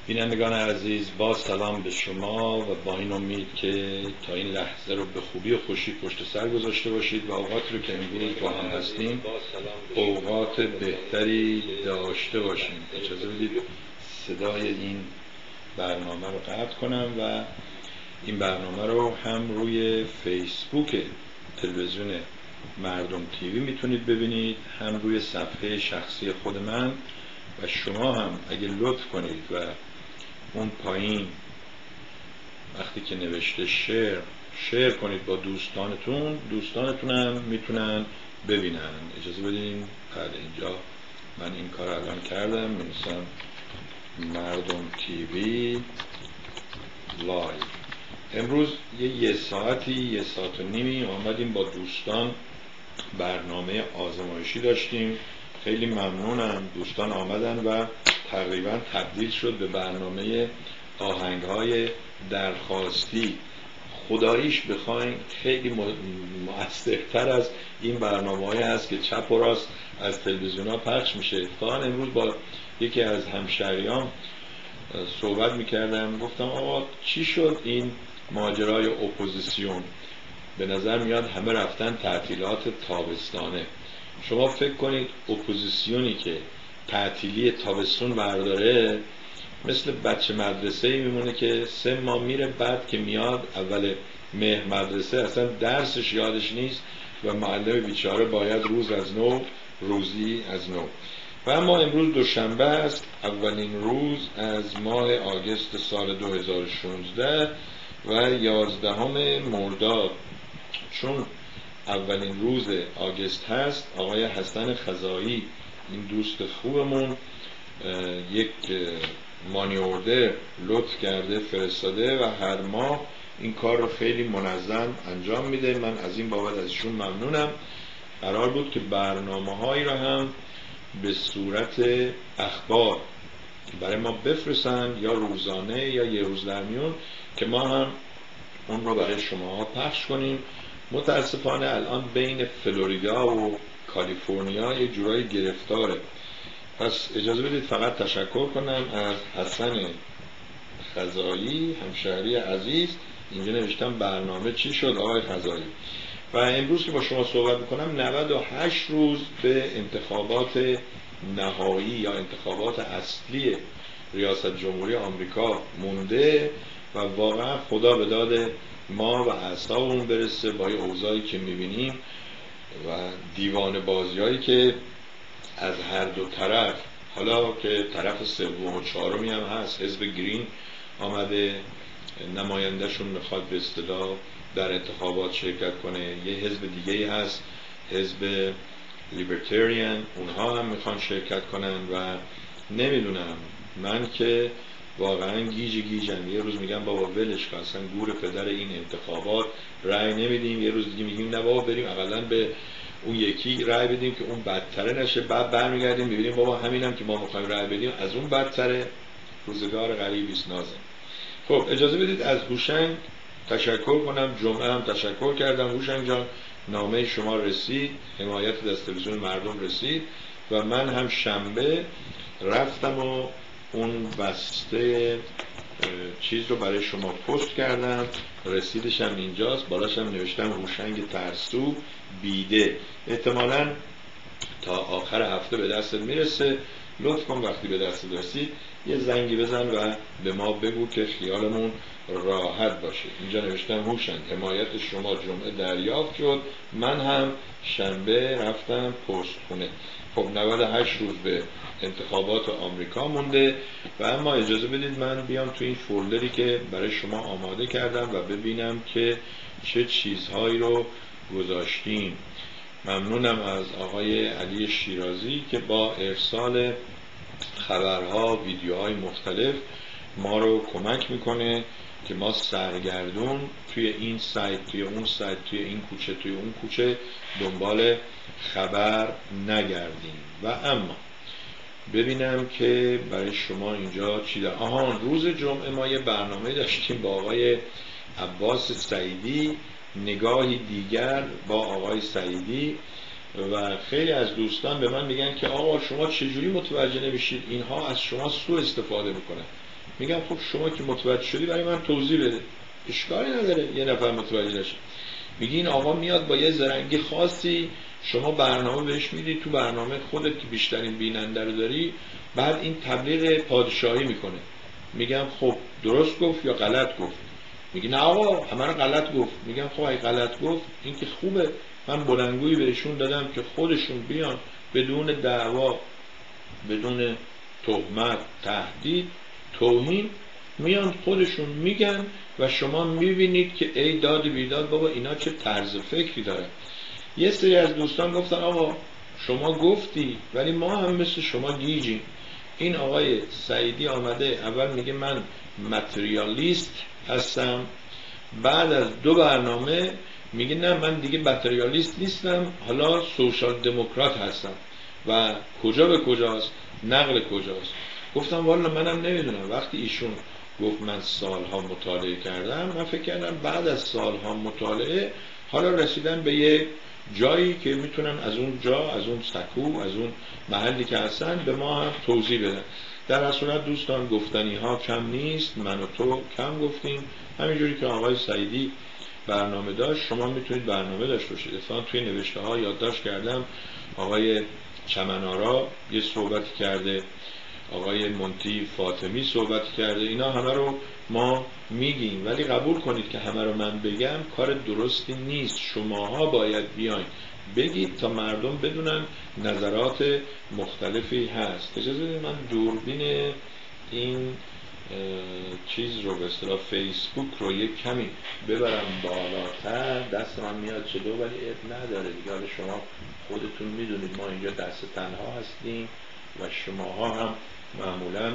بینندگان عزیز، با سلام به شما و با این امید که تا این لحظه رو به خوبی و خوشی پشت سر گذاشته باشید و اوقاتی رو که امروز با هم هستیم اوقات بهتری داشته باشیم. اجازه بدید صدای این برنامه رو قطع کنم و این برنامه رو هم روی فیسبوک تلویزیون مردم تیوی میتونید ببینید، هم روی صفحه شخصی خود من، و شما هم اگه لطف کنید و اون پایین وقتی که نوشته شیر کنید با دوستانتون هم میتونن ببینن. اجازه بدین. بله، اینجا من این کار الان کردم، می‌نویسم مردم تیوی لایو. امروز یه ساعت و نیمی آمدیم با دوستان برنامه آزمایشی داشتیم. خیلی ممنونم، دوستان آمدن و تقریبا تبدیل شد به برنامه آهنگ‌های درخواستی. خداییش بخواین خیلی مؤثرتر از این برنامه‌ای هست که چپ و راست از تلویزیون‌ها پخش میشه. اتفاقا امروز با یکی از همشهریام صحبت میکردم، گفتم آقا چی شد این ماجرای اپوزیسیون؟ به نظر میاد همه رفتن تعطیلات تابستانه. شما فکر کنید اپوزیسیونی که تعطیلی تابستون برداره مثل بچه مدرسه‌ای میمونه که 3 ماه میره، بعد که میاد اول مهر مدرسه اصلا درسش یادش نیست و معلم بیچاره باید روز از نو روزی از نو. و اما امروز دوشنبه است، اولین روز از ماه آگوست سال 2016 و 11 مرداد. چون اولین روز آگوست هست، آقای حسن خزایی، این دوست خوبمون، یک مانی اوردر لطف کرده فرستاده و هر ماه این کار رو خیلی منظم انجام میده. من از این بابت ازشون ممنونم. قرار بود که برنامه‌هایی رو هم به صورت اخبار برای ما بفرستن، یا روزانه یا یه روز در میون، که ما هم اون رو برای شما پخش کنیم. متاسفانه الان بین فلوریدا و کالیفرنیا یه جورایی گرفتاره. پس اجازه بدید فقط تشکر کنم از حسن خزایی، همشهری عزیز. اینجا نوشتم برنامه چی شد آقای خزایی. و امروز که با شما صحبت میکنم 98 روز به انتخابات نهایی یا انتخابات اصلی ریاست جمهوری آمریکا مونده و واقعا خدا به داد ما و اعصابمون برسه با این اوضاعی که میبینیم و دیوانه بازیایی که از هر دو طرف، حالا که طرف سوم و چهارمی هم هست، حزب گرین آمده نمایندهشون میخواد به اصطلاح در انتخابات شرکت کنه، یه حزب دیگه هست حزب لیبرتریان، اونها هم میخوان شرکت کنن و نمیدونم. من که واقعا گیجم. یه روز میگم بابا ولش کن، اصلا گور پدر این انتخابات، رأی نمیدیم. یه روز دیگه میگیم نه بابا بریم اقلا به اون یکی رأی بدیم که اون بدتره نشه. بعد برمیگردیم میبینیم بابا همینم که ما میخوایم رأی بدیم از اون بدتره. روزگار غریبی است نازم. خب اجازه بدید از هوشنگ تشکر کنم. جمعه هم تشکر کردم. هوشنگ جان، نامه شما رسید، حمایت از تلویزیون مردم رسید و من هم شنبه رفتم و اون بسته چیز رو برای شما پست کردم. رسیدش هم اینجاست، بالاش هم نوشتم هوشنگ ترسو بیده. احتمالاً تا آخر هفته به دستت میرسه. لطف کن وقتی به دست رسید یه زنگی بزن و به ما بگو که خیالمون راحت باشه. اینجا نوشتم هوشنگ حمایت شما جمعه دریافت شد. من هم شنبه رفتم پست خونه. خب 98 روز به انتخابات آمریکا مونده و اما اجازه بدید من بیام تو این فولدری که برای شما آماده کردم و ببینم که چه چیزهایی رو گذاشتیم. ممنونم از آقای علی شیرازی که با ارسال خبرها، ویدیوهای مختلف ما رو کمک میکنه که ما سرگردون توی این سایت، توی اون سایت، توی این کوچه، توی اون کوچه دنبال خبر نگردیم. و اما ببینم که برای شما اینجا چی دارم. روز جمعه ما یه برنامه داشتیم با آقای عباس سعیدی، نگاهی دیگر با آقای سعیدی، و خیلی از دوستان به من میگن که آقا شما چجوری متوجه نمیشید اینها از شما سوء استفاده میکنن؟ میگم خب شما که متوجه شدی برای من توضیح بده. اشکالی نداره یه نفر متوجه نشه. میگی این آقا میاد با یه زرنگی خاصی، شما برنامه بهش میدی، تو برنامه خودت که بیشترین بیننده رو داری، بعد این تبلیغ پادشاهی میکنه. میگم خب درست گفت یا غلط گفت؟ میگی نه آقا همه رو غلط گفت. میگم خب اگه غلط گفت این که خوبه، من بلندگویی بهشون دادم که خودشون بیان بدون دعوا، بدون تهمت، تهدید، توهین، میان خودشون میگن و شما میبینید که ای داد بیداد بابا اینا چه طرز فکری دارن. یه سری از دوستان گفتن آقا شما گفتی ولی ما هم مثل شما گیجیم. این آقای سعیدی آمده اول میگه من متریالیست هستم، بعد از 2 برنامه میگه نه من دیگه متریالیست نیستم، حالا سوشال دموکرات هستم. و کجا به کجاست؟ نقل کجاست؟ گفتم والا منم نمیدونم. وقتی ایشون گفت من سالها مطالعه کردم، من فکر کردم بعد از سالها مطالعه حالا رسیدن به یک جایی که میتونن از اون جا، از اون سکو، از اون محلی که هستن به ما هم توضیح بدن. در اصل صورت دوستان گفتنی ها کم نیست، من و تو کم گفتیم. همینجوری که آقای سعیدی برنامه داشت شما میتونید برنامه داشته باشید. اتفاقا توی نوشته ها یادداشت کردم آقای چمنارا یه صحبتی کرده، آقای منتی فاطمی صحبت کرده، اینا همه رو ما میگیم ولی قبول کنید که همه رو من بگم کار درستی نیست. شماها باید بیاین بگید تا مردم بدونن نظرات مختلفی هست. اجازه بدید من دوربین این چیز رو به اصطلاح فیسبوک رو یک کمی ببرم بالاتر، دست من میاد جلو ولی اب نداره دیگه. حالا شما خودتون میدونید ما اینجا دست تنها هستیم و شماها هم معمولا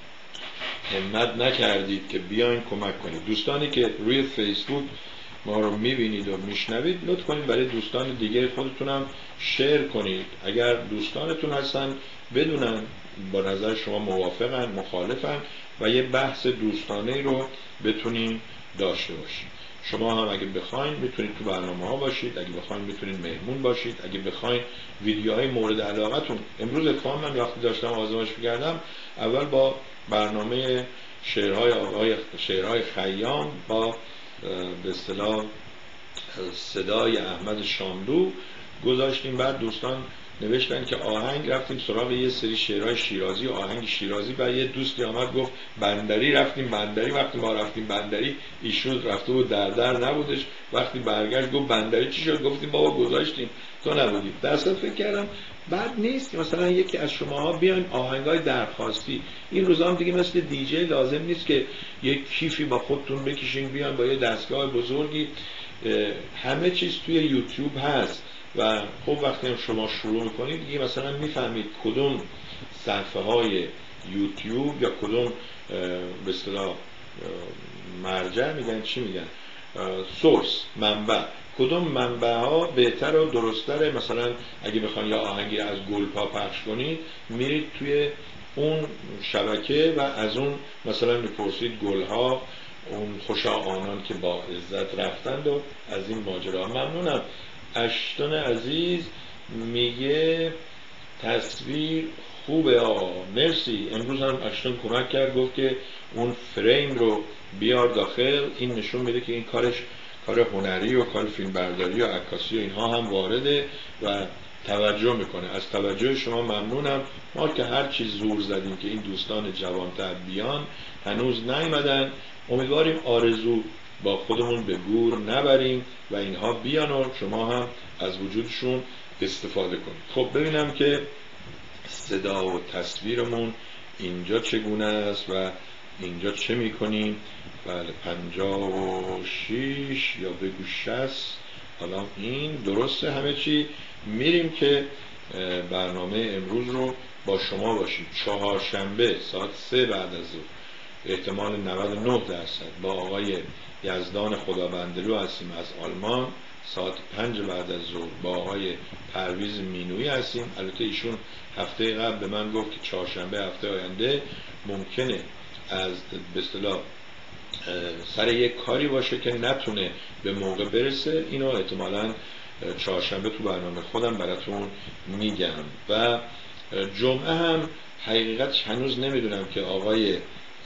همت نکردید که بیاین کمک کنید. دوستانی که روی فیسبوک ما رو میبینید و میشنوید لطف کنید برای دوستان دیگه خودتونم شیر کنید. اگر دوستانتون هستن بدونن با نظر شما موافقن، مخالفن و یه بحث دوستانه رو بتونیم داشته باشیم. شما هم اگه بخواین میتونید تو برنامه ها باشید، اگه بخواین میتونید مهمون باشید، اگه بخواین ویدیوهای مورد علاقتون. امروز اتفاقا من وقتی داشتم آزمایش می‌کردم اول با برنامه شعرهای خیام با به اصطلاح صدای احمد شاملو گذاشتیم. بعد دوستان نوشتن که آهنگ، رفتیم سراغ یه سری شعرهای شیرازی و آهنگ شیرازی و یه دوستی آمد گفت بندری، رفتیم بندری. وقتی ما رفتیم بندری ایشون رفته بود در نبودش، وقتی برگشت گفت بندری چی شد؟ گفتیم بابا گذاشتیم تو نبودی. در اصل فکر کردم بد نیست مثلا یکی از شماها بیاین آهنگای درخواستی. این روزا هم دیگه مثل دیجی لازم نیست که یک کیفی با خودتون بکشین بیان با یه دستگاه بزرگی، همه چیز توی یوتیوب هست و خب وقتی هم شما شروع میکنید دیگه مثلا میفهمید کدوم صفحه های یوتیوب یا کدوم به اصطلاح مرجع میگن چی میگن، سورس، منبع، کدوم منبع ها بهتر و درستره. مثلا اگه بخواید یا آهنگی از گلپا پخش کنید میرید توی اون شبکه و از اون مثلا میپرسید گلها، اون خوشا آنان که با عزت رفتند و از این ماجرا. ممنونم. اشتون عزیز میگه تصویر خوبه مرسی. امروز هم اشتون کمک کرد گفت که اون فریم رو بیار داخل. این نشون میده که این کارش کار هنری و کار فیلم برداری و عکاسی و اینها هم وارده و توجه میکنه. از توجه شما ممنونم. ما که هر چیز زور زدیم که این دوستان جوانتر بیان هنوز نیومدن، امیدواریم آرزو با خودمون به گور نبریم و اینها بیان و شما هم از وجودشون استفاده کنید. خب ببینم که صدا و تصویرمون اینجا چگونه است و اینجا چه میکنیم. بله 56 یا بگو 60. حالا این درسته همه چی. میریم که برنامه امروز رو با شما باشیم. چهارشنبه ساعت 3 بعد از ظهر، احتمال 99% با آقای یزدان خدابندلو هستیم از آلمان. ساعت 5 بعد از ظهر با آقای پرویز مینویی هستیم. البته ایشون هفته قبل به من گفت که چهارشنبه هفته آینده ممکنه از به اصطلاح سر یک کاری باشه که نتونه به موقع برسه. اینو احتمالاً چهارشنبه تو برنامه خودم براتون میگم. و جمعه هم حقیقت هنوز نمیدونم که آقای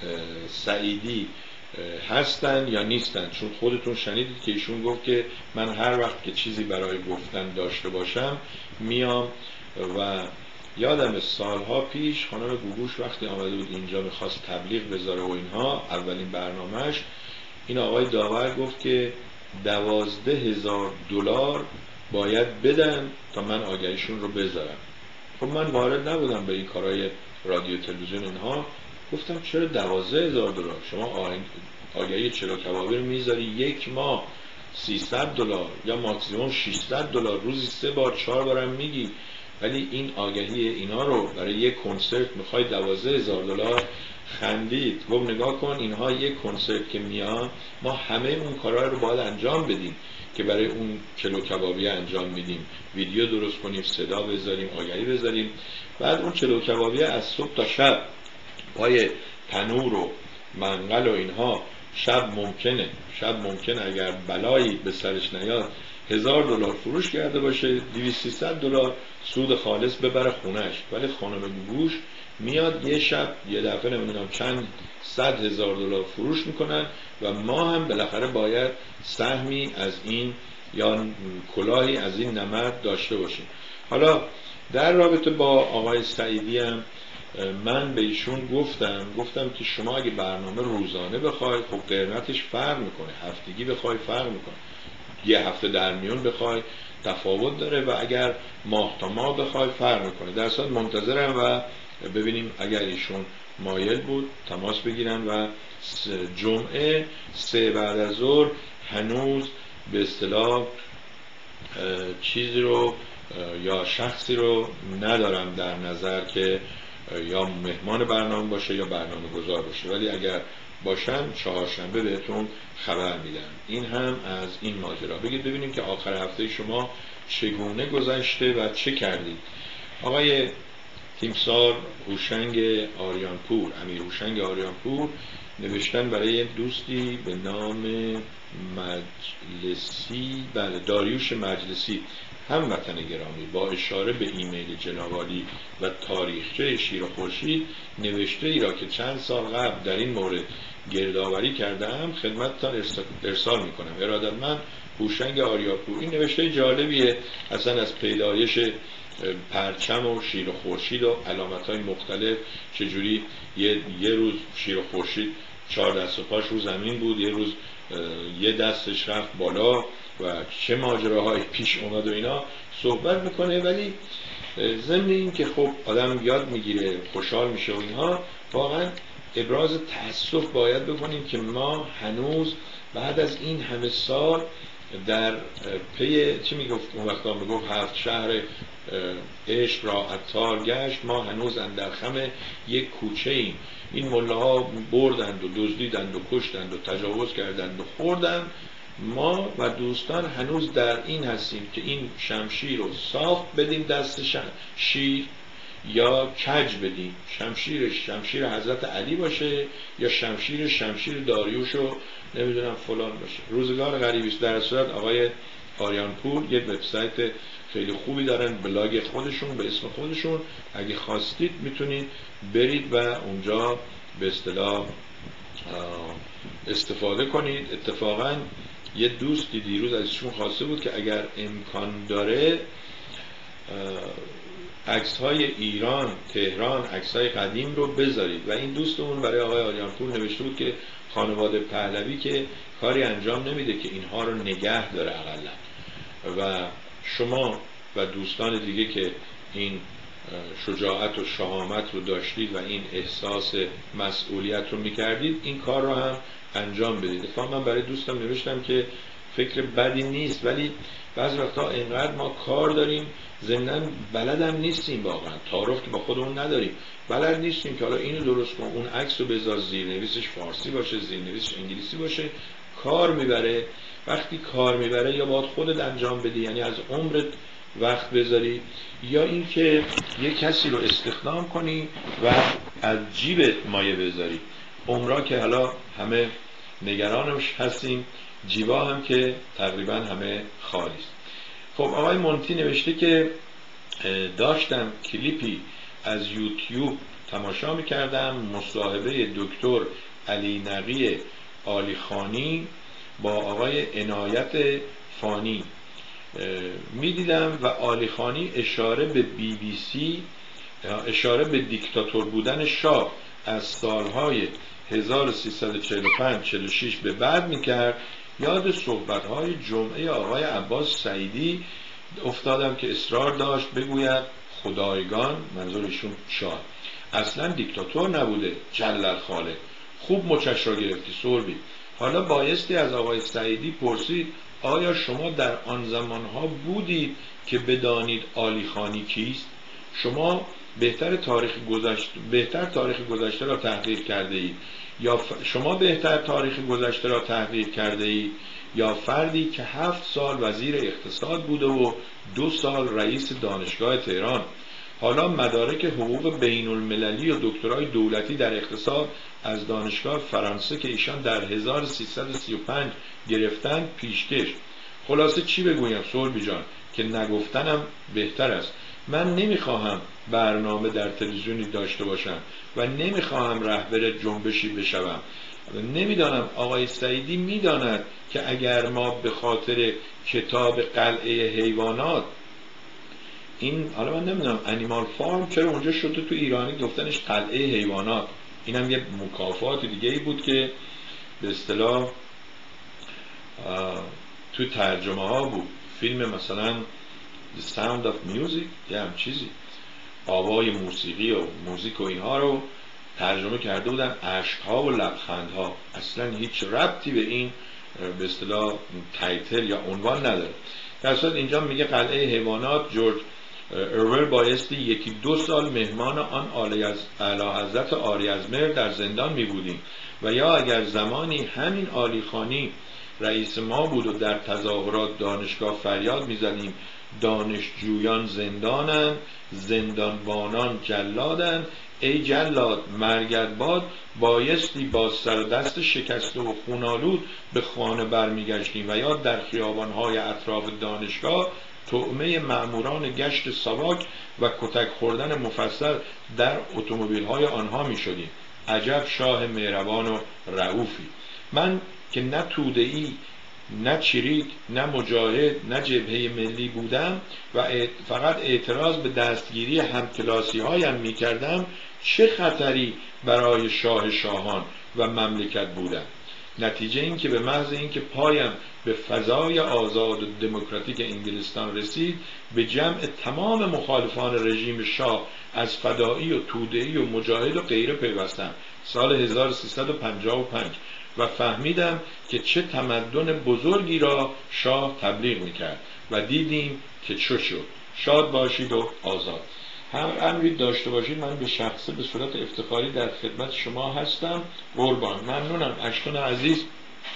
سعیدی هستن یا نیستن، چون خودتون شنیدید که ایشون گفت که من هر وقت که چیزی برای گفتن داشته باشم میام. و یادم سالها پیش خانم گوگوش وقتی آمده بود اینجا میخواست تبلیغ بذاره و اینها، اولین برنامهش، این آقای داور گفت که 12,000 دلار باید بدن تا من آگهیشون رو بذارم. خب من وارد نبودم به این کارهای رادیو تلویزیون اینها، گفتم چرا 12,000 دلار؟ شما آگهی چلو کبابی رو میذاری یک ماه 300 دلار یا ماکسیموم 600 دلار، روزی 3 بار 4 بارم میگی، ولی این آگهی اینا رو برای یک کنسرت میخوای 12,000 دلار؟ خندید. گفت نگاه کن اینها یک کنسرت که میان، ما همه اون کارها رو باید انجام بدیم که برای اون کلو کبابی انجام میدیم، ویدیو درست کنیم، صدا بذاریم، آگهی بذاریم. بعد اون کلو کبابی از صبح تا شب پای تنور و منقل و اینها، شب ممکنه اگر بلایی به سرش نیاد 1000 دلار فروش کرده باشه، 200-300 دلار سود خالص ببره خونش. ولی خانم گوگوش میاد یه شب یه دفعه نمیدونم چند 100,000 دلار فروش میکنن و ما هم بالاخره باید سهمی از این یا کلاهی از این نمد داشته باشیم. حالا در رابطه با آقای سعیدی هم من به ایشون گفتم که شما اگه برنامه روزانه بخوای خب قیمتش فرق میکنه، هفتگی بخوای فرق میکنه، یه هفته در میون بخوای تفاوت داره و اگر ماه تا ماه بخوای فرق میکنه. در اصل منتظرم و ببینیم اگر ایشون مایل بود تماس بگیرن و جمعه 3 بعد از ظهر هنوز به اصطلاح چیزی رو یا شخصی رو ندارم در نظر که یا مهمان برنامه باشه یا برنامه گذار باشه، ولی اگر باشن چهارشنبه بهتون خبر میدم. این هم از این ماجرا. بگید ببینیم که آخر هفته شما چگونه گذشته و چه کردید. آقای تیمسار هوشنگ آریانپور، امیر هوشنگ آریانپور، نوشتن برای دوستی به نام مجلسی، بله داریوش مجلسی، هموطن گرامی، با اشاره به ایمیل جنابعالی و تاریخچه شیر و خورشید نوشته ای را که چند سال قبل در این مورد گردآوری کردم خدمتتان ارسال میکنم. ارادتمند هوشنگ آریانپور. این نوشته جالبیه، اصلا از پیدایش پرچم و شیر و خورشید و علامت‌های مختلف، چجوری یه روز شیر و خورشید 4 دست و پاش رو زمین بود، یه روز یه دستش رفت بالا و چه ماجراهای پیش اومد و اینا صحبت میکنه. ولی ضمن این که خب آدم یاد میگیره خوشحال میشه و اینها، واقعا ابراز تأسف باید بکنیم که ما هنوز بعد از این همه سال در پی چی میگفت اون وقتا، میگفت 7 شهر عشق را عطار گشت، ما هنوز اندر خم یک کوچه ایم. این ملاها بردند و دزدیدند و کشتند و تجاوز کردند و خوردند، ما و دوستان هنوز در این هستیم که این شمشیر رو صاف بدیم دست شیر یا کج بدیم، شمشیر حضرت علی باشه یا شمشیر داریوش و نمیدونم فلان باشه. روزگار غریبی است. در صورت آقای آریانپور یک وبسایت خیلی خوبی دارن، بلاگ خودشون به اسم خودشون، اگه خواستید میتونید برید و اونجا به اصطلاح استفاده کنید. اتفاقا یه دوستی دیروز ازشون خواسته بود که اگر امکان داره عکس‌های ایران، تهران، عکس‌های قدیم رو بذارید و این دوستمون برای آقای آریانپور نوشته بود که خانواده پهلوی که کاری انجام نمیده که اینها رو نگه داره اقلا، و شما و دوستان دیگه که این شجاعت و شهامت رو داشتید و این احساس مسئولیت رو میکردید این کار رو هم انجام بدید. اتفاقا من برای دوستم نوشتم که فکر بدی نیست، ولی بعضی وقتا اینقدر ما کار داریم ضمناً بلدم نیستیم، واقعا تعارف که با خودمون نداریم، بلد نیستیم که حالا اینو درست کن، اون عکس رو بذار، زیرنویسش فارسی باشه، زیرنویسش انگلیسی باشه، کار میبره. وقتی کار میبره یا باید خودت انجام بدی، یعنی از عمرت وقت بذاری، یا اینکه یک کسی رو استخدام کنی و از جیبت مایه بذاری. عمرا که حالا همه نگرانش هستیم، جیبا هم که تقریبا همه خالی است. خب آقای مونتی نوشته که داشتم کلیپی از یوتیوب تماشا میکردم مصاحبه دکتر علی نقی عالیخانی با آقای عنایت فانی میدیدم و عالیخانی اشاره به BBC، اشاره به دیکتاتور بودن شاه از سالهای 1345-46 به بعد میکرد. یاد صحبتهای جمعه آقای عباس سعیدی افتادم که اصرار داشت بگوید خدایگان، منظورشون شاه، اصلا دیکتاتور نبوده، جلل خالق. خوب مچش را گرفتی سربی. حالا بایستی از آقای سعیدی پرسید آیا شما در آن زمانها بودید که بدانید عالیخانی کیست؟ شما بهتر تاریخ گذشته را تحقیق کرده اید یا شما بهتر تاریخ گذشته را تحقیق کرده اید یا فردی که 7 سال وزیر اقتصاد بوده و 2 سال رئیس دانشگاه تهران؟ حالا مدارک حقوق بین المللی و دکترای دولتی در اقتصاد از دانشگاه فرانسه که ایشان در 1335 گرفتن پیشکش. خلاصه چی بگویم سلبی جان که نگفتنم بهتر است. من نمیخواهم برنامه در تلویزیونی داشته باشم و نمیخواهم رهبر جنبشی بشوم. نمیدانم آقای سعیدی میداند که اگر ما به خاطر کتاب قلعه حیوانات، این حالا من نمیدونم انیمال فارم چرا اونجا شده تو ایرانی گفتنش قلعه حیوانات، اینم یه مکافات دیگه ای بود که به اصطلاح تو ترجمه ها بود. فیلم مثلا The Sound of Music یه هم چیزی، آوای موسیقی و موزیک و اینها رو ترجمه کرده بودن اشک‌ها و لبخندها، اصلا هیچ ربطی به این به اصطلاح تایتل یا عنوان نداره. در صورت اینجا میگه قلعه حیوانات، جورج اورول بایستی 1-2 سال مهمان آن اعلیحضرت آری از مهر در زندان میبودیم و یا اگر زمانی همین عالیخانی رئیس ما بود و در تظاهرات دانشگاه فریاد میزدیم دانشجویان زندانند، زندانبانان جلادند، ای جلاد مرگت باد، بایستی با سر دست شکسته و خونالود به خانه برمیگشتیم و یا در خیابانهای اطراف دانشگاه طعمه مأموران گشت ساواک و کتک خوردن مفصل در اتومبیل‌های آنها می‌شدیم. عجب شاه مهربان و رئوفی. من که نه توده‌ای، نه چریک، نه مجاهد، نه جبهه ملی بودم و فقط اعتراض به دستگیری همکلاسی هایم می کردم، چه خطری برای شاه شاهان و مملکت بودم؟ نتیجه این که به محض اینکه پایم به فضای آزاد و دموکراتیک انگلستان رسید، به جمع تمام مخالفان رژیم شاه از فدایی و توده‌ای و مجاهد و غیره پیوستم سال 1355 و فهمیدم که چه تمدن بزرگی را شاه تبلیغ میکرد و دیدیم که چه شد. شاد باشید و آزاد. هم امید داشته باشید من به شخصه به صورت افتخاری در خدمت شما هستم. قربان، ممنونم اشکان عزیز.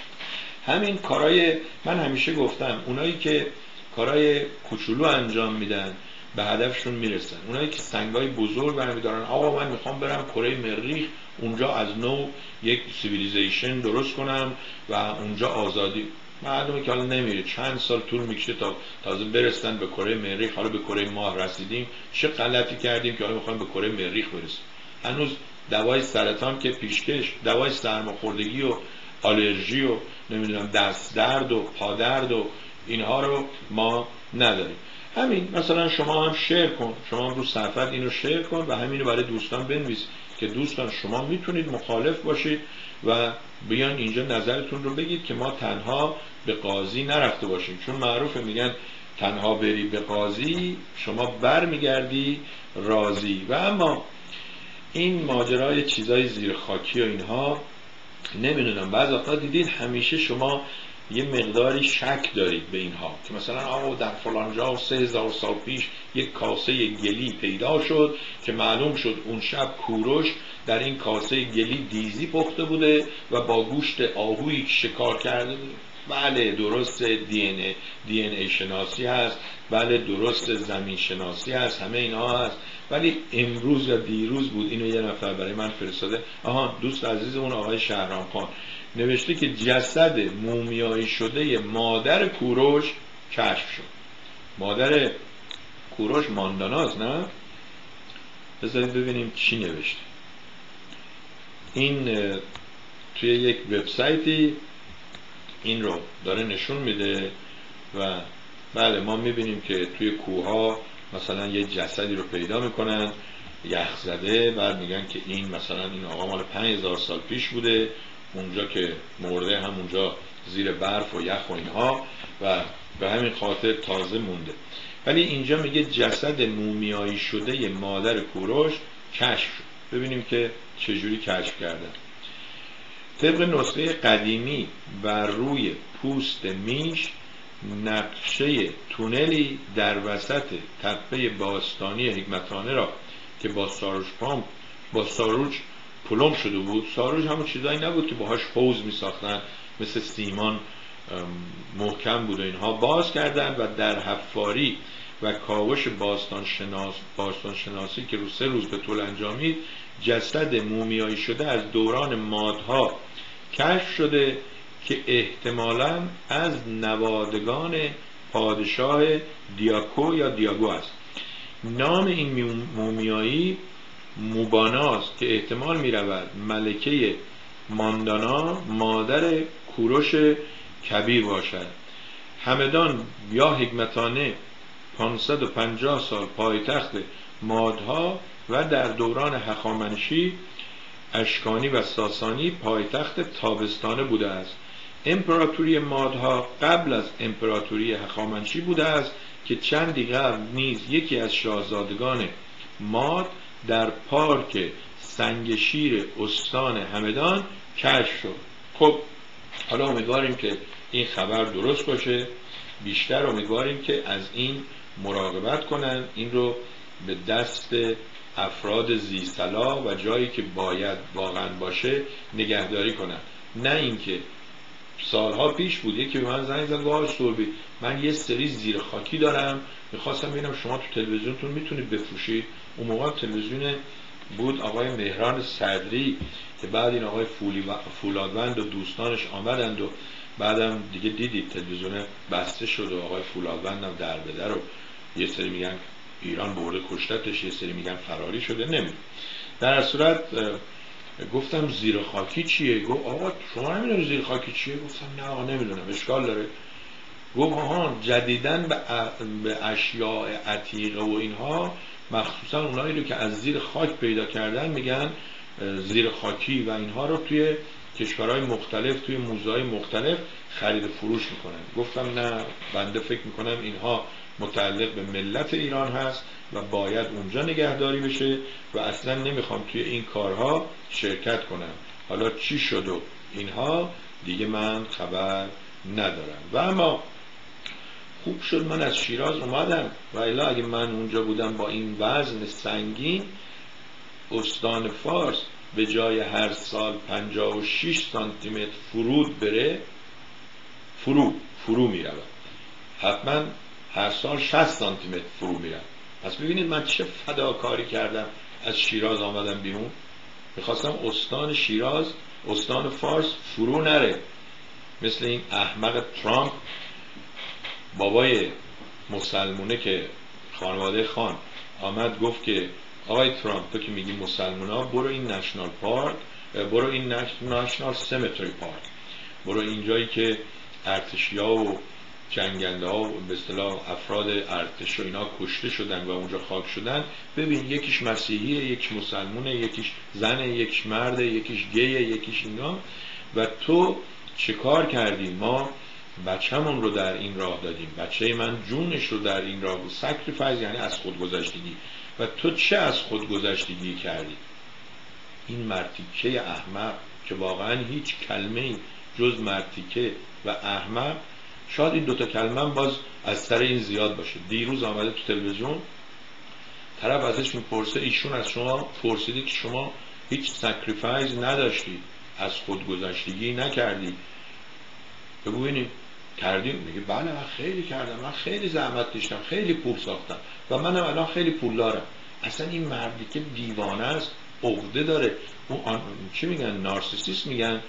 همین کارای من همیشه گفتم اونایی که کارای کوچولو انجام میدن به هدفشون میرسن. اونایی که سنگای بزرگ برمیدارن آقا من میخوام برم کره مریخ اونجا از نو یک سیویلیزیشن درست کنم و اونجا آزادی، معلومه که حالا نمیره، چند سال طول میکشه تا تازه برسن به کره مریخ. حالا به کره ماه رسیدیم، چه غلطی کردیم که حالا میخوایم به کره مریخ برسیم؟ هنوز دوای سرطان که پیشکش، دوای سرماخوردگی و آلرژی و نمیدونم دست درد و پا درد و اینها رو ما نداریم. همین مثلا شما هم شیر کن، شما هم رو صفحه اینو شیر کن و همینو برای دوستان بنویس که دوستان شما میتونید مخالف باشید و بیان اینجا نظرتون رو بگید که ما تنها به قاضی نرفته باشیم، چون معروفه میگن تنها بری به قاضی شما بر میگردی راضی. و اما این ماجرای چیزای زیر خاکی و اینها نمیدونم، بعض وقتا دیدید همیشه شما یه مقداری شک دارید به اینها که مثلا آقا در فلان جا 3000 سال پیش یک کاسه گلی پیدا شد که معلوم شد اون شب کوروش در این کاسه گلی دیزی پخته بوده و با گوشت آهویی که شکار کرده بود. بله درست دی ان ای شناسی هست، بله درست زمین شناسی هست، همه اینها هست، ولی امروز یا دیروز بود اینو یه نفر برای من فرستاده، دوست عزیزمون آقای شهرام خان نوشته که جسد مومیایی شده مادر کوروش کشف شد. مادر کوروش مانداناست، نه؟ بذارید ببینیم چی نوشته. این توی یک وبسایتی این رو داره نشون میده و بله ما میبینیم که توی کوه‌ها مثلا یه جسدی رو پیدا میکنن یخ زده، بعد میگن که این مثلا این آقا مال 5000 سال پیش بوده، اونجا که مرده همونجا زیر برف و یخ و اینها و به همین خاطر تازه مونده. ولی اینجا میگه جسد مومیایی شده مادر کوروش کشف شد. ببینیم که چجوری کشف کردن. طبق نسخه قدیمی بر روی پوست میش نقشه تونلی در وسط تپه باستانی حکمتانه را که با ساروج پلم شده بود. ساروج همون چیزایی نبود که باهاش حوض می ساختن، مثل سیمان محکم بود و اینها، باز کردن و در حفاری و کاوش باستان شناسی که رو 3 روز به طول انجامید جسد مومیایی شده از دوران مادها کشف شده که احتمالاً از نوادگان پادشاه دیاکو یا دیاگو است. نام این مومیایی موباناست که احتمال می رود ملکه ماندانا مادر کوروش کبیر باشد. همدان یا حکمتانه 550 سال پایتخت مادها و در دوران هخامنشی اشکانی و ساسانی پایتخت تابستانه بوده است. امپراتوری مادها قبل از امپراتوری هخامنشی بوده است که چندی قبل نیز یکی از شاهزادگان ماد در پارک سنگ شیر استان همدان کشف شد. خب حالا امیدواریم که این خبر درست باشه، بیشتر امیدواریم که از این مراقبت کنن، این رو به دست افراد ذی‌صلاح و جایی که باید واقعا باشه نگهداری کنن. نه اینکه سالها پیش بود یکی به من زنگ زد گفت آقای سوربی من یه سری زیر خاکی دارم میخواستم ببینم شما تو تلویزیونتون میتونید بفروشید. اون موقع تلویزیون بود آقای مهران صدری که بعد این آقای فولادوند و دوستانش آمدند و بعدم دیگه دیدید تلویزیون بسته شد و آقای فولادوند هم در به در و یه سری میگن ایران برده کشتتش، یه سری میگن فراری شده، نمیدونم. در صورت گفتم زیر خاکی چیه؟ گفت آقا شما نمیدونی زیر خاکی چیه؟ گفتم نه آقا نمیدونم، اشکال داره؟ گفت آها جدیدن به اشیاء عتیقه و اینها مخصوصا اونایی رو که از زیر خاک پیدا کردن میگن زیر خاکی و اینها رو توی کشورهای مختلف توی موزه‌های مختلف خرید و فروش میکنن. گفتم نه بنده فکر میکنم اینها متعلق به ملت ایران هست و باید اونجا نگهداری بشه و اصلا نمیخوام توی این کارها شرکت کنم. حالا چی شد و اینها دیگه من خبر ندارم. و اما خوب شد من از شیراز اومدم و الا اگه من اونجا بودم با این وزن سنگین استان فارس به جای هر سال 56 سانتی متر فرود بره فرو میرود، حتما هر سال 60 سانتی متر فرو میرم. پس ببینید من چه فداکاری کردم از شیراز آمدم بیرون. میخواستم استان شیراز استان فارس فرو نره، مثل این احمق ترامپ بابای مسلمونه که خانواده خان آمد گفت که آقای ترامپ تو که میگی مسلمونا برو این نشنال پارک، برو این نشنال سمتری پارک، برو اینجایی که ارتشی‌ها و جنگنده ها و به اصطلاح افراد ارتش و اینا کشته شدن و اونجا خاک شدن، ببین یکیش مسیحیه، یکیش مسلمونه، یکیش زنه، یکیش مرده، یکیش گیه، یکیش اینا. و تو چه کار کردی؟ ما بچه‌مون رو در این راه دادیم، بچه من جونش رو در این راه بود. سکریفایس یعنی از خودگذشتگی. و تو چه از خودگذشتگی کردی؟ این مرتیکه احمق که واقعا هیچ کلمه‌ای جز مرتیکه و احمق، شاید این دوتا کلمه باز از سر این زیاد باشه. دیروز آمده تو تلویزیون طرف ازش میپرسه ایشون از شما پرسیدی که شما هیچ سکریفایز نداشتی، از خودگذشتگی نکردی، بگو ببینید کردیم؟ میگه بله من خیلی کردم، من خیلی زحمت کشیدم، خیلی پول ساختم و منم الان خیلی پول دارم. اصلا این مردی که دیوانه است، عقده داره، اون چی میگن نارسیسیست میگن،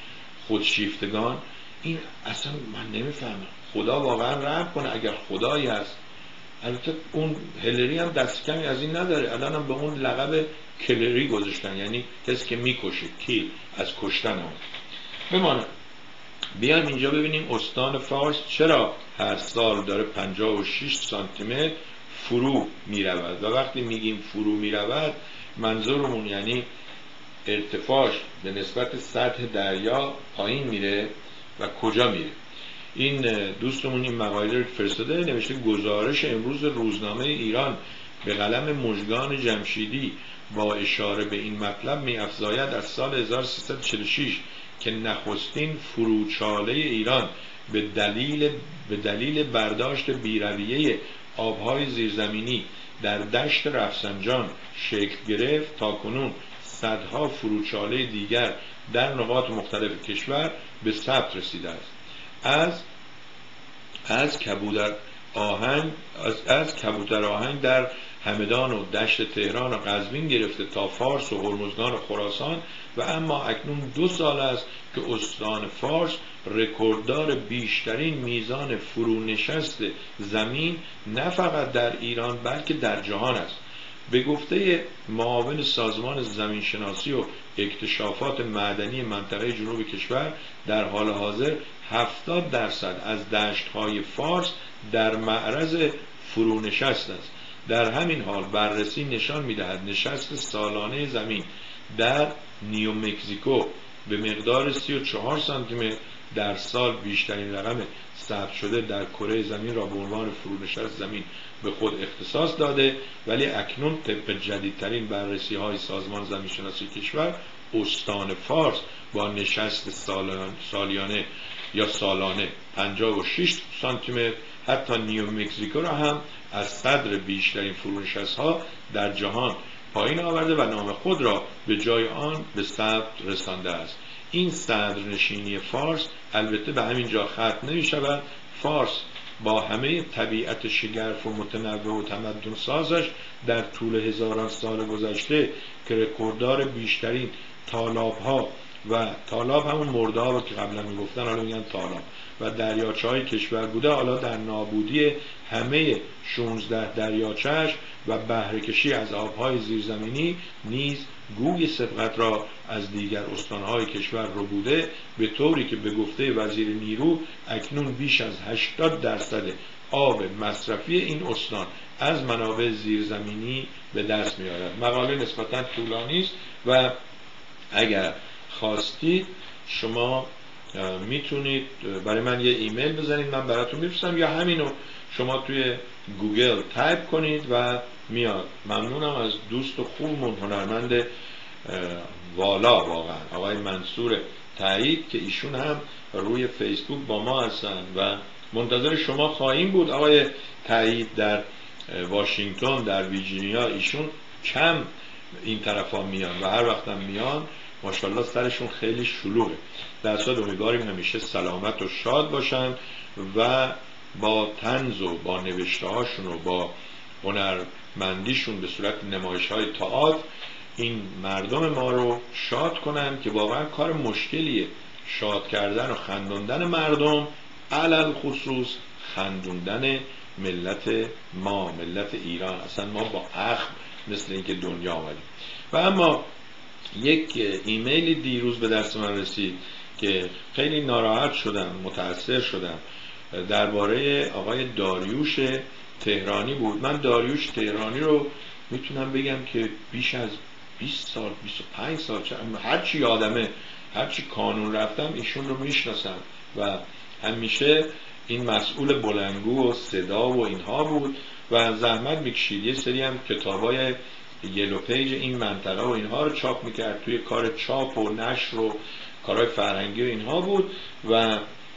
خودشیفتگان. این اصلا من نمیفهمم. خدا واقعا رحم کنه اگر خدایی هست البته اون هلری هم دست کمی از این نداره، الان هم به اون لقب کلری گذاشتن، یعنی کسی که میکشه، کی از کشتن هم. بمانه بیایم اینجا ببینیم استان فارس چرا هر سال داره 56 سانتی متر فرو میرود. و وقتی میگیم فرو میرود منظورمون یعنی ارتفاعش به نسبت سطح دریا پایین میره و کجا میره. این دوستمون این مقاله رو فرستاده، نوشته گزارش امروز روزنامه ایران به قلم مژگان جمشیدی با اشاره به این مطلب می‌افزاید از سال 1346 که نخستین فروچاله ایران به دلیل برداشت بی‌رویه آبهای زیرزمینی در دشت رفسنجان شکل گرفت، تاکنون صدها فروچاله دیگر در نقاط مختلف کشور به ثبت رسیده است. از کبوتر آهنگ در همدان و دشت تهران و قزوین گرفته تا فارس و هرمزگان و خراسان، و اما اکنون 2 سال است که استان فارس رکورددار بیشترین میزان فرونشست زمین نه فقط در ایران بلکه در جهان است. به گفته معاون سازمان زمینشناسی و اکتشافات معدنی منطقه جنوب کشور، در حال حاضر 70% از دشت‌های فارس در معرض فرونشست است. در همین حال بررسی نشان می‌دهد نشست سالانه زمین در نیومکزیکو به مقدار 34 سانتی متر در سال بیشترین رقم ثبت شده در کره زمین را به عنوان فرونشست زمین به خود اختصاص داده، ولی اکنون طبق جدیدترین بررسی‌های سازمان زمینشناسی کشور استان فارس با نشست سالیانه یا سالانه 56 سانتی متر حتی نیومکزیکو را هم از صدر بیشترین فرونشست‌ها در جهان پایین آورده و نام خود را به جای آن به ثبت رسانده است. این صدرنشینی فارس البته به همین جا ختم نمی شود. فارس با همه طبیعت شگرف و متنوع و تمدن سازش در طول هزاران سال گذشته که رکورددار بیشترین تالاب‌ها و تالاب همون مردابه که قبلا میگفتن حالا میگن تالاب و دریاچه‌های کشور بوده، حالا در نابودی همه 16 دریاچه‌اش و بهره‌کشی از آب‌های زیرزمینی نیز گوی سبقت را از دیگر استان‌های کشور ربوده، به طوری که به گفته وزیر نیرو اکنون بیش از 80% آب مصرفی این استان از منابع زیرزمینی به دست می‌آید. مقاله نسبتاً طولانی است و اگر خواستید شما میتونید برای من یه ایمیل بزنید، من براتون میفرستم، یا همینو شما توی گوگل تایپ کنید و میاد. ممنونم از دوست خوبمون هنرمند والا واقعا آقای منصور تایید که ایشون هم روی فیسبوک با ما هستن و منتظر شما خواهیم بود. آقای تایید در واشنگتن، در ویرجینیا، ایشون کم این طرفا میان و هر وقتم میان ماشاءالله سرشون خیلی شلوغه. در صورت امیدواریم همیشه سلامت و شاد باشن و با طنز و با نوشته هاشون و با هنرمندیشون به صورت نمایش های تئاتر این مردم ما رو شاد کنن که واقعا کار مشکلیه شاد کردن و خندوندن مردم، علل خصوص خندوندن ملت ما، ملت ایران. اصلا ما با اخم مثل اینکه دنیا آمدیم. و اما یک ایمیل دیروز به دست من رسید که خیلی ناراحت شدم، متأثر شدم، درباره آقای داریوش تهرانی بود. من داریوش تهرانی رو میتونم بگم که بیش از 20 سال 25 سال هرچی یادمه، هرچی کانون رفتم ایشون رو میشناسم و همیشه این مسئول بلندگو و صدا و اینها بود و زحمت میکشید. یه سری هم کتابای یلو پیج این منطقه و اینها رو چاپ میکرد، توی کار چاپ و نشر و کارهای فرهنگی و اینها بود و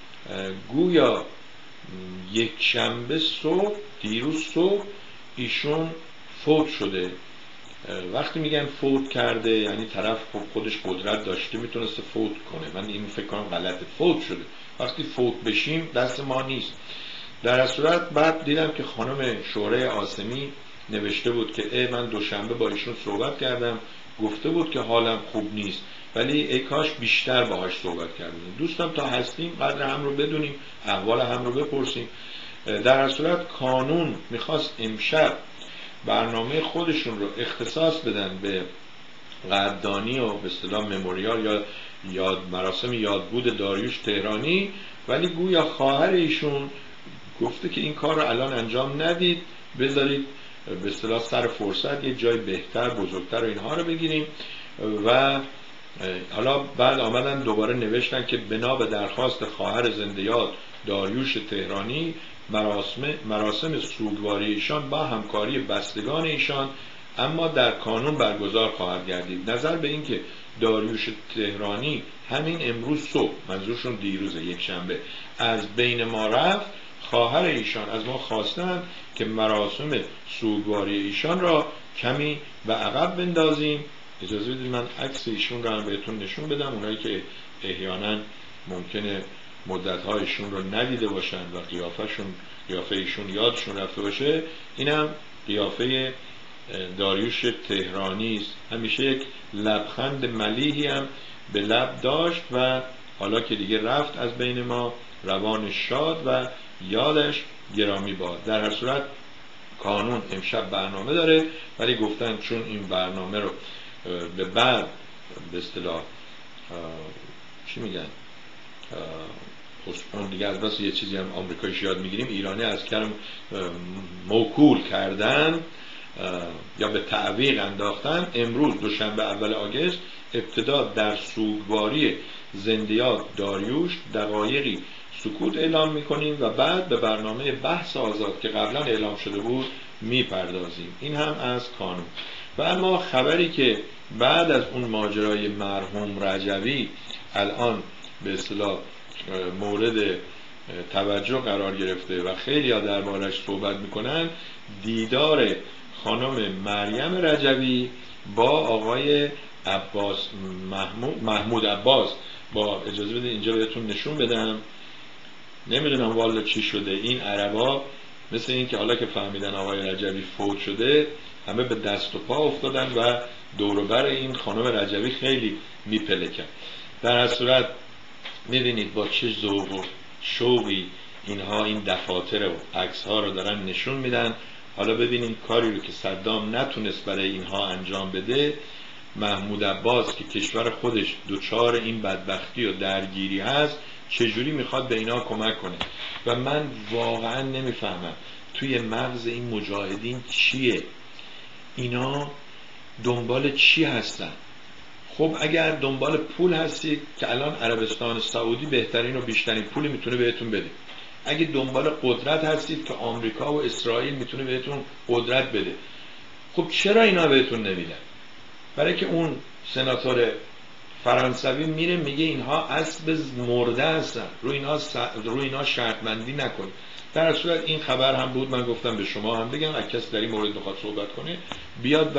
گویا یک شنبه صبح، دیروز صبح ایشون فوت شده. وقتی میگن فوت کرده یعنی طرف خودش قدرت داشته میتونسته فوت کنه، من این فکر کنم غلطه. فوت شده، وقتی فوت بشیم دست ما نیست. در صورت بعد دیدم که خانم شورای آسمی نوشته بود که من دوشنبه با ایشون صحبت کردم، گفته بود که حالم خوب نیست ولی ای کاش بیشتر باهاش صحبت کردیم. دوستان تا هستیم قدر هم رو بدونیم، احوال هم رو بپرسیم. در هر صورت کانون میخواست امشب برنامه خودشون رو اختصاص بدن به قدردانی و به اصطلاح مموریال یا مراسم یادبود داریوش تهرانی، ولی گویا خواهر ایشون گفته که این کار رو الان انجام ندید، بذارید به اصطلاح سر فرصت یه جای بهتر بزرگتر و اینها رو بگیریم. و حالا بعد آمدن دوباره نوشتن که بنا به درخواست خواهر زنده یاد داریوش تهرانی مراسم سوگواری ایشان با همکاری بستگان ایشان اما در کانون برگزار خواهد گردید. نظر به این که داریوش تهرانی همین امروز صبح، منظورشون دیروز یک شنبه، از بین ما رفت، خواهر ایشان از ما خواستن که مراسم سوگواری ایشان را کمی به عقب بندازیم. اجازه بدید من عکس ایشون رو هم بهتون نشون بدم، اونایی که احیانا ممکنه مدت‌هایشون رو ندیده باشن و قیافه ایشون یادشون رفته باشه. اینم قیافه داریوش تهرانی است. همیشه یک لبخند ملیحی هم به لب داشت و حالا که دیگه رفت از بین ما، روان شاد و یادش گرامی باد. در هر صورت کانون امشب برنامه داره، ولی گفتن چون این برنامه رو به بعد به اصطلاح چی میگن اون دیگه از بس یه چیزی هم آمریکاییش یاد میگیریم، ایرانی از کلم موکول کردن یا به تعویق انداختن. امروز دوشنبه اول آگوست ابتدا در سوگواری زندیات داریوش دقایقی سکوت اعلام میکنیم و بعد به برنامه بحث آزاد که قبلا اعلام شده بود میپردازیم. این هم از کانون. و اما خبری که بعد از اون ماجرای مرحوم رجوی الان به اصطلاح مورد توجه قرار گرفته و خیلی ها دربارش صحبت میکنن، دیدار خانم مریم رجوی با آقای عباس محمود عباس. با اجازه بده اینجا بهتون نشون بدم، نمیدونم والا چی شده این عربا، مثل این که حالا که فهمیدن آقای رجوی فوت شده همه به دست و پا افتادن و دوروبر این خانم رجوی خیلی میپلکن. در هر صورت میبینید با چه ذوق و شوقی اینها این دفاتر و عکس ها رو دارن نشون میدن. حالا ببینید کاری رو که صدام نتونست برای اینها انجام بده، محمود عباس که کشور خودش دوچار این بدبختی و درگیری هست چجوری میخواد به اینا کمک کنه. و من واقعا نمیفهمم توی مغز این مجاهدین چیه، اینا دنبال چی هستن؟ خب اگر دنبال پول هستید که الان عربستان سعودی بهترین و بیشترین پولی میتونه بهتون بده. اگه دنبال قدرت هستید که آمریکا و اسرائیل میتونه بهتون قدرت بده، خب چرا اینا بهتون نمیدن؟ برای که اون سناتور فرانسوی میره میگه اینها اسب مرده هستن، رو اینا شرطمندی نکنید. در صورت این خبر هم بود، من گفتم به شما هم بگم اگه کسی در این مورد بخواد صحبت کنه بیاد و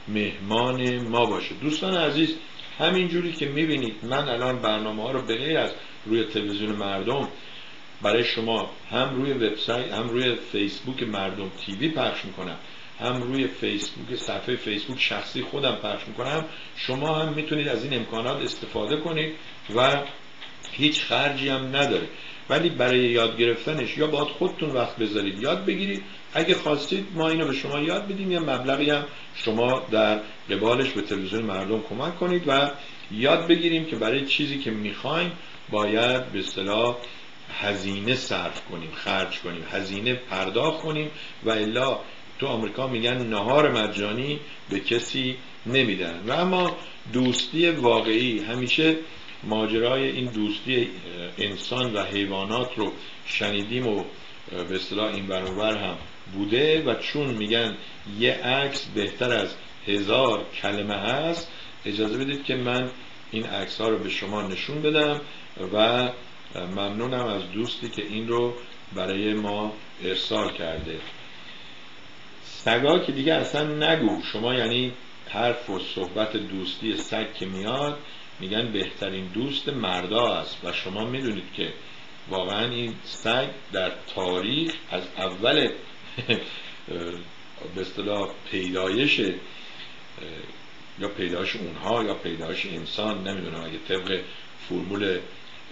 مهمان ما باشه. دوستان عزیز، همینجوری که میبینید من الان برنامه ها رو به غیر از روی تلویزیون مردم برای شما هم روی وبسایت هم روی فیسبوک مردم تیوی پخش میکنم، هم روی فیسبوک صفحه فیسبوک شخصی خودم پخش میکنم. شما هم میتونید از این امکانات استفاده کنید و هیچ خرجی هم نداره، ولی برای یاد گرفتنش یا باید خودتون وقت بذارید یاد بگیرید. اگه خواستید ما اینو به شما یاد بدیم، یا مبلغی هم شما در قبالش به تلویزیون مردم کمک کنید و یاد بگیریم که برای چیزی که میخوایم باید به اصطلاح هزینه صرف کنیم، خرج کنیم، هزینه پرداخت کنیم، و الا تو آمریکا میگن نهار مجانی به کسی نمیدن. و اما دوستی واقعی، همیشه ماجرای این دوستی انسان و حیوانات رو شنیدیم و به اصطلاح این ور اون ور هم بوده، و چون میگن یه عکس بهتر از 1000 کلمه هست، اجازه بدید که من این عکس ها رو به شما نشون بدم و ممنونم از دوستی که این رو برای ما ارسال کرده. سگا که دیگه اصلا نگو شما، یعنی حرف و صحبت دوستی سگ که میاد میگن بهترین دوست مردا است، و شما میدونید که واقعا این سگ در تاریخ از اول به اصطلاح پیدایش یا پیدایش اونها یا پیدایش انسان، نمیدونم اگه طبق فرمول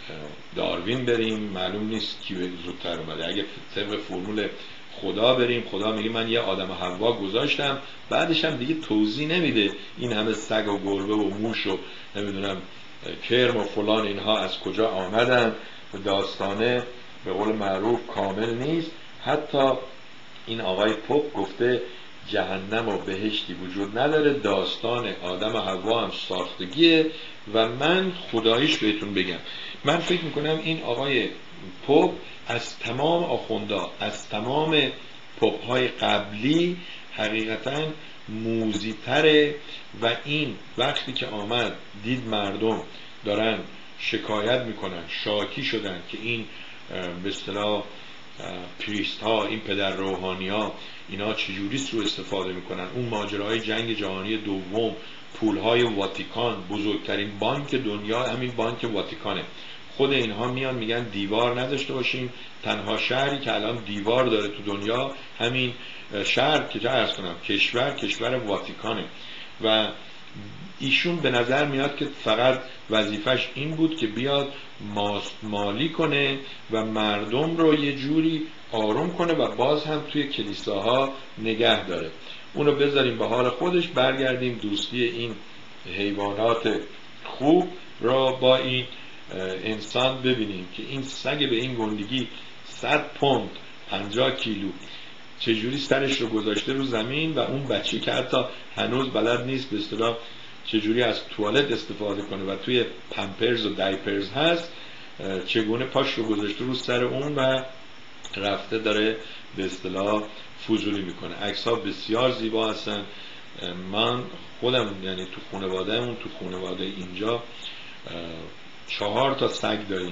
داروین بریم، معلوم نیست کی زودتر اومده. اگه طبق فرمول خدا بریم، خدا میگه من یه آدم و حوا گذاشتم، بعدش هم دیگه توضیح نمیده این همه سگ و گربه و موش و نمیدونم کرم و فلان اینها از کجا آمدن. داستانه به قول معروف کامل نیست. حتی این آقای پوپ گفته جهنم و بهشتی وجود نداره، داستان آدم و حوا هم ساختگیه. و من خداییش بهتون بگم، من فکر میکنم این آقای پوپ از تمام آخوندا، از تمام پوپ های قبلی حقیقتا موذی‌تره. و این وقتی که آمد دید مردم دارن شکایت میکنن، شاکی شدن که این به اصطلاح پریست ها، این پدر روحانی ها، اینا چجوری سوء استفاده میکنن. اون ماجرای جنگ جهانی دوم، پولهای واتیکان، بزرگترین بانک دنیا همین بانک واتیکانه. خود اینها میان میگن دیوار نداشته باشیم، تنها شهری که الان دیوار داره تو دنیا همین شهر که چه عرض کنم کشور واتیکانه. و ایشون به نظر میاد که فقط وظیفش این بود که بیاد مالی کنه و مردم رو یه جوری آروم کنه و باز هم توی کلیساها نگه داره. اونو بذاریم به حال خودش، برگردیم دوستی این حیوانات خوب را با این انسان ببینیم که این سگ به این گندگی 100 پوند 50 کیلو چجوری سرش رو گذاشته رو زمین و اون بچه که حتی هنوز بلد نیست به اصطلاح چجوری از توالت استفاده کنه و توی پمپرز و دایپرز هست، چگونه پاش رو گذاشته رو سر اون و رفته داره به اصطلاح فضولی میکنه. عکس ها بسیار زیبا هستن. من خودم یعنی تو خانواده اینجا 4 تا سگ داریم،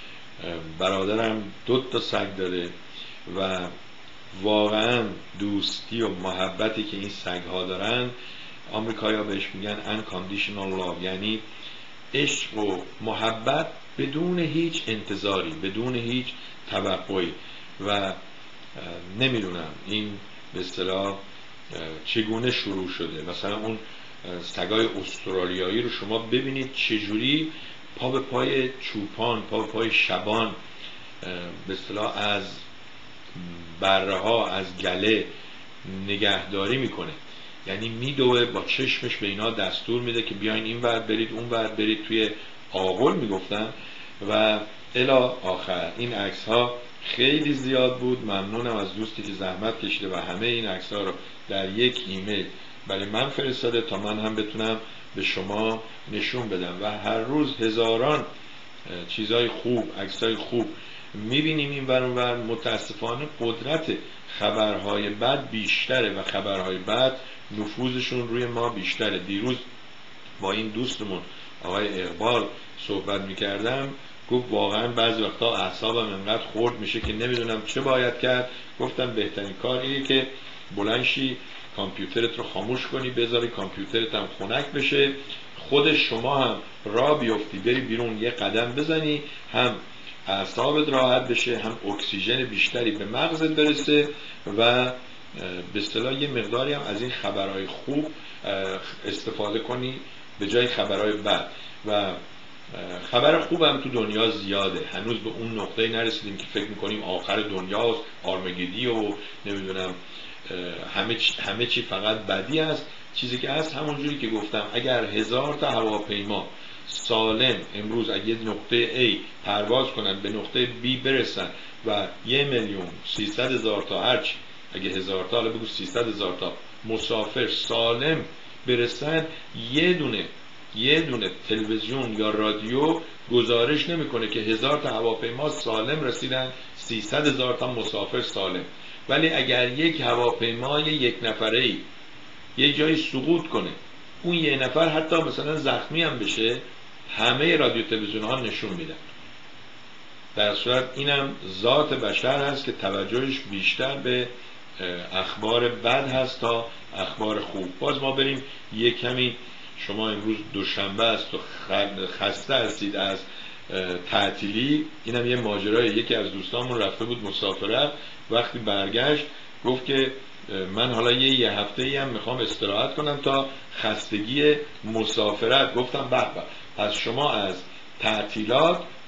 برادرم 2 تا سگ داره و واقعا دوستی و محبتی که این سگ ها دارن، آمریکایی‌ها بهش میگن unconditional love، یعنی عشق و محبت بدون هیچ انتظاری، بدون هیچ توقعی. و نمیدونم این به اصطلاح چگونه شروع شده. مثلا اون سگای استرالیایی رو شما ببینید چجوری پا به پای چوپان، پا به پای شبان به اصطلاح از بره ها، از گله نگهداری میکنه. یعنی میدوه با چشمش به اینا دستور میده که بیاین این ور برید اون ور برید، توی آغل میگفتن و الی آخر. این عکس ها خیلی زیاد بود. ممنونم از دوستی که زحمت کشیده و همه این عکس ها رو در یک ایمیل برای من فرستاده تا من هم بتونم به شما نشون بدم. و هر روز هزاران چیزای خوب، عکسای خوب میبینیم این ور اون ور. متاسفانه قدرت خبرهای بد بیشتره و خبرهای بد نفوذشون روی ما بیشتره. دیروز با این دوستمون آقای اقبال صحبت میکردم، گفت واقعا بعضی وقتا اعصابم انقدر خورد میشه که نمیدونم چه باید کرد. گفتم بهترین کار اینه که بلندشی کامپیوترت رو خاموش کنی، بذاری کامپیوترت هم خنک بشه، خود شما هم راه بیفتی بری بیرون یه قدم بزنی، هم اعصابت راحت بشه، هم اکسیژن بیشتری به مغزت برسه و به اصطلاح یه مقداری هم از این خبرهای خوب استفاده کنی به جای خبرهای بد. و خبر خوبم تو دنیا زیاده، هنوز به اون نقطه نرسیدیم که فکر میکنیم آخر دنیاست، آرمگدی و نمیدونم همه چی فقط بدی است. چیزی که هست همونجوری که گفتم، اگر 1000 تا هواپیما سالم امروز از یه نقطه A پرواز کنن به نقطه B برسن و 1,300,000 تا هرچی، اگه 1000 تا، حالا بگو 300,000 تا مسافر سالم برسن، یه دونه تلویزیون یا رادیو گزارش نمیکنه که 1000 تا هواپیما سالم رسیدن، 300,000 تا مسافر سالم. ولی اگر یک هواپیمای یک نفره‌ای یه جایی سقوط کنه، اون یه نفر حتی مثلا زخمی هم بشه، همه رادیو تلویزیون ها نشون میدن. در صورت اینم ذات بشر هست که توجهش بیشتر به اخبار بد هست تا اخبار خوب. باز ما بریم یه کمی، شما امروز دوشنبه است و خسته هستید از تعطیلی، اینم یه ماجرای. یکی از دوستانمون رفته بود مسافرت، وقتی برگشت گفت که من حالا یه هفته‌ای هم میخوام استراحت کنم تا خستگی مسافرت. گفتم به به، پس شما از تعطیلات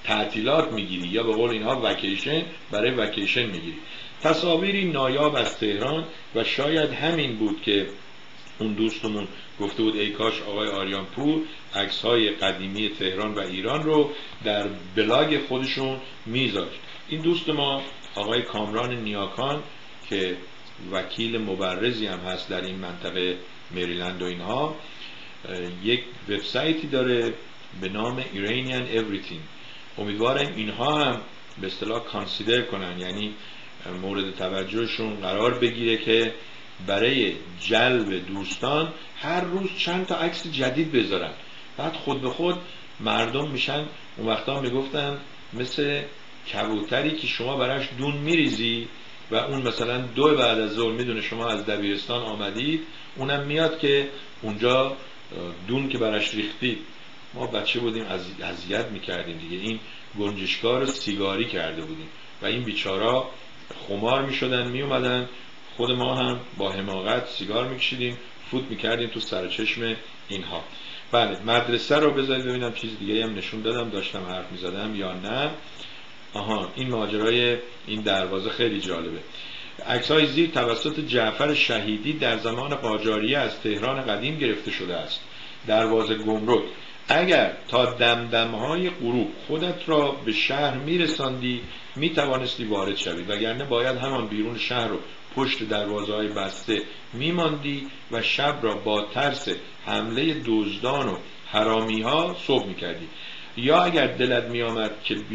تعطیلات میگیری یا به قول اینها وکیشن، برای وکیشن میگیری. تصاویری نایاب از تهران و شاید همین بود که اون دوستمون گفته بود ای کاش آقای آریانپور عکس‌های قدیمی تهران و ایران رو در بلاگ خودشون میذاشت. این دوست ما آقای کامران نیاکان که وکیل مبرزی هم هست در این منطقه مریلند و اینها، یک وبسایتی داره به نام Iranian Everything. امیدوارم اینها هم به اصطلاح کانسیدر کنن، یعنی مورد توجهشون قرار بگیره که برای جلب دوستان هر روز چند تا عکس جدید بذارن. بعد خود به خود مردم میشن، اون وقتا میگفتن مثل کبوتری که شما براش دون میریزی و اون مثلا 2 بعد از ظهر میدونه شما از دبیرستان آمدید، اونم میاد که اونجا دون که براش ریختید. ما بچه بودیم اذیت میکردیم دیگه، این گنجشکار رو سیگاری کرده بودیم و این بیچارا خمار میشدن میومدن، خود ما هم با حماقت سیگار میکشیدیم فوت میکردیم تو سر چشم اینها. بله مدرسه رو بذارید ببینم چیز دیگه هم نشون دادم داشتم حرف میزدم یا نه. آها این ماجرای این دروازه خیلی جالبه. عکس‌های زیر توسط جعفر شهیدی در زمان قاجاریه از تهران قدیم گرفته شده است. دروازه گمرک، اگر تا دمدمهای غروب خودت را به شهر میرساندی میتوانستی وارد شوی، وگرنه باید همان بیرون شهر رو پشت دروازه‌های بسته میماندی و شب را با ترس حمله دزدان و حرامی‌ها صبح میکردی. یا اگر دلت میآمد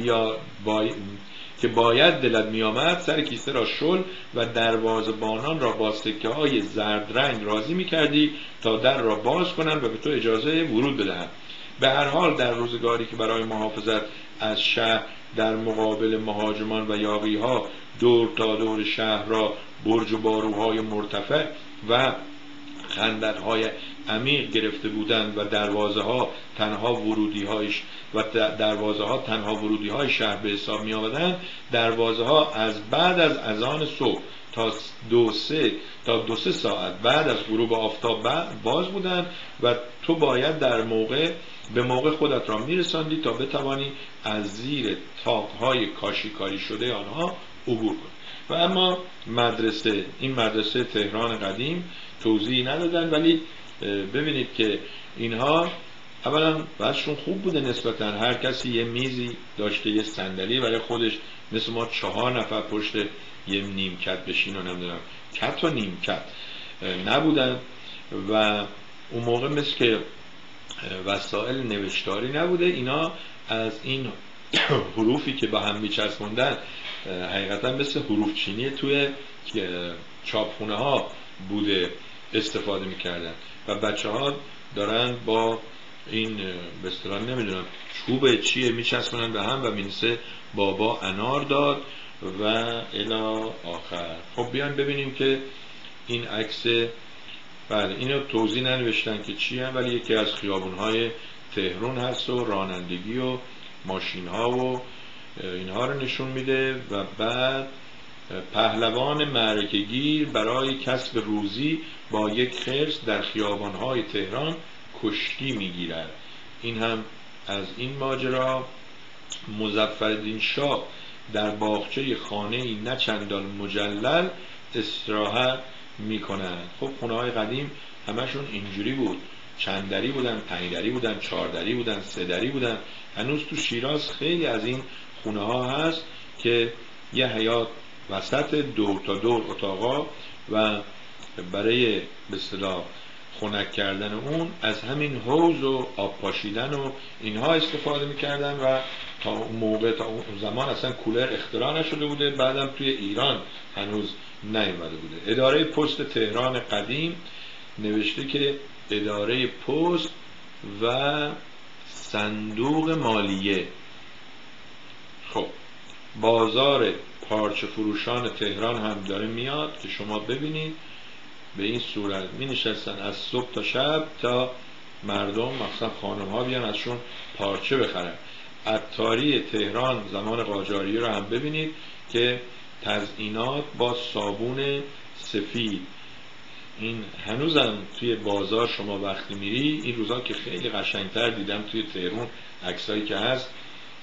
که باید دلت میآمد سر کیسه را شل و دروازه‌بانان را با سکه‌های زرد رنگ راضی میکردی تا در را باز کنند و به تو اجازه ورود بدهند. به هر حال در روزگاری که برای محافظت از شهر در مقابل مهاجمان و یاغی‌ها دور تا دور شهر را برج و باروهای مرتفع و خندق‌های عمیق گرفته بودند و دروازه‌ها تنها ورودی‌های شهر به حساب می‌آمدند، دروازه‌ها از بعد از اذان صبح تا 2-3 ساعت بعد از غروب آفتاب باز بودند و تو باید به موقع خودت را میرساندی تا بتوانی از زیر طاق‌های کاشیکاری شده آنها عبور کنی. و اما این مدرسه تهران قدیم توضیحی ندادن، ولی ببینید که اینها اولا وضعشون خوب بوده نسبتا، هر کسی یه میزی داشته، یه صندلی برای خودش، مثل ما 4 نفر پشت یه نیمکت بشین و نمیدونم کت و نیمکت نبودن و اون موقع مثل که وسایل نوشتاری نبوده، اینا از این حروفی که با هم میچسبوندن حقیقتا مثل حروف چینی توی چاپخونه ها بوده استفاده میکردن و بچه ها دارن با این به اصطلاح نمیدونم چوب چیه میچسبونن به هم و مینسه بابا انار داد و الی آخر. خب بیان ببینیم که این عکس، بله اینو توضیح ننوشتن که چیه، ولی یکی از خیابونهای تهران هست و رانندگی و ماشین ها و اینها رو نشون میده. و بعد پهلوان معرکه‌گیر برای کسب روزی با یک خرس در خیابان‌های تهران کشتی میگیرد. این هم از این ماجرا. مظفرالدین شاه در باغچه خانه‌ای نه چندان مجلل استراحت میکنند. خب خونه‌های قدیم همشون اینجوری بود، چند دری بودن، 5 دری بودن، 4 دری بودن، 3 دری بودن. هنوز تو شیراز خیلی از این خونه ها هست که یه حیاط وسط، دور تا دور اتاقا و برای به اصطلاح خنک کردن اون از همین حوض و آب پاشیدن و اینها استفاده میکردن و تا اون موقع، تا اون زمان اصلا کولر اختراع نشده بوده، بعدم توی ایران هنوز نیومده بوده. اداره پست تهران قدیم نوشته که اداره پست و صندوق مالیه. خب بازار پارچه فروشان تهران هم داره میاد که شما ببینید به این صورت می نشستن از صبح تا شب تا مردم مثلا خانم ها بیان ازشون پارچه بخرن. عطاری تهران زمان قاجاریه رو هم ببینید که تزیینات با صابون سفید. این هنوزم توی بازار شما وقتی میری، این روزا که خیلی قشنگتر دیدم توی تهران عکسایی که هست،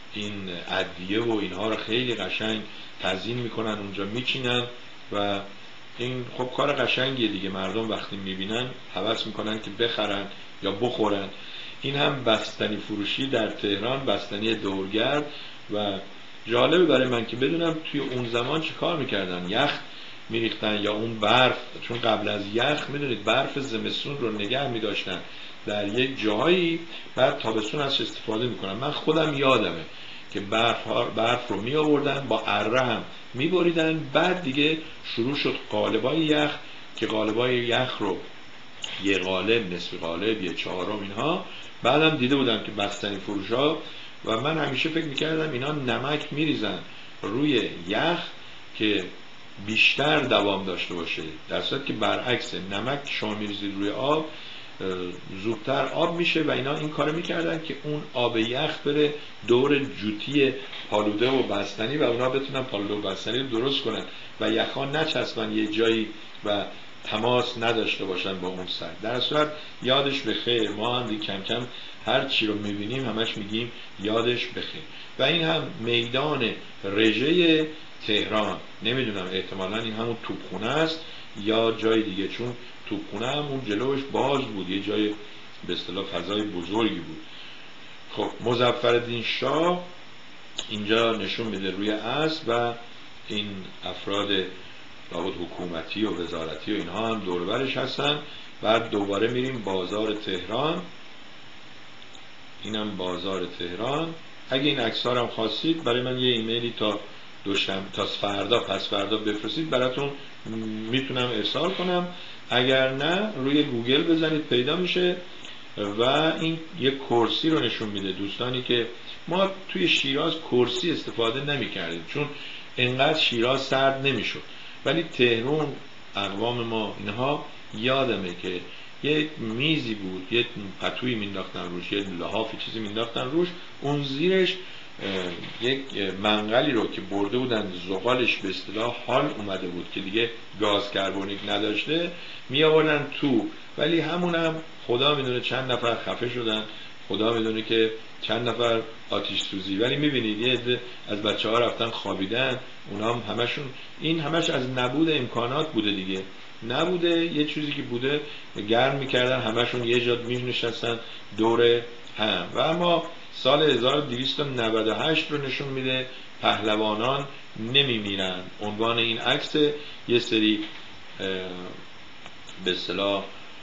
این ادویه و اینها رو خیلی قشنگ تزیین میکنن اونجا میچینن و این خب کار قشنگیه دیگه. مردم وقتی میبینن هوس میکنن که بخرن یا بخورن. این هم بستنی فروشی در تهران، بستنی دورگرد. و جالبه برای من که بدونم توی اون زمان چه کار میکردن، یخ میریختن یا اون برف، چون قبل از یخ میدونید برف زمستون رو نگه میداشتن در یک جایی، بعد تابستون ازش استفاده میکنن. من خودم یادمه که برف رو می آوردن با اره هم می بریدن، بعد دیگه شروع شد قالبای یخ که قالبای یخ رو یه قالب، نصف قالب، یه چهارم اینها. بعدم دیده بودم که بستنی فروشا و من همیشه فکر میکردم اینا نمک میریزن روی یخ که بیشتر دوام داشته باشه، در صورتی که برعکس، نمک شما میریزید روی آب زودتر آب میشه و اینا این کارو میکردن که اون آب یخ بره دور جوتی پالوده و بستنی و اونا بتونن پالوده و بستنی رو درست کنن و یخا نچسبن یه جایی و تماس نداشته باشن با اون سر. در صورت یادش بخیر. ما هم کم کم هر چی رو میبینیم همش میگیم یادش بخیر. و این هم میدان رژه تهران، نمیدونم احتمالاً این همون توپخونه است یا جای دیگه، چون توپخونه هم اون جلوش باز بود، یه جای به اصطلاح فضای بزرگی بود. خب مظفرالدین شاه اینجا نشون میده روی اسب و این افراد لابد حکومتی و وزارتی و اینها هم دور برش هستن. بعد دوباره میریم بازار تهران. اینم بازار تهران. اگه این عکس‌ها رو هم خواستید برای من یه ایمیلی تا فردا پس فردا بفرستید، براتون میتونم ارسال کنم. اگر نه روی گوگل بزنید پیدا میشه. و این یک کرسی رو نشون میده. دوستانی که ما توی شیراز کرسی استفاده نمی کردیم چون انقدر شیراز سرد نمیشد، ولی تهران اقوام ما اینها یادمه که یه میزی بود، یه پتویی مینداختن روش، یه لحافی چیزی مینداختن روش، اون زیرش یک منقلی رو که برده بودن زغالش به اصطلاح حال اومده بود که دیگه گاز کربونیک نداشته، می آوردن تو. ولی همونم خدا میدونه چند نفر خفه شدن، خدا میدونه که چند نفر آتش سوزی. ولی میبینید یه عده از بچه ها رفتن خوابیدن، اونا هم همشون، این همش از نبود امکانات بوده دیگه. نبوده یه چیزی که بوده گرم میکردن، همشون یه جا میشستن دور هم. و اما سال 1298 رو نشون میده، پهلوانان نمیمیرن. عنوان این عکس یه سری به اصطلاح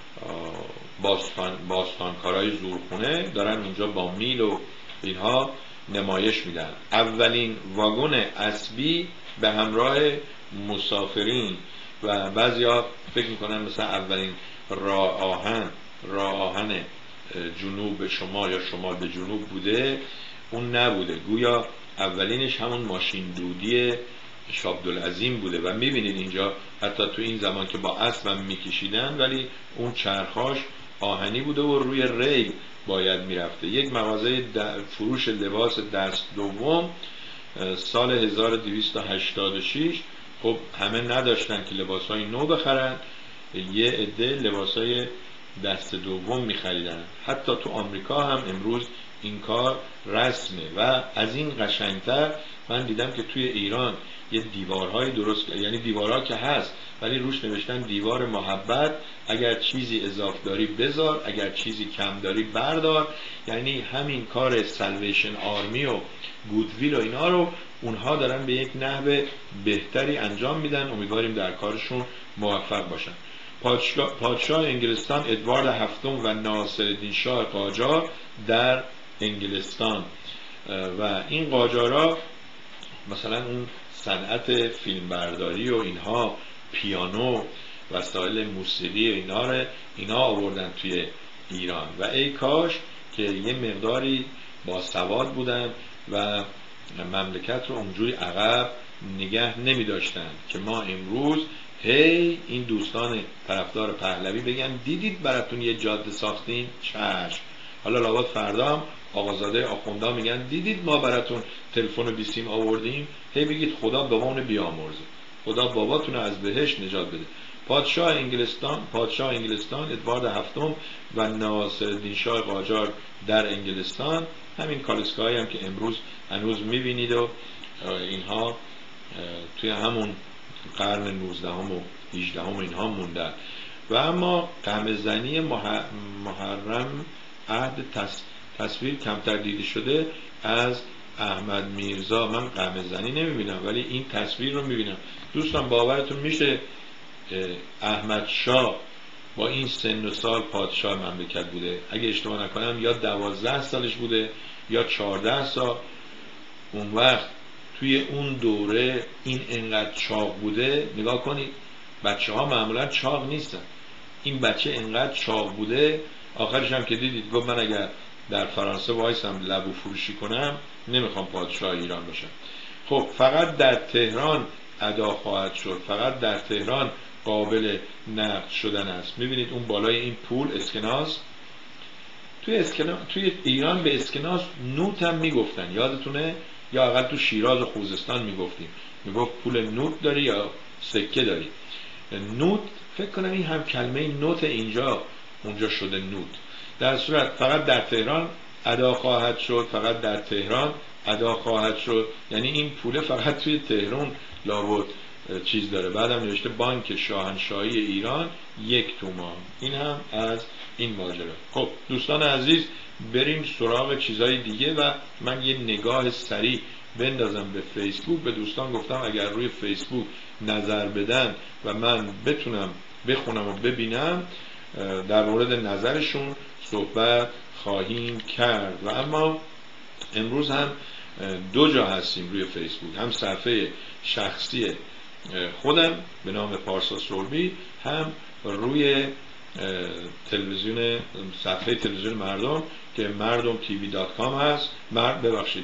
باستانکارای زورخونه دارن اونجا با میل و اینها نمایش میدن. اولین واگن اسبی به همراه مسافرین و بعضیا فکر میکنن مثلا اولین راه آهن جنوب به شمال یا شمال به جنوب بوده. اون نبوده، گویا اولینش همون ماشین دودی شابدالعظیم بوده. و میبینید اینجا حتی تو این زمان که با اسب هم میکشیدن ولی اون چرخاش آهنی بوده و روی ری باید میرفته. یک مغازه فروش لباس دست دوم سال 1286، خب همه نداشتن که لباسای نو بخرن، یه عده لباسای دست دوم میخریدن. حتی تو آمریکا هم امروز این کار رسمه. و از این قشنگتر من دیدم که توی ایران یه دیوارهای درست، یعنی دیوارها که هست ولی روش نوشتن دیوار محبت، اگر چیزی اضافه داری بذار، اگر چیزی کم داری بردار. یعنی همین کار سالویشن آرمی و گودویل و اینا رو اونها دارن به یک نحو بهتری انجام میدن. امیدواریم در کارشون موفق باشن. پادشاه انگلستان ادوارد هفتم و ناصرالدین شاه قاجار در انگلستان. و این قاجارا مثلا اون صنعت فیلمبرداری و اینها، پیانو، وسایل موسیقی اینا آوردن توی ایران. و ای کاش که یه مقداری با سواد بودن و مملکت رو اونجوری عقب نگه نمی داشتن که ما امروز هی این دوستان طرفدار پهلوی بگن دیدید براتون یه جاده ساختیم، چشم. حالا لابد فردا هم آقازاده آخوندا میگن دیدید ما براتون تلفن و بیسیم آوردیم، هی بگید خدا بابامونو بیامرزه، خدا باباتون رو از بهشت نجات بده. پادشاه انگلستان ادوارد هفتم و ناصرالدین شاه قاجار در انگلستان، همین کالسکه‌هایی هم که امروز هنوز می‌بینید و اینها توی همون قرن 19 و 18 اینها موندن. و اما قمه‌زنی محرم عهد تصویر کمتر دیده شده از احمد میرزا. من قمه‌زنی نمیبینم ولی این تصویر رو میبینم. دوستان باورتون میشه احمد شاه با این سن و سال پادشاه مملکت بوده؟ اگه اشتباه نکنم یا 12 سالش بوده یا 14 سال. اون وقت توی اون دوره این انقدر چاق بوده. نگاه کنید بچه ها معمولا چاق نیستن، این بچه انقدر چاق بوده. آخرش هم که دیدید گفت من اگر در فرانسه وایسم لبو فروشی کنم نمیخوام پادشاه ایران باشم. خب فقط در تهران ادا خواهد شد، فقط در تهران قابل نقد شدن است. میبینید اون بالای این پول اسکناس، توی ایران به اسکناس نوت هم میگفتن، یادتونه؟ یا اقل تو شیراز و خوزستان میگفتیم، میگفت پول نوت داری یا سکه داری. نوت فکر کنم این هم کلمه نوت اینجا اونجا شده نوت. در صورت فقط در تهران ادا خواهد شد، فقط در تهران ادا خواهد شد، یعنی این پول فقط توی تهران لابد چیز داره. بعدم نوشته بانک شاهنشاهی ایران 1 تومان. این هم از این ماجرا. خب دوستان عزیز بریم سراغ چیزای دیگه و من یه نگاه سریع بندازم به فیسبوک. به دوستان گفتم اگر روی فیسبوک نظر بدن و من بتونم بخونم و ببینم در مورد نظرشون صحبت خواهیم کرد. و اما امروز هم 2 جا هستیم روی فیسبوک، هم صفحه شخصی خودم به نام پارسا سربی، هم روی تلویزیون صفحه تلویزیون مردم که مردم tv.com هست. ببخشید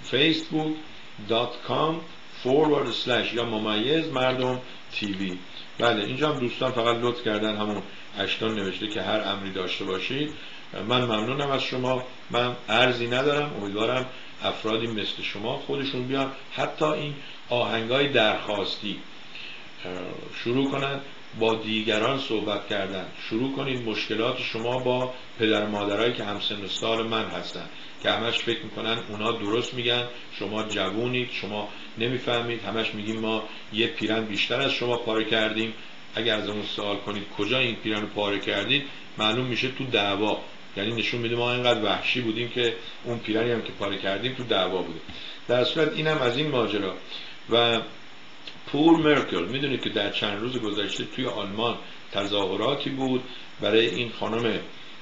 facebook.com/ یا ممیز مردم تیوی. بله اینجا هم دوستان فقط لطف کردن همون اشتان نوشته که هر امری داشته باشید. من ممنونم از شما، من عرضی ندارم. امیدوارم افرادی مثل شما خودشون بیان حتی این آهنگای درخواستی شروع کنن با دیگران صحبت کردن. شروع کنید مشکلات شما با پدر مادرایی که همسن و سال من هستن که همش فکر میکنن اونا درست میگن، شما جوونید، شما نمیفهمید، همش میگیم ما یه پیرن بیشتر از شما پاره کردیم. اگر از اون سوال کنید کجا این پیرن رو پاره کردید، معلوم میشه تو دعوا. یعنی نشون میده ما اینقدر وحشی بودیم که اون پیرنی هم که پاره کردیم تو دعوا بوده. در صورت اینم از این ماجرا. و پول مرکل، میدونید که در چند روز گذشته توی آلمان تظاهراتی بود برای این خانم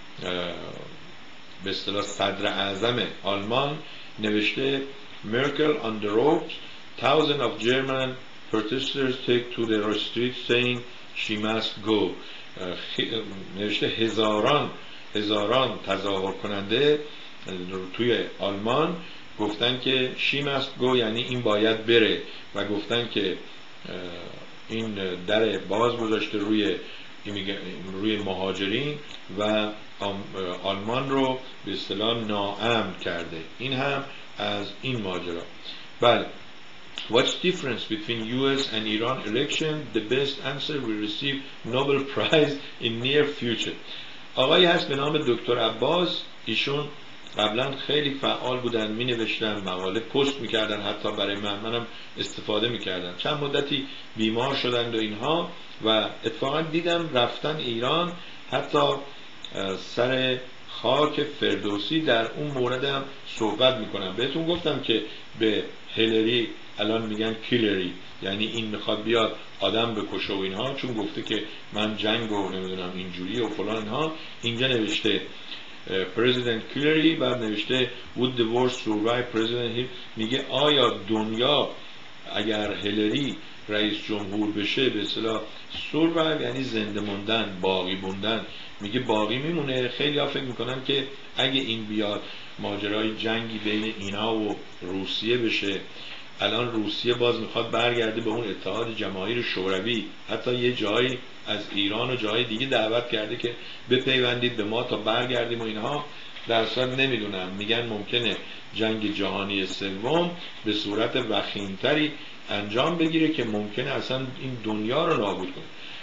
به اصطلاح صدر اعظم آلمان. نوشته مرکل on the road, thousands of German protesters take to the street saying she must go. نوشته هزاران تظاهر کننده توی آلمان گفتن که she must go یعنی این باید بره، و گفتن که این در باز گذاشته روی مهاجرین و آلمان رو به اصطلاح ناامن کرده. این هم از این ماجرا. بله What's difference between US and Iran election? The best answer will receive Nobel Prize in near future. آقایی هست به نام دکتر عباس، ایشون قبلا خیلی فعال بودن، می نوشتن، مقاله پست میکردن، حتی برای منم استفاده میکردن. چند مدتی بیمار شدند و اینها، و اتفاقا دیدم رفتن ایران، حتی سر خاک فردوسی در اون مورد هم صحبت میکنن. بهتون گفتم که به هیلری الان میگن کیلری، یعنی این میخواد بیاد آدم بکشه و اینها، چون گفته که من جنگ و نمیدونم اینجوری و فلان اینها. اینجا نوشته پرزیدنت کیلری، بعد نوشته would the war survive president Hillary. میگه آیا دنیا اگر هیلری رئیس جمهور بشه به اصطلاح survive یعنی زنده موندن، باقی موندن، میگه باقی میمونه. خیلی ها فکر میکنن که اگه این بیاد ماجرای جنگی بین اینا و روسیه بشه، الان روسیه باز میخواد برگرده به اون اتحاد جماهیر شوروی، حتی یه جایی از ایران و جای دیگه دعوت کرده که بپیوندید به ما تا برگردیم و اینها. در صورت نمیدونم، میگن ممکنه جنگ جهانی سوم به صورت وخیمتری انجام بگیره که ممکنه اصلا این دنیا رو نابود کنه.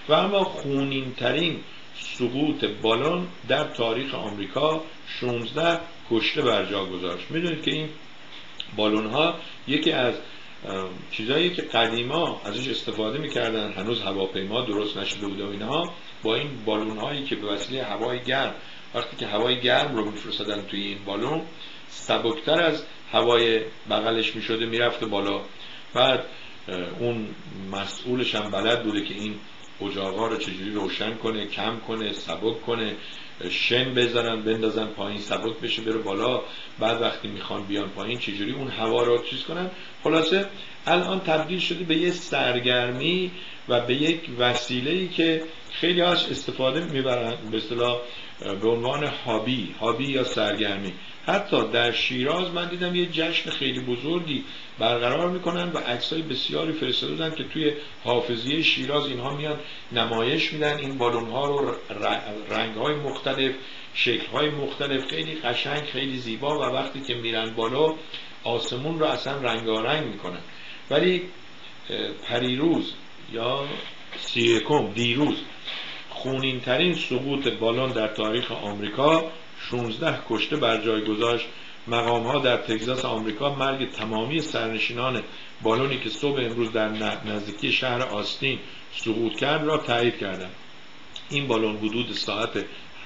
و اما خونین ترین سقوط بالون در تاریخ آمریکا، 16 کشته بر جا گذاشت. میدونید که این بالون ها یکی از چیزایی که قدیما ازش استفاده میکردن، هنوز هواپیما درست نشده بوده و اینها، با این بالون هایی که به وسیله هوای گرم، وقتی که هوای گرم رو میفرستادن توی این بالون، سبکتر از هوای بغلش میشده، میرفته بالا. بعد اون مسئولش هم بلد بوده که این اجاقا رو چجوری روشن کنه، کم کنه، سبک کنه، شن بذارن بندازن پایین سبک بشه بره بالا، بعد وقتی میخوان بیان پایین چجوری اون هوا رو چیز کنن. خلاصه الان تبدیل شده به یه سرگرمی و به یک وسیله‌ای که خیلی هاش استفاده میبرن به اصطلاح به عنوان هابی یا سرگرمی. حتی در شیراز من دیدم یه جشن خیلی بزرگی برقرار میکنن و عکسای بسیاری فرستاده بودن که توی حافظیه شیراز اینها میان نمایش میدن این بالون ها رو، رنگ های مختلف، شکل های مختلف، خیلی قشنگ، خیلی زیبا، و وقتی که میرن بالا آسمون رو اصلا رنگارنگ میکنن. ولی پریروز یا دیروز خونین ترین سقوط بالون در تاریخ آمریکا، 16 کشته بر جای گذاشت. مقام ها در تگزاس آمریکا مرگ تمامی سرنشینان بالونی که صبح امروز در نزدیکی شهر آستین سقوط کرد را تایید کردند. این بالون حدود ساعت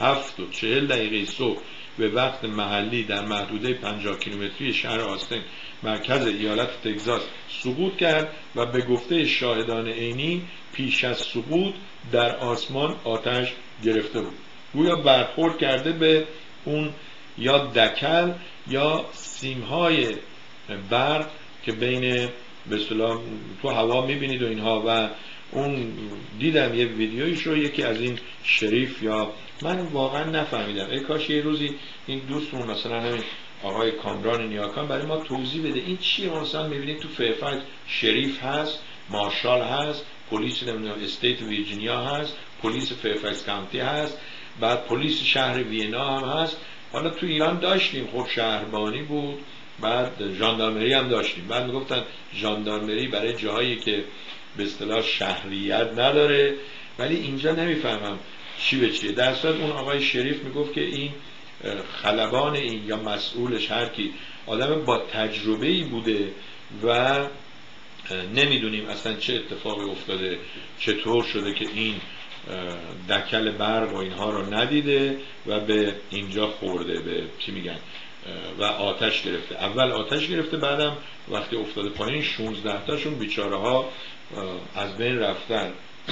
7:40 صبح به وقت محلی در محدوده 50 کیلومتری شهر آستین مرکز ایالت تگزاس سقوط کرد و به گفته شاهدان عینی پیش از سقوط در آسمان آتش گرفته بود. گویا برخورد کرده به اون یا دکل یا سیمهای برق که بین به اصطلاح تو هوا میبینید و اینها. و اون دیدم یه ویدیویش رو، یکی از این شریف، یا من واقعا نفهمیدم، ای کاش یه روزی این دوستمون مثلا همین آقای کامران نیاکان برای ما توضیح بده این چیه. مثلا میبینید تو فیرفکس شریف هست، مارشال هست، پلیس نمیدونم استیت ویرجینیا هست، پلیس فیرفکس کانتی هست، بعد پلیس شهر وینا هم هست. حالا تو ایران داشتیم، خب شهربانی بود، بعد ژاندارمری هم داشتیم. بعد میگفتن ژاندارمری برای جاهایی که به اصطلاح شهریت نداره، ولی اینجا نمیفهمم چی به چیه. در صورت اون آقای شریف میگفت که این خلبان این یا مسئولش هر کی آدم با تجربه‌ای بوده و نمیدونیم اصلا چه اتفاقی افتاده، چطور شده که این دکل برق و اینها رو ندیده و به اینجا خورده، به چی میگن، و آتش گرفته. اول آتش گرفته، بعدم وقتی افتاده پایین 16 تاشون بیچاره ها از بین رفتن.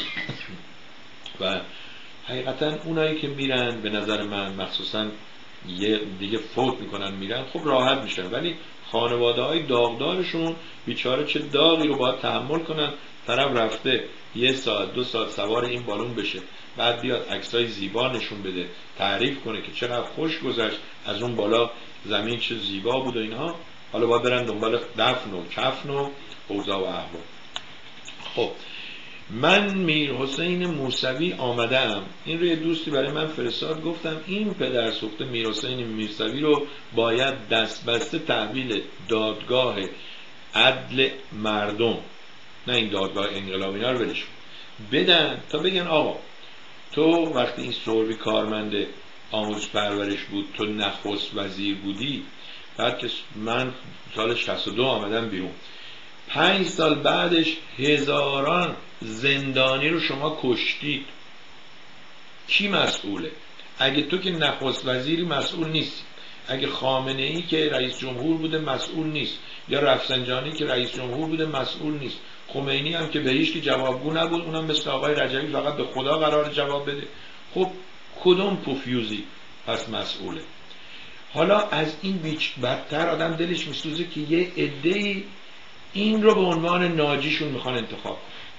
و حقیقتا اونایی که میرن به نظر من مخصوصا یه دیگه فوت میکنن میرن، خب راحت میشن، ولی خانواده های داغدارشون بیچاره چه داغی رو باید تحمل کنن. طرف رفته 1 ساعت 2 ساعت سوار این بالون بشه، بعد بیاد عکسای زیبا نشون بده، تعریف کنه که چقدر خوش گذشت از اون بالا، زمین چه زیبا بود و اینها. حالا باید برن دنبال دفن و کفن و اوضاع و احوال. خب من میرحسین موسوی آمدم، این رو یه دوستی برای من فرستاد، گفتم این پدر سوخته میرحسین موسوی رو باید دستبسته تحویل دادگاه عدل مردم، نه این دادگاه انقلابی، اینا رو ولش بدن تا بگن آقا تو وقتی این سروی کارمند آموزش پرورش بود، تو نخست وزیر بودی، بعد که من سال 62 آمدم بیرون، 5 سال بعدش هزاران زندانی رو شما کشتید، کی مسئوله؟ اگه تو که نخست وزیری مسئول نیستی، اگه خامنه ای که رئیس جمهور بوده مسئول نیست، یا رفسنجانی که رئیس جمهور بوده مسئول نیست، خمینی هم که به هیچ کی جوابگو نبود، اونم مثل آقای رجبی فقط به خدا قرار جواب بده، خب کدوم پوفیوزی پس مسئوله؟ حالا از این بدتر آدم دلش میسوزه که یه عده‌ای این رو به عنوان ناجیشون میخوان انتخاب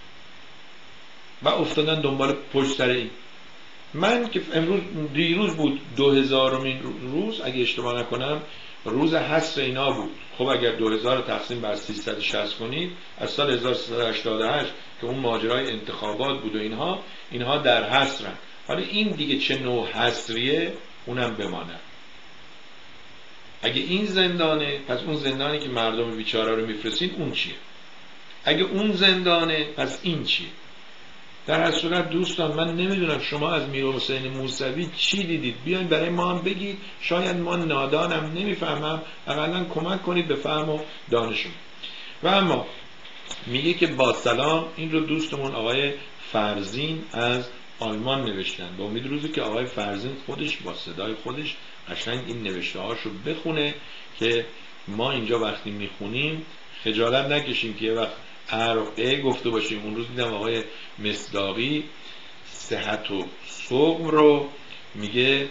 و افتادن دنبال پشت سر این. من که امروز دیروز بود 2000مین روز اگه اشتباه نکنم، روز حصر اینا بود. خب اگر 2000 رو تقسیم بر 360 کنید، از سال 1388 که اون ماجرای انتخابات بود و اینها در حصرن. حالا این دیگه چه نوع حصریه اونم بماند. اگه این زندانه، پس اون زندانی که مردم بیچاره رو میفرستین اون چیه؟ اگه اون زندانه، پس این چیه؟ در هر صورت دوستان من نمیدونم شما از میرحسین موسوی چی دیدید، بیاین برای ما هم بگید، شاید ما نادانم نمیفهمم، اقلا کمک کنید به فهم و دانشون. و اما میگه که با سلام، این رو دوستمون آقای فرزین از آلمان نوشتن. به امید روزی که آقای فرزین خودش با صدای خودش قشنگ این نوشته هاشو بخونه که ما اینجا وقتی میخونیم خجالت نکشیم که یه وقت ار و ا گفته باشیم. اون روز دیدم آقای مصداقی صحت و سقم رو میگه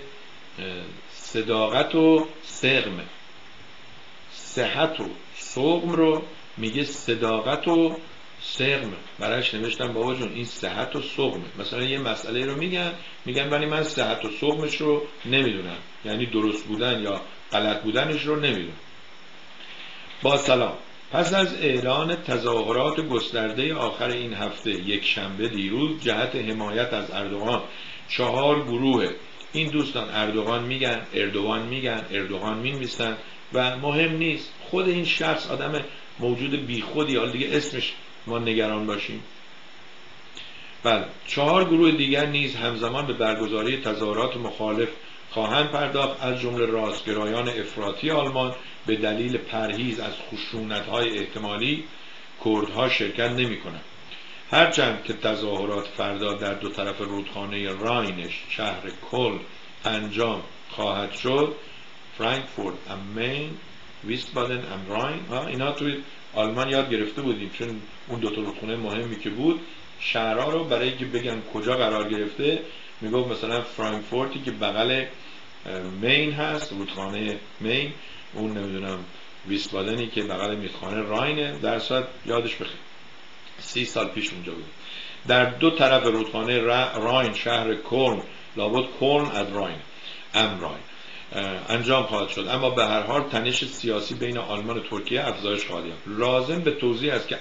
صداقت و سقم، صحت و سقم رو میگه صداقت و سقم. برایش نوشتم بابا جون این صحت و سقمه. مثلا یه مسئله رو میگن ولی من صحت و سقمش رو نمیدونم، یعنی درست بودن یا غلط بودنش رو نمیدونم. با سلام، پس از اعلان تظاهرات گسترده آخر این هفته یک شنبه دیروز جهت حمایت از اردوغان 4 گروه، این دوستان اردوغان میگن، اردوغان میگن، اردوغان مینویسن و مهم نیست، خود این شخص آدم موجود بیخودی، حالا دیگه اسمش ما نگران باشیم. بله، 4 گروه دیگر نیز همزمان به برگزاری تظاهرات مخالف خواهند پرداخت، از جمله راستگرایان افراطی آلمان به دلیل پرهیز از خشونت‌های احتمالی کردها شرکت نمی‌کنند. هرچند که تظاهرات فردا در 2 طرف رودخانه راینش شهر کلن انجام خواهد شد، فرانکفورت ام مین، ویسبادن ام راین، اینا توی آلمان یاد گرفته بودیم چون اون 2 تا رودخانه مهمی که بود شهرها رو برای اینکه بگن کجا قرار گرفته میگفت مثلا فرانکفورتی که بغل مین هست، رودخانه مین، اون نمیدونم ویسبادنی که بغل رودخانه راینه. در صورت یادش بخیر 30 سال پیش اونجا بود. در 2 طرف رودخانه راین شهر کلن، لابد کلن از راین، ام راین، انجام خواهد شد. اما به هر حال تنش سیاسی بین آلمان و ترکیه افزایش خواهد یافت. لازم به توضیح است که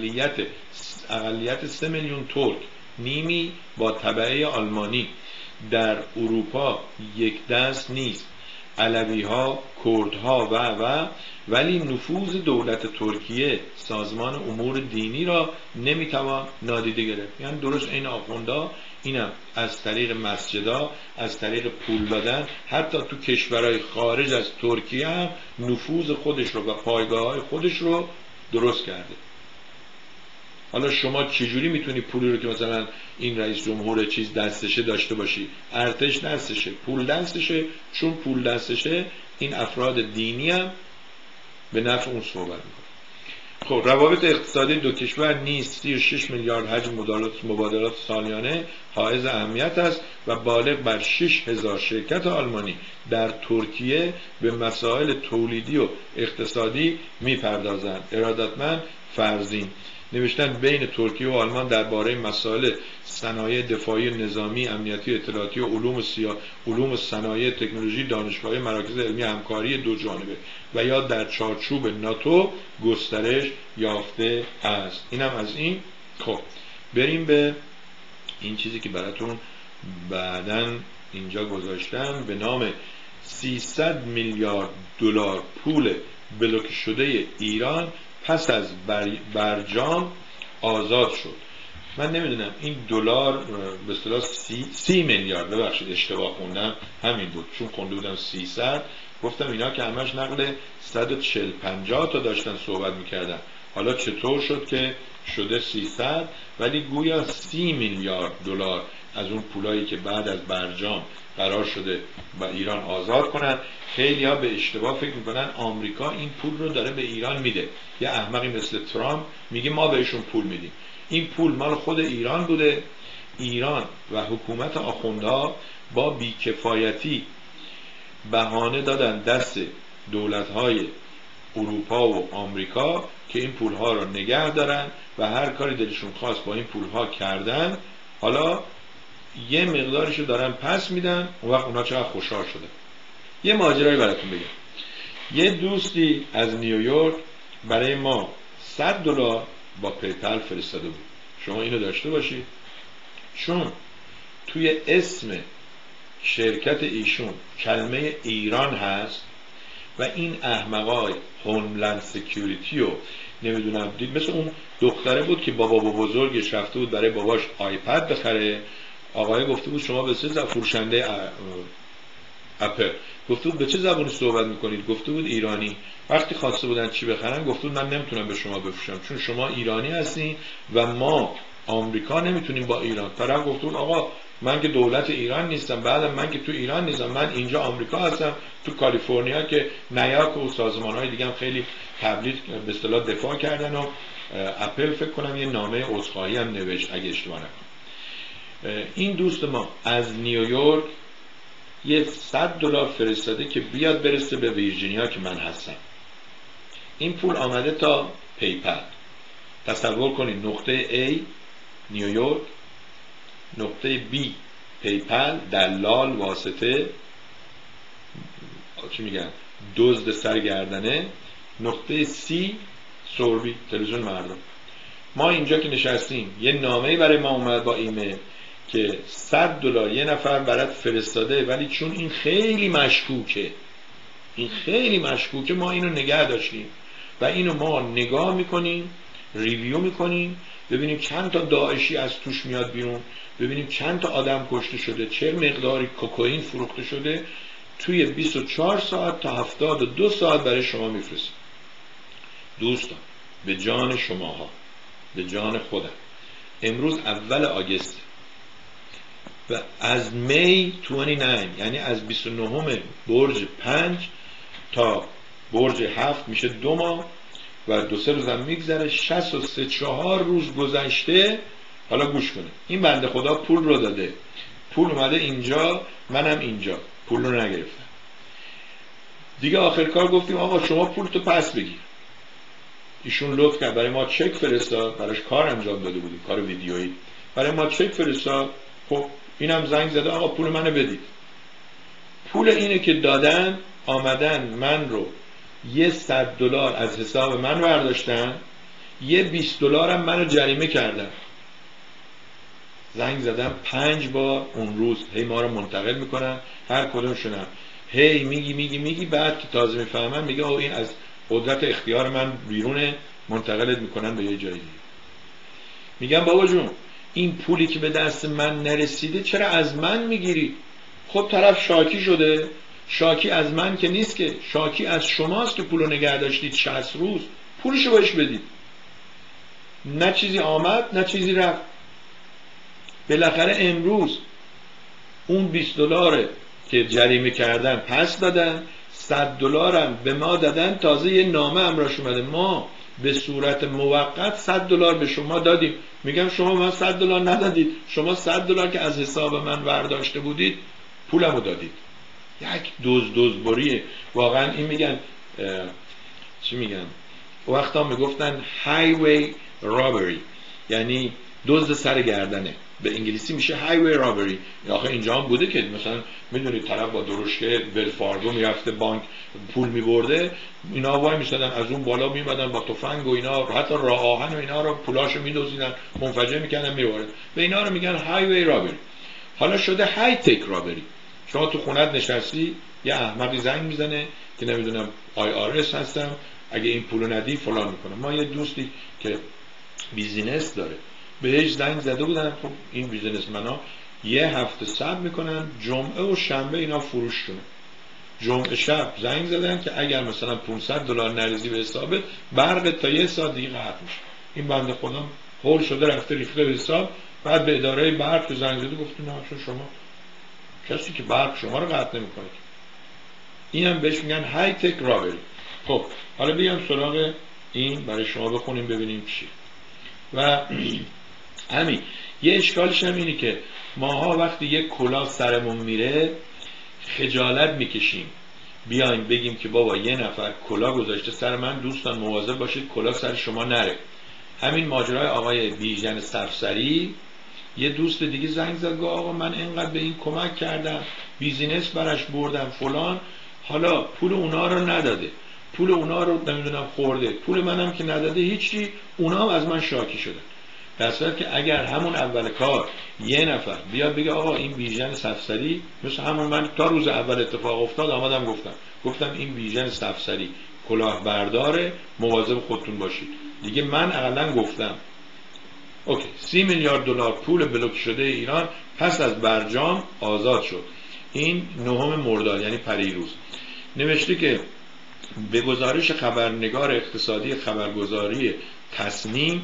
اقلیت 3 میلیون ترک، نیمی با تبعه آلمانی، در اروپا یک دست نیست. علوی ها، کردها و ولی نفوذ دولت ترکیه سازمان امور دینی را نمیتوان نادیده گرفت. یعنی درست این آخوندا اینم از طریق مسجدا، از طریق پول دادن، حتی تو کشورهای خارج از ترکیه هم نفوذ خودش رو و پایگاه‌های خودش رو درست کرده. حالا شما چجوری میتونی پولی رو که مثلا این رئیس جمهور چیز دستشه داشته باشی، ارتش دستشه، پول دستشه، چون پول دستشه این افراد دینی هم به نفع اون صحبت میکنه. خب روابط اقتصادی 2 کشور نیز 36 میلیارد حجم مبادلات سالیانه حائز اهمیت است و بالغ بر 6000 شرکت آلمانی در ترکیه به مسائل تولیدی و اقتصادی میپردازند. ارادتمند فرزین. نوشتن بین ترکیه و آلمان درباره مسائل صنایع دفاعی، نظامی، امنیتی، اطلاعاتی و علوم صنایع، تکنولوژی، دانشگاه‌های، مراکز علمی همکاری 2 جانبه و یا در چارچوب ناتو گسترش یافته است. اینم از این. خب بریم به این چیزی که براتون بعداً اینجا گذاشتم به نام 300 میلیارد دلار پول بلوک شده ایران پس از برجام آزاد شد. من نمیدونم این دلار به اصطلاح 30 میلیارد، ببخشید اشتباه خوندم، همین بود چون خونده بودم 300 گفتم اینا که همش نقل 140-50 تا داشتن صحبت میکردن، حالا چطور شد که شده 300؟ ولی گویا 30 میلیارد دلار از اون پولایی که بعد از برجام قرار شده و ایران آزاد کنن. خیلی ها به اشتباه فکر میکنن آمریکا این پول رو داره به ایران میده. یه احمقی مثل ترامپ میگه ما بهشون پول میدیم. این پول مال خود ایران بوده. ایران و حکومت آخوندها با بیکفایتی بهانه دادن دست دولت‌های اروپا و آمریکا که این پولها رو نگه دارن و هر کاری دلشون خواست با این پولها کردن. حالا یه مقدارشو دارن پس میدن، اون وقت اونا چقدر خوشحال شده. یه ماجرایی براتون بگم. یه دوستی از نیویورک برای ما $100 با پیپل فرستاده بود. شما اینو داشته باشید، چون توی اسم شرکت ایشون کلمه ایران هست و این احمقای هوملند سکیوریتی و نمیدونم دید، مثل اون دختره بود که بابا بزرگش رفته بود برای باباش آیپد بخره، آقای گفته بود شما به چه فروشنده اپل گفته بود به چه زبانی صحبت میکنید؟ گفته بود ایرانی. وقتی خواسته بودن چی بخرن گفته بود من نمیتونم به شما بفروشم چون شما ایرانی هستین و ما آمریکا نمیتونیم با ایران. طرف گفته بود آقا من که دولت ایران نیستم، بعدم من که تو ایران نیستم، من اینجا آمریکا هستم تو کالیفرنیا که نیاک و سازمان‌های دیگه هم خیلی تبلیغ به اصطلاح دفاع کردن و اپل فکر کنم یه نامه عذرخواهی هم نوشت اگه اشتباه نکنم. این دوست ما از نیویورک یه $100 فرستاده که بیاد برسه به ویرجینیا که من هستم. این پول آمده تا پیپل. تصور کنید نقطه A نیویورک، نقطه B پیپل، دلال واسطه چی میگن دزد سرگردنه، نقطه C سوربی تلویزیون مردم. ما اینجا که نشستیم یه نامه‌ای برای ما اومد با ایمیل که $100 یه نفر برات فرستاده، ولی چون این خیلی مشکوکه ما اینو نگه داشتیم و اینو ما نگاه میکنیم، ریویو میکنیم، ببینیم چند تا داعشی از توش میاد بیرون، ببینیم چند تا آدم کشته شده، چه مقداری کوکائین فروخته شده. توی 24 ساعت تا 72 ساعت برای شما میفرستیم. دوستان به جان شماها، به جان خودم، امروز اول آگست و از می 29 یعنی از 29 برج 5 تا برج 7 میشه 2 ماه و 2-3 روز هم میگذره، 63 روز گذشته. حالا گوش کنید، این بنده خدا پول رو داده، پول اومده اینجا، منم اینجا پول رو نگرفتم دیگه. آخر کار گفتیم آقا شما پول تو پس بگیر. ایشون لطف کرد برای ما چک فرستاد، براش کار انجام داده بودیم، کار ویدیویی، برای ما چک فرستاد. خب اینم زنگ زده آقا پول منو بدید. پول اینه که دادن، آمدن من رو یه $100 از حساب من برداشتن، یه $20 هم منو جریمه کردن. زنگ زدم 5 بار اون روز، هی ما رو منتقل میکنن، هر کدومشونم هی میگی بعد که تازه میفهمن میگه آقا این از قدرت اختیار من بیرونه، منتقلت میکنن به یه جایی دیگه. میگم بابا جون این پولی که به دست من نرسیده چرا از من میگیری؟ خب طرف شاکی شده، شاکی از من که نیست که، شاکی از شماست که پولو نگه داشتید 60 روز، پولشو بهش بدید. نه چیزی آمد نه چیزی رفت. بالاخره امروز اون $20 که جریمه کردن پس دادن، $100 هم به ما دادن، تازه یه نامه امراش اومده ما به صورت موقت $100 به شما دادیم. میگم شما من $100 ندادید، شما $100 که از حساب من برداشته بودید پولمو دادید. یک دزدبریه واقعا. این میگن چی میگن وقتا میگفتن highway robbery، یعنی دزد سرگردنه، به انگلیسی میشه highway robbery. آخه اینجا هم بوده که مثلا میدونید طرف با درشکه ولفارگو میرفته بانک پول میبرده، اینا وای میشدن از اون بالا میمدن با تفنگ و اینا، حتی راه آهن و اینا رو پولاشو میدوزیدن منفجر میکردن میبردن. به اینا رو میگن highway robbery. حالا شده های تک robbery. شما تو خونت نشستی، یه احمقی زنگ میزنه که نمیدونم IRS هستم، اگه این پولو ندی فلان میکنه. ما یه دوستی که بیزینس داره بهش زنگ زده بودن، خب این بیزینسمنا یه هفته صبر میکنن، جمعه و شنبه اینا فروش کنه. جمعه شب زنگ زدن که اگر مثلا $500 نریزی به حسابت، برق تا یه ساعت دیگه قطع میشه. این بنده خدا هول شده رفته ریخته به حساب، بعد به اداره برق زنگ زده گفت نه چون شما کسی که برق شما رو قطع نمیکنه. اینم بهش میگن های تک رابری. خب حالا بیام سراغ این برای شما بخونیم ببینیم چی. و همین یه اشکالش هم اینه که ماها وقتی یک کلاه سرمون میره خجالت میکشیم بیایم بگیم که بابا یه نفر کلاه گذاشته سر من، دوستان مواظب باشید کلاه سر شما نره. همین ماجرای آقای بیژن سفسری، یه دوست دیگه زنگ زد گفت آقا من اینقدر به این کمک کردم، بیزینس براش بردم فلان، حالا پول اونا رو نداده، پول اونا رو نمیدونم خورده، پول منم که نداده هیچی، اونا هم از من شاکی شدن. در صورت که اگر همون اول کار یه نفر بیاد بگه آقا این بیژن سفسری، مثل همون من تا روز اول اتفاق افتاد آمدم گفتم این بیژن سفسری کلاهبرداره، مواظب خودتون باشید دیگه. من اقلا گفتم اوکی 30 میلیارد دلار پول بلوک شده ایران پس از برجام آزاد شد. این 9 مرداد یعنی پریروز نوشته که به گزارش خبرنگار اقتصادی خبرگزاری تصنیم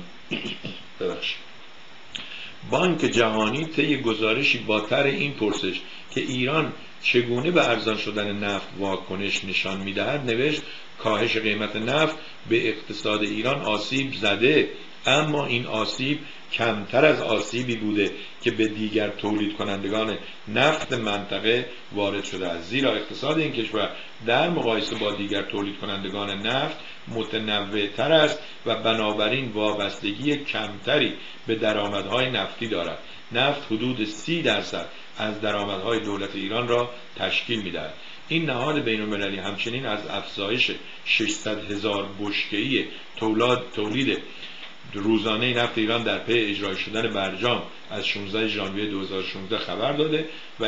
بانک جهانی طی گزارشی با طرح این پرسش که ایران چگونه به ارزان شدن نفت واکنش نشان می‌دهد نوشت کاهش قیمت نفت به اقتصاد ایران آسیب زده، اما این آسیب کمتر از آسیبی بوده که به دیگر تولید کنندگان نفت منطقه وارد شده است، زیرا اقتصاد این کشور در مقایسه با دیگر تولید کنندگان نفت متنوع‌تر است و بنابراین وابستگی کمتری به درآمدهای نفتی دارد. نفت حدود 30% از درآمدهای دولت ایران را تشکیل می‌دهد. این نهاد بین‌المللی همچنین از افزایش 600,000 بشکه‌ای تولید روزانه نفت ایران در پی اجرای شدن برجام از 16 ژانویه 2016 خبر داده و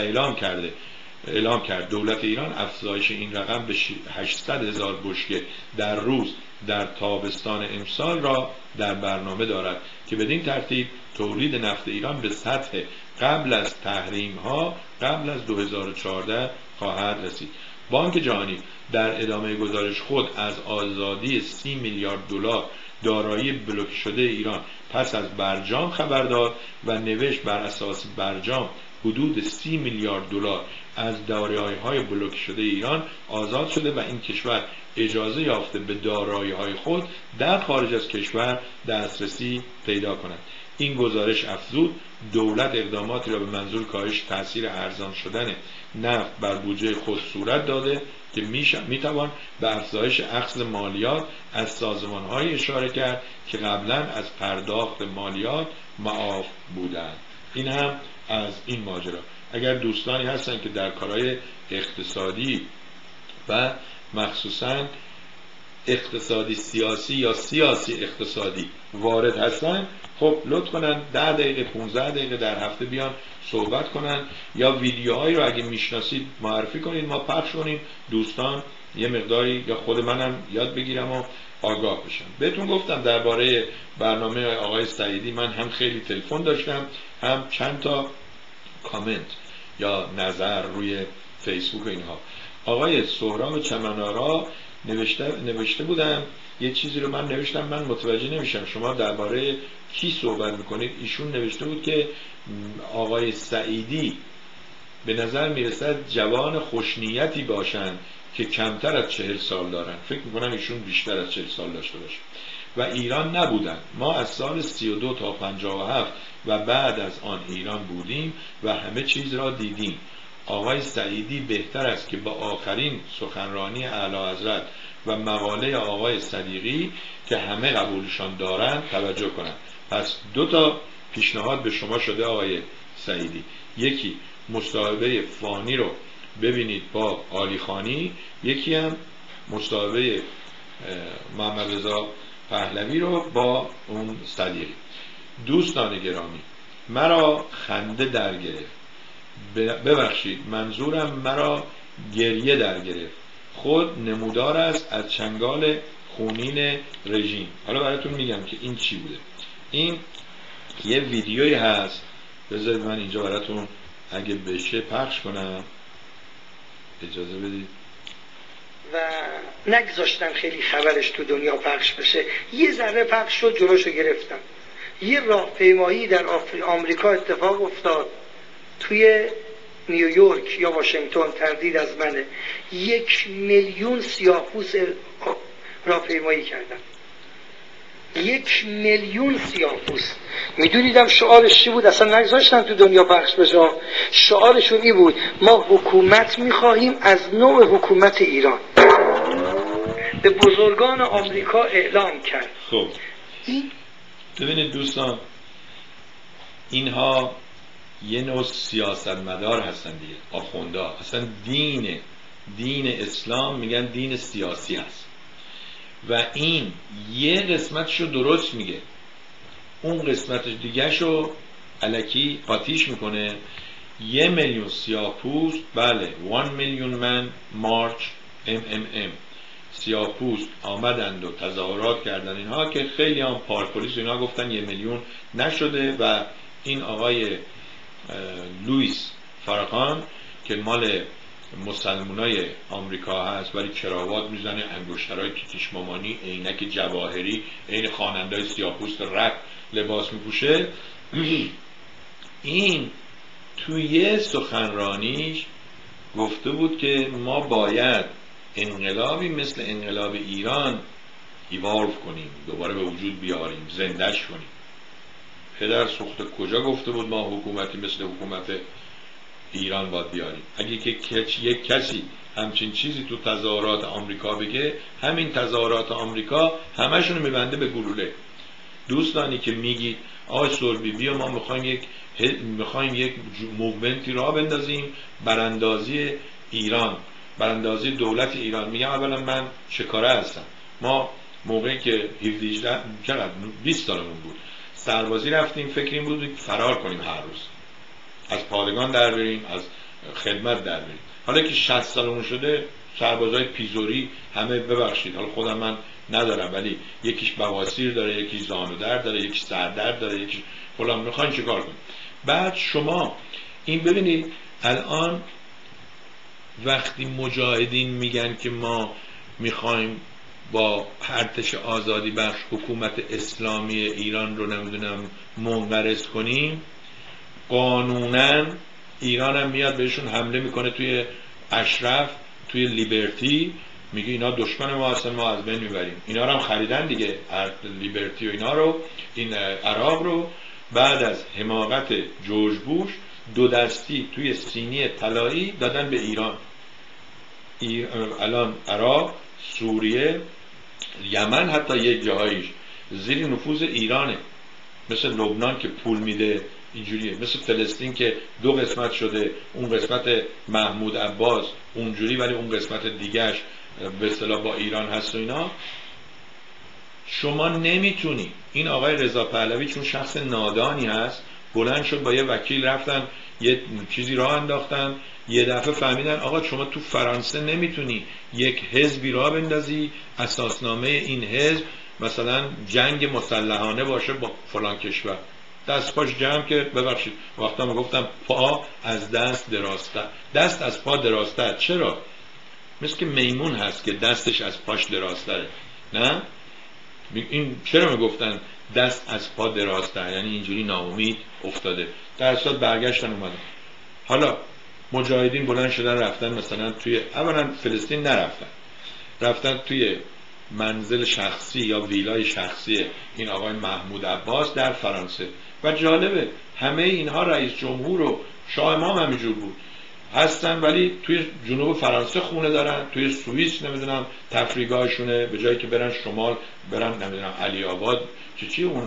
اعلام کرد دولت ایران افزایش این رقم به 800,000 بشکه در روز در تابستان امسال را در برنامه دارد که بدین ترتیب تولید نفت ایران به سطح قبل از تحریم ها قبل از 2014 خواهد رسید. بانک جهانی در ادامه گزارش خود از آزادی 30 میلیارد دلار دارایی بلوک شده ایران پس از برجام خبر داد و نوشت بر اساس برجام حدود 30 میلیارد دلار از دارایی‌های بلوک شده ایران آزاد شده و این کشور اجازه یافته به دارایی‌های خود در خارج از کشور دسترسی پیدا کند. این گزارش افزود دولت اقداماتی را به منظور کاهش تاثیر ارزان شدن نفت بر بودجه خود صورت داده که میتوان به افزایش اخذ مالیات از سازمان‌های اشاره کرد که قبلا از پرداخت مالیات معاف بودند. این هم از این ماجرا. اگر دوستانی هستن که در کارهای اقتصادی و مخصوصاً اقتصادی سیاسی یا سیاسی اقتصادی وارد هستن، خب لطف کنن 10 دقیقه 15 دقیقه در هفته بیان صحبت کنن یا ویدیوهایی رو اگه میشناسید معرفی کنید، ما پخش کنیم، دوستان یه مقداری یا خود منم یاد بگیرم و آگاه بشم. بهتون گفتم درباره برنامه آقای سعیدی من هم خیلی تلفن داشتم، هم چند تا کامنت یا نظر روی فیسبوک و اینها. آقای سهراب چمنارا نوشته بودم یه چیزی رو من نوشتم، من متوجه نمیشم شما درباره کی صحبت میکنید. ایشون نوشته بود که آقای سعیدی به نظر میرسد جوان خوشنیتی باشند که کمتر از 40 سال دارن. فکر میکنم ایشون بیشتر از 40 سال داشته باشه و ایران نبودن. ما از سال 32 تا 57 و بعد از آن ایران بودیم و همه چیز را دیدیم. آقای سعیدی بهتر است که با آخرین سخنرانی اعلیحضرت و مقاله آقای صدیقی که همه قبولشان دارند توجه کنند. پس 2 تا پیشنهاد به شما شده آقای سعیدی. یکی مصاحبه فانی رو ببینید با عالی خانی، یکی هم مصاحبه محمد رضا پهلوی رو با اون صدیقی. دوستان گرامی، مرا خنده در گرفت، ببخشید منظورم مرا گریه در گرفت. خود نمودار است از چنگال خونین رژیم. حالا براتون میگم که این چی بوده. این یه ویدیویی هست، بذارید من اینجا براتون اگه بشه پخش کنم، اجازه بدید. و نگذاشتن خیلی خبرش تو دنیا پخش بشه. یه ذره پخش شد، جلوشو گرفتن. یه راهپیمایی در آمریکا اتفاق افتاد، توی نیویورک یا واشنگتن، تردید از منه. 1 میلیون سیاه‌پوست راهپیمایی کردن. 1 میلیون سیاه‌پوست. میدونیدم شعارش چی بود؟ اصلا نگذاشتن تو دنیا پخش بشه. شعارشون این بود: ما حکومت میخواهیم از نوع حکومت ایران. به بزرگان آمریکا اعلام کرد. خب ببینید دوستان، اینها یه نوع سیاستمدار هستن دیگه، آخوندا. اصلا دین اسلام میگن دین سیاسی هست و این یه قسمتشو درست میگه، اون قسمتش دیگه شو الکی آتیش میکنه. 1 میلیون سیاه‌پوست، بله 1 میلیون من مارچ MMM سیاه‌پوست آمدند و تظاهرات کردن اینها، که خیلی هم پلیس اینا گفتن 1 میلیون نشده. و این آقای لوئیس فارخان که مال مسلمانای آمریکا هست ولی کراوات میزنه، انگشترهای تیتیش مامانی، عینک جواهری، عین خواننده‌های سیاه‌پوست رپ لباس میپوشه. این توی سخنرانیش گفته بود که ما باید انقلابی مثل انقلاب ایران ایوالو کنیم، دوباره به وجود بیاریم، زندش کنیم. پدر سوخته کجا گفته بود ما حکومتی مثل حکومت ایران باید بیاریم؟ اگه که یک کسی همچین چیزی تو تظاهرات آمریکا بگه، همین تظاهرات آمریکا همشون میبنده به گلوله. دوستانی که میگید آقای سوربی بیا ما میخوایم یک موومنتی راه بندازیم براندازی ایران، براندازی دولت ایران، میگم اولا من شکاره هستم. ما موقعی که 20 سالمون بود سربازی رفتیم، فکر این بود فرار کنیم، هر روز از پادگان در بریم، از خدمت در بریم. حالا که 60 سالمون شده سربازای پیزوری همه، ببخشید حالا خودم من ندارم ولی یکیش بواسیر داره، یکیش زانو درد داره، یکیش سردرد داره، یکیش فلان. میخواین چیکار کنیم؟ بعد شما این ببینید الان وقتی مجاهدین میگن که ما میخوایم با ارتش آزادی بخش حکومت اسلامی ایران رو نمیدونم منقرض کنیم، قانونا ایران هم میاد بهشون حمله میکنه توی اشرف، توی لیبرتی، میگه اینا دشمن ما هستن، ما از بین میبریم. اینا رو هم خریدن دیگه، لیبرتی و اینا رو، این عراق رو. بعد از حماقت جورج بوش 2 دستی توی سینی طلایی دادن به ایران. الان عراق، سوریه، یمن حتی یک جاهایش زیر نفوذ ایرانه، مثل لبنان که پول میده اینجوریه، مثل فلسطین که 2 قسمت شده، اون قسمت محمود عباس اونجوری ولی اون قسمت دیگهش به اصطلاح با ایران هست و اینا. شما نمیتونی. این آقای رضا پهلوی چون شخص نادانی هست بلند شد با یه وکیل رفتن یه چیزی راه انداختن، یه دفعه فهمیدن آقا شما تو فرانسه نمیتونی یک حزبی راه بندازی اساسنامه این حزب مثلا جنگ مسلحانه باشه با فلان کشور. دست پاش جمع که ببخشید وقتا ما گفتم پا از دست درازتر، دست از پا درازتر. چرا؟ مثل که میمون هست که دستش از پاش درازتره. نه این چرا میگفتن دست از پا درازتر؟ یعنی اینجوری ناامید افتاده. در اصل برگشتن اومدن. حالا مجاهدین بلند شدن رفتن مثلا توی، اولا فلسطین نرفتن، رفتن توی منزل شخصی یا ویلای شخصی این آقای محمود عباس در فرانسه. و جالبه همه اینها رئیس جمهور و شاه امام همینجور بود هستن ولی توی جنوب فرانسه خونه دارن، توی سوئیس نمیدونم تفریحگاهشونه، به جایی که برن شمال برن نمیدونم علی آباد چی اون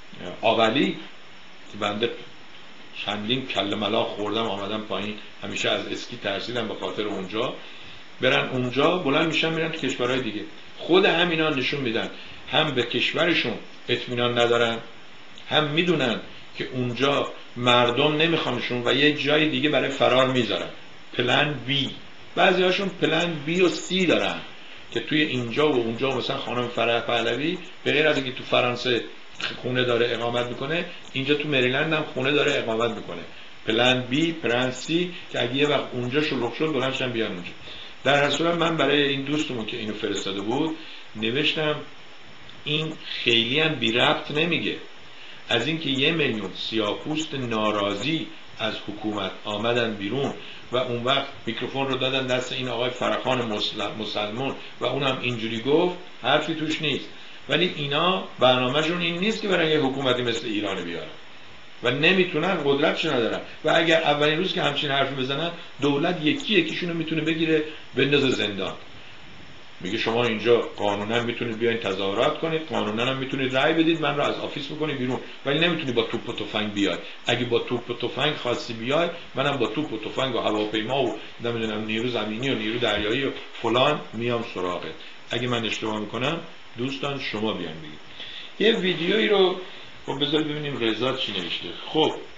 آولی، بنده چندین کله ملاخ خوردم آمدم پایین، همیشه از اسکی ترسیدم به خاطر اونجا. برن اونجا بلند میشن میرن تو کشورهای دیگه. خود همینا نشون میدن هم به کشورشون اطمینان ندارن، هم میدونن که اونجا مردم نمیخوانشون و یه جای دیگه برای فرار میذارن، پلن بی. بعضی هاشون پلن بی و سی دارن که توی اینجا و اونجا، مثلا خانم فرح پهلوی به غیر از اینکه تو فرانسه خونه داره اقامت میکنه، اینجا تو مریلند هم خونه داره اقامت میکنه. پلن بی، پلن سی که اگه یه وقت اونجا شلوغ شد بلندشن بیان اونجا. در هر صورت من برای این دوستمون که اینو فرستاده بود نوشتم این خیلی هم بی ربط نمیگه از اینکه 1 میلیون سیاه‌پوست ناراضی از حکومت آمدن بیرون و اون وقت میکروفون رو دادن دست این آقای فرخان مسلمان و اونم اینجوری گفت، حرفی توش نیست. ولی اینا برنامه‌شون این نیست که برن یه حکومتی مثل ایران بیارن و نمیتونن، قدرتش ندارن. و اگر اولین روز که همچین حرفی بزنن دولت یکیشونو میتونه بگیره بندازه زندان. میگه شما اینجا قانونا میتونید بیاین تظاهرات کنید، قانونا هم میتونید رأی بدید، من رو از آفیس بکنید بیرون، ولی نمیتونی با توپ و تفنگ بیای. اگه با توپ و تفنگ خواستی بیای منم با توپ و تفنگ و هواپیما و نمیدونم نیرو زمینی و نیرو دریایی و فلان میام سراغت. اگه من اشتباه میکنم دوستان شما بیان بگید. یه ویدیویی رو خب بذارید ببینیم رضا چی نوشته. خب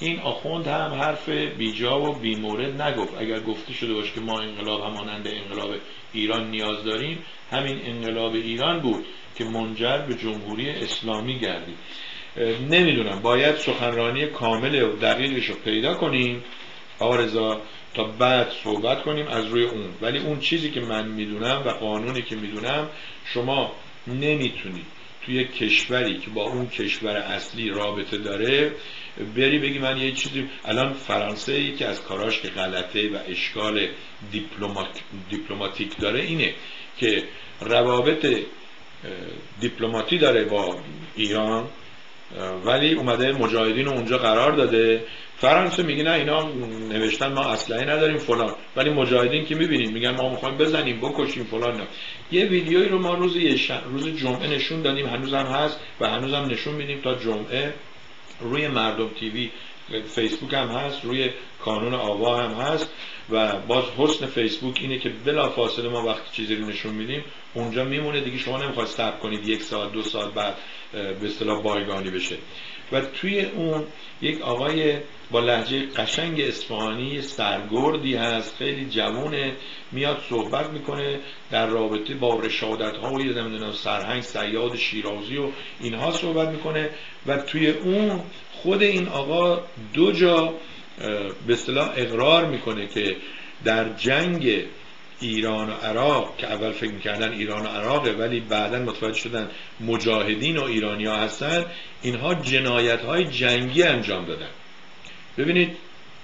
این آخوند هم حرف بیجا و بیمورد نگفت. اگر گفته شده باشه که ما انقلاب همانند انقلاب ایران نیاز داریم، همین انقلاب ایران بود که منجر به جمهوری اسلامی گردید. نمیدونم، باید سخنرانی کامل و دقیقش رو پیدا کنیم آقا رضا تا بعد صحبت کنیم از روی اون. ولی اون چیزی که من میدونم و قانونی که میدونم، شما نمیتونی توی کشوری که با اون کشور اصلی رابطه داره بری بگی من یه چیزی. الان فرانسه یکی از کاراش که غلطه و اشکال دیپلماتیک داره اینه که روابط دیپلماتی داره با ایران، ولی اومده مجاهدین رو اونجا قرار داده. فرانسه میگه نه اینا نوشتن ما اسلحه نداریم فلان، ولی مجاهدین که میبینیم میگن ما میخوایم بزنیم بکشیم فلان. نه. یه ویدیویی رو ما روز جمعه نشون دادیم، هنوز هم هست و هنوز هم نشون میدیم تا جمعه روی مردم تیوی، فیسبوک هم هست، روی کانون آوا هم هست. و باز حسن فیسبوک اینه که بلافاصله ما وقتی چیزی رو نشون میدیم اونجا میمونه دیگه، شما نمیخواید صبر کنید 1 ساعت 2 ساعت بعد به اصطلاح بایگانی بشه. و توی اون یک آقای با لهجه قشنگ اصفهانی سرگردی هست، خیلی جوونه، میاد صحبت میکنه در رابطه با رشادت ها و نمیدونم سرهنگ صیاد شیرازی و اینها صحبت میکنه. و توی اون خود این آقا 2 جا به اصطلاح اقرار میکنه که در جنگ ایران و عراق، که اول فکر میکردن ایران و عراقه ولی بعدا متوجه شدن مجاهدین و ایرانی ها هستن، اینها جنایت های جنگی انجام دادن. ببینید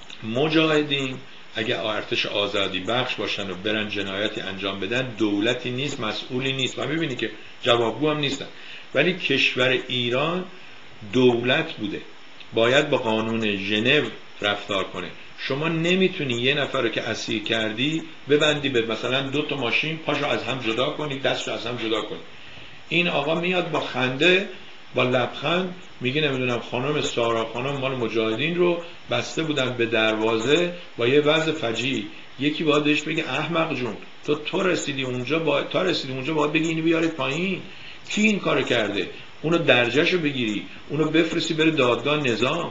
مجاهدین اگه ارتش آزادی بخش باشن و برن جنایتی انجام بدن، دولتی نیست، مسئولی نیست و میبینی که جوابگو هم نیستن. ولی کشور ایران دولت بوده، باید با قانون ژنو رفتار کنه. شما نمیتونی یه نفر رو که اسیر کردی ببندی به مثلا 2 تا ماشین، پاشو از هم جدا کنی، دستشو از هم جدا کنی. این آقا میاد با خنده با لبخند میگه نمیدونم خانم سارا خانم مال مجاهدین رو بسته بودن به دروازه با یه وضع فجیع. یکی باید بهش بگه احمق جون تو رسیدی اونجا، باید بگی اینو بیارید پایین. کی این کارو کرده؟ اونو درجهشو بگیری، اونو بفرستی بره دادگاه نظام.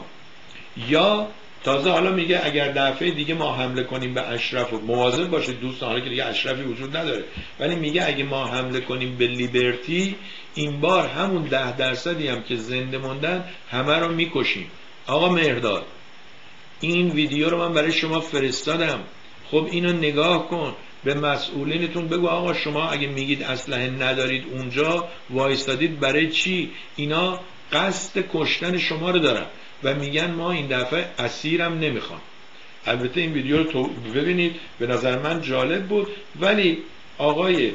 یا تازه حالا میگه اگر دفعه دیگه ما حمله کنیم به اشرف، و مواظب باشید دوستان، حالا که دیگه اشرفی وجود نداره، ولی میگه اگه ما حمله کنیم به لیبرتی، این بار همون 10% هم که زنده موندن همه رو میکشیم. آقا مهرداد این ویدیو رو من برای شما فرستادم، خب اینو نگاه کن، به مسئولینتون بگو آقا شما اگه میگید اسلحه ندارید اونجا وایستادید برای چی؟ اینا قصد کشتن شما رو دارن و میگن ما این دفعه اسیرم نمیخوام. البته این ویدیو رو ببینید، به نظر من جالب بود. ولی آقای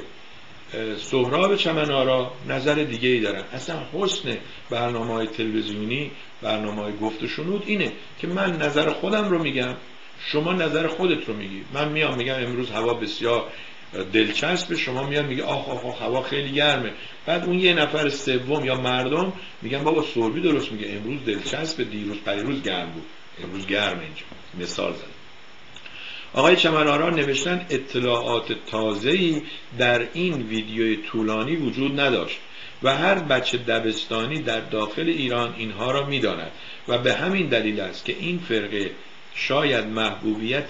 سهراب چمن‌آرا نظر دیگه ای دارن. اصلا حسن برنامه‌های تلویزیونی، برنامه‌های گفت و شنود اینه که من نظر خودم رو میگم، شما نظر خودت رو میگی. من میام میگم امروز هوا بسیار دلچسبه، شما میاد میگه آخ هوا خیلی گرمه. بعد اون یه نفر سوم یا مردم میگن بابا سوربی درست میگه، امروز دلچسبه، دیروز پریروز گرم بود، امروز گرمه. اینجا مثال زدم. آقای چمن‌آرا نوشتن اطلاعات تازه‌ای در این ویدیوی طولانی وجود نداشت و هر بچه دبستانی در داخل ایران اینها را میداند و به همین دلیل است که این فرقه شاید محبوبیت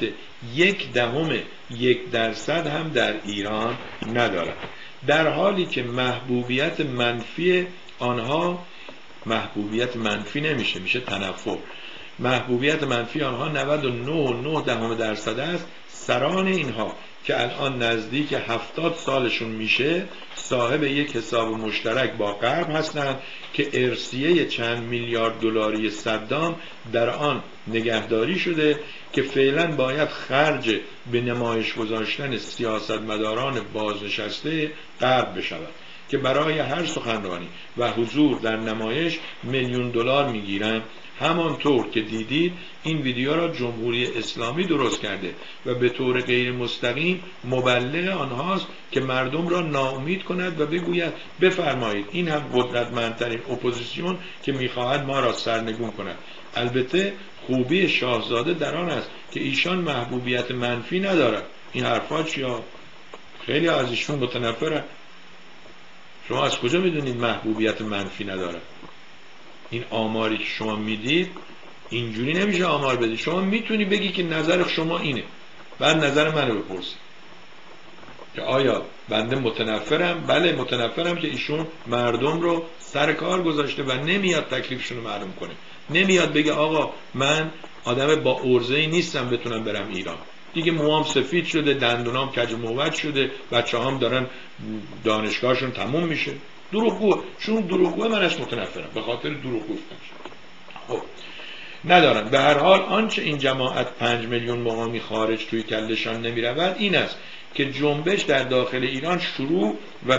0.1% هم در ایران ندارد، در حالی که محبوبیت منفی آنها محبوبیت منفی نمیشه، میشه تنفر. محبوبیت منفی آنها 99.9% است. سران اینها که الان نزدیک 70 سالشون میشه صاحب یک حساب مشترک با غرب هستند که ارثیه چند میلیارد دلاری صدام در آن نگهداری شده که فعلا باید خرج به نمایش گذاشتن سیاستمداران بازنشسته غرب بشود که برای هر سخنرانی و حضور در نمایش $1,000,000 میگیرند. همانطور که دیدید این ویدیو را جمهوری اسلامی درست کرده و به طور غیر مستقیم مبلغ آنهاست که مردم را ناامید کند و بگوید بفرمایید این هم قدرتمندترین اپوزیسیون که میخواهد ما را سرنگون کند. البته خوبی شاهزاده در آن است که ایشان محبوبیت منفی ندارد. این حرفا چیا؟ خیلی از ایشون متنفرن. شما از کجا میدونید محبوبیت منفی ندارد؟ این آماری که شما میدید اینجوری نمیشه آمار بدی. شما میتونی بگی که نظر شما اینه، بعد نظر منو بپرسی که آیا بنده متنفرم؟ بله متنفرم که ایشون مردم رو سر کار گذاشته و نمیاد تکلیفشون رو معلوم کنه، نمیاد بگه آقا من آدم با عرضه‌ای نیستم بتونم برم ایران، دیگه موام سفید شده، دندونام کج موج شده، بچه‌هام دارن دانشگاهشون تموم میشه. دروغگو، چون دروغگو من از متنفرم، به خاطر دروغ گفتنش. خب ندارن. به هر حال آنچه این جماعت 5 میلیون مقامی خارج توی کلشان نمیرود این است که جنبش در داخل ایران شروع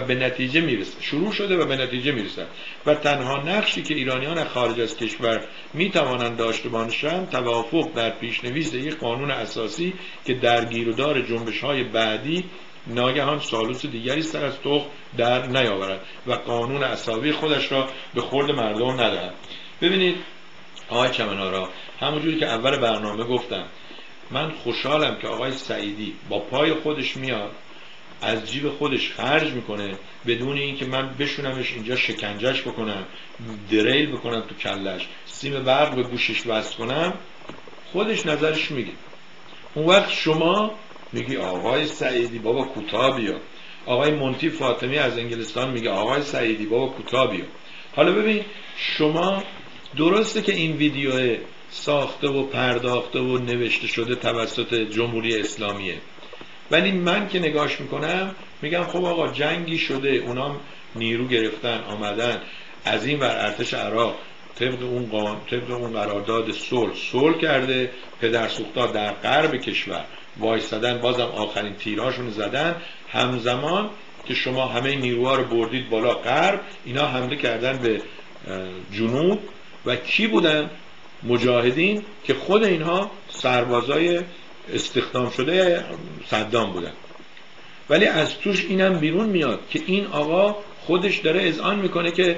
شده و به نتیجه میرسد و تنها نقشی که ایرانیان از خارج از کشور میتوانند داشته باشند توافق در پیشنویس یک قانون اساسی که درگیرودار جنبش‌های بعدی ناگهان سالوس دیگری سر از تخم در نیاورد و قانون اساسی خودش را به خورد مردم ندهد. ببینید آقای چمنارا، همونجوری که اول برنامه گفتم، من خوشحالم که آقای سعیدی با پای خودش میاد از جیب خودش خرج میکنه بدون اینکه من بشونمش اینجا شکنجهش بکنم، دریل بکنم تو کلش، سیم برق به گوشش وصل کنم، خودش نظرش میگه. اون وقت شما میگی آقای سعیدی بابا کوتاه بیا. آقای منتی فاطمی از انگلستان میگه آقای سعیدی بابا کوتاه بیا. حالا ببین شما، درسته که این ویدیو ساخته و پرداخته و نوشته شده توسط جمهوری اسلامیه، ولی من که نگاش میکنم میگم خب آقا جنگی شده، اونام نیرو گرفتن آمدن از این ور ارتش عراق طبق اون قرارداد صلح کرده، پدرسوختا در غرب کشور وایستادن، بازم آخرین تیراشون زدن، همزمان که شما همه نیروها رو بردید بالا غرب، اینا حمله کردن به جنوب و کی بودن؟ مجاهدین که خود اینها سربازای استخدام شده صدام بودن. ولی از توش اینم بیرون میاد که این آقا خودش داره اذعان میکنه که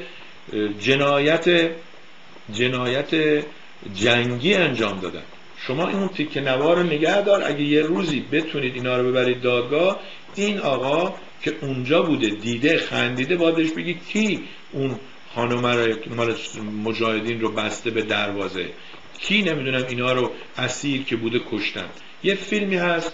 جنایت جنگی انجام دادن. شما این تیکه نوار رو نگه دار، اگه یه روزی بتونید اینا رو ببرید دادگاه، این آقا که اونجا بوده دیده خندیده بادش بگی کی اون خانم مجاهدین رو بسته به دروازه، کی نمیدونم اینا رو اسیر که بوده کشتن. یه فیلمی هست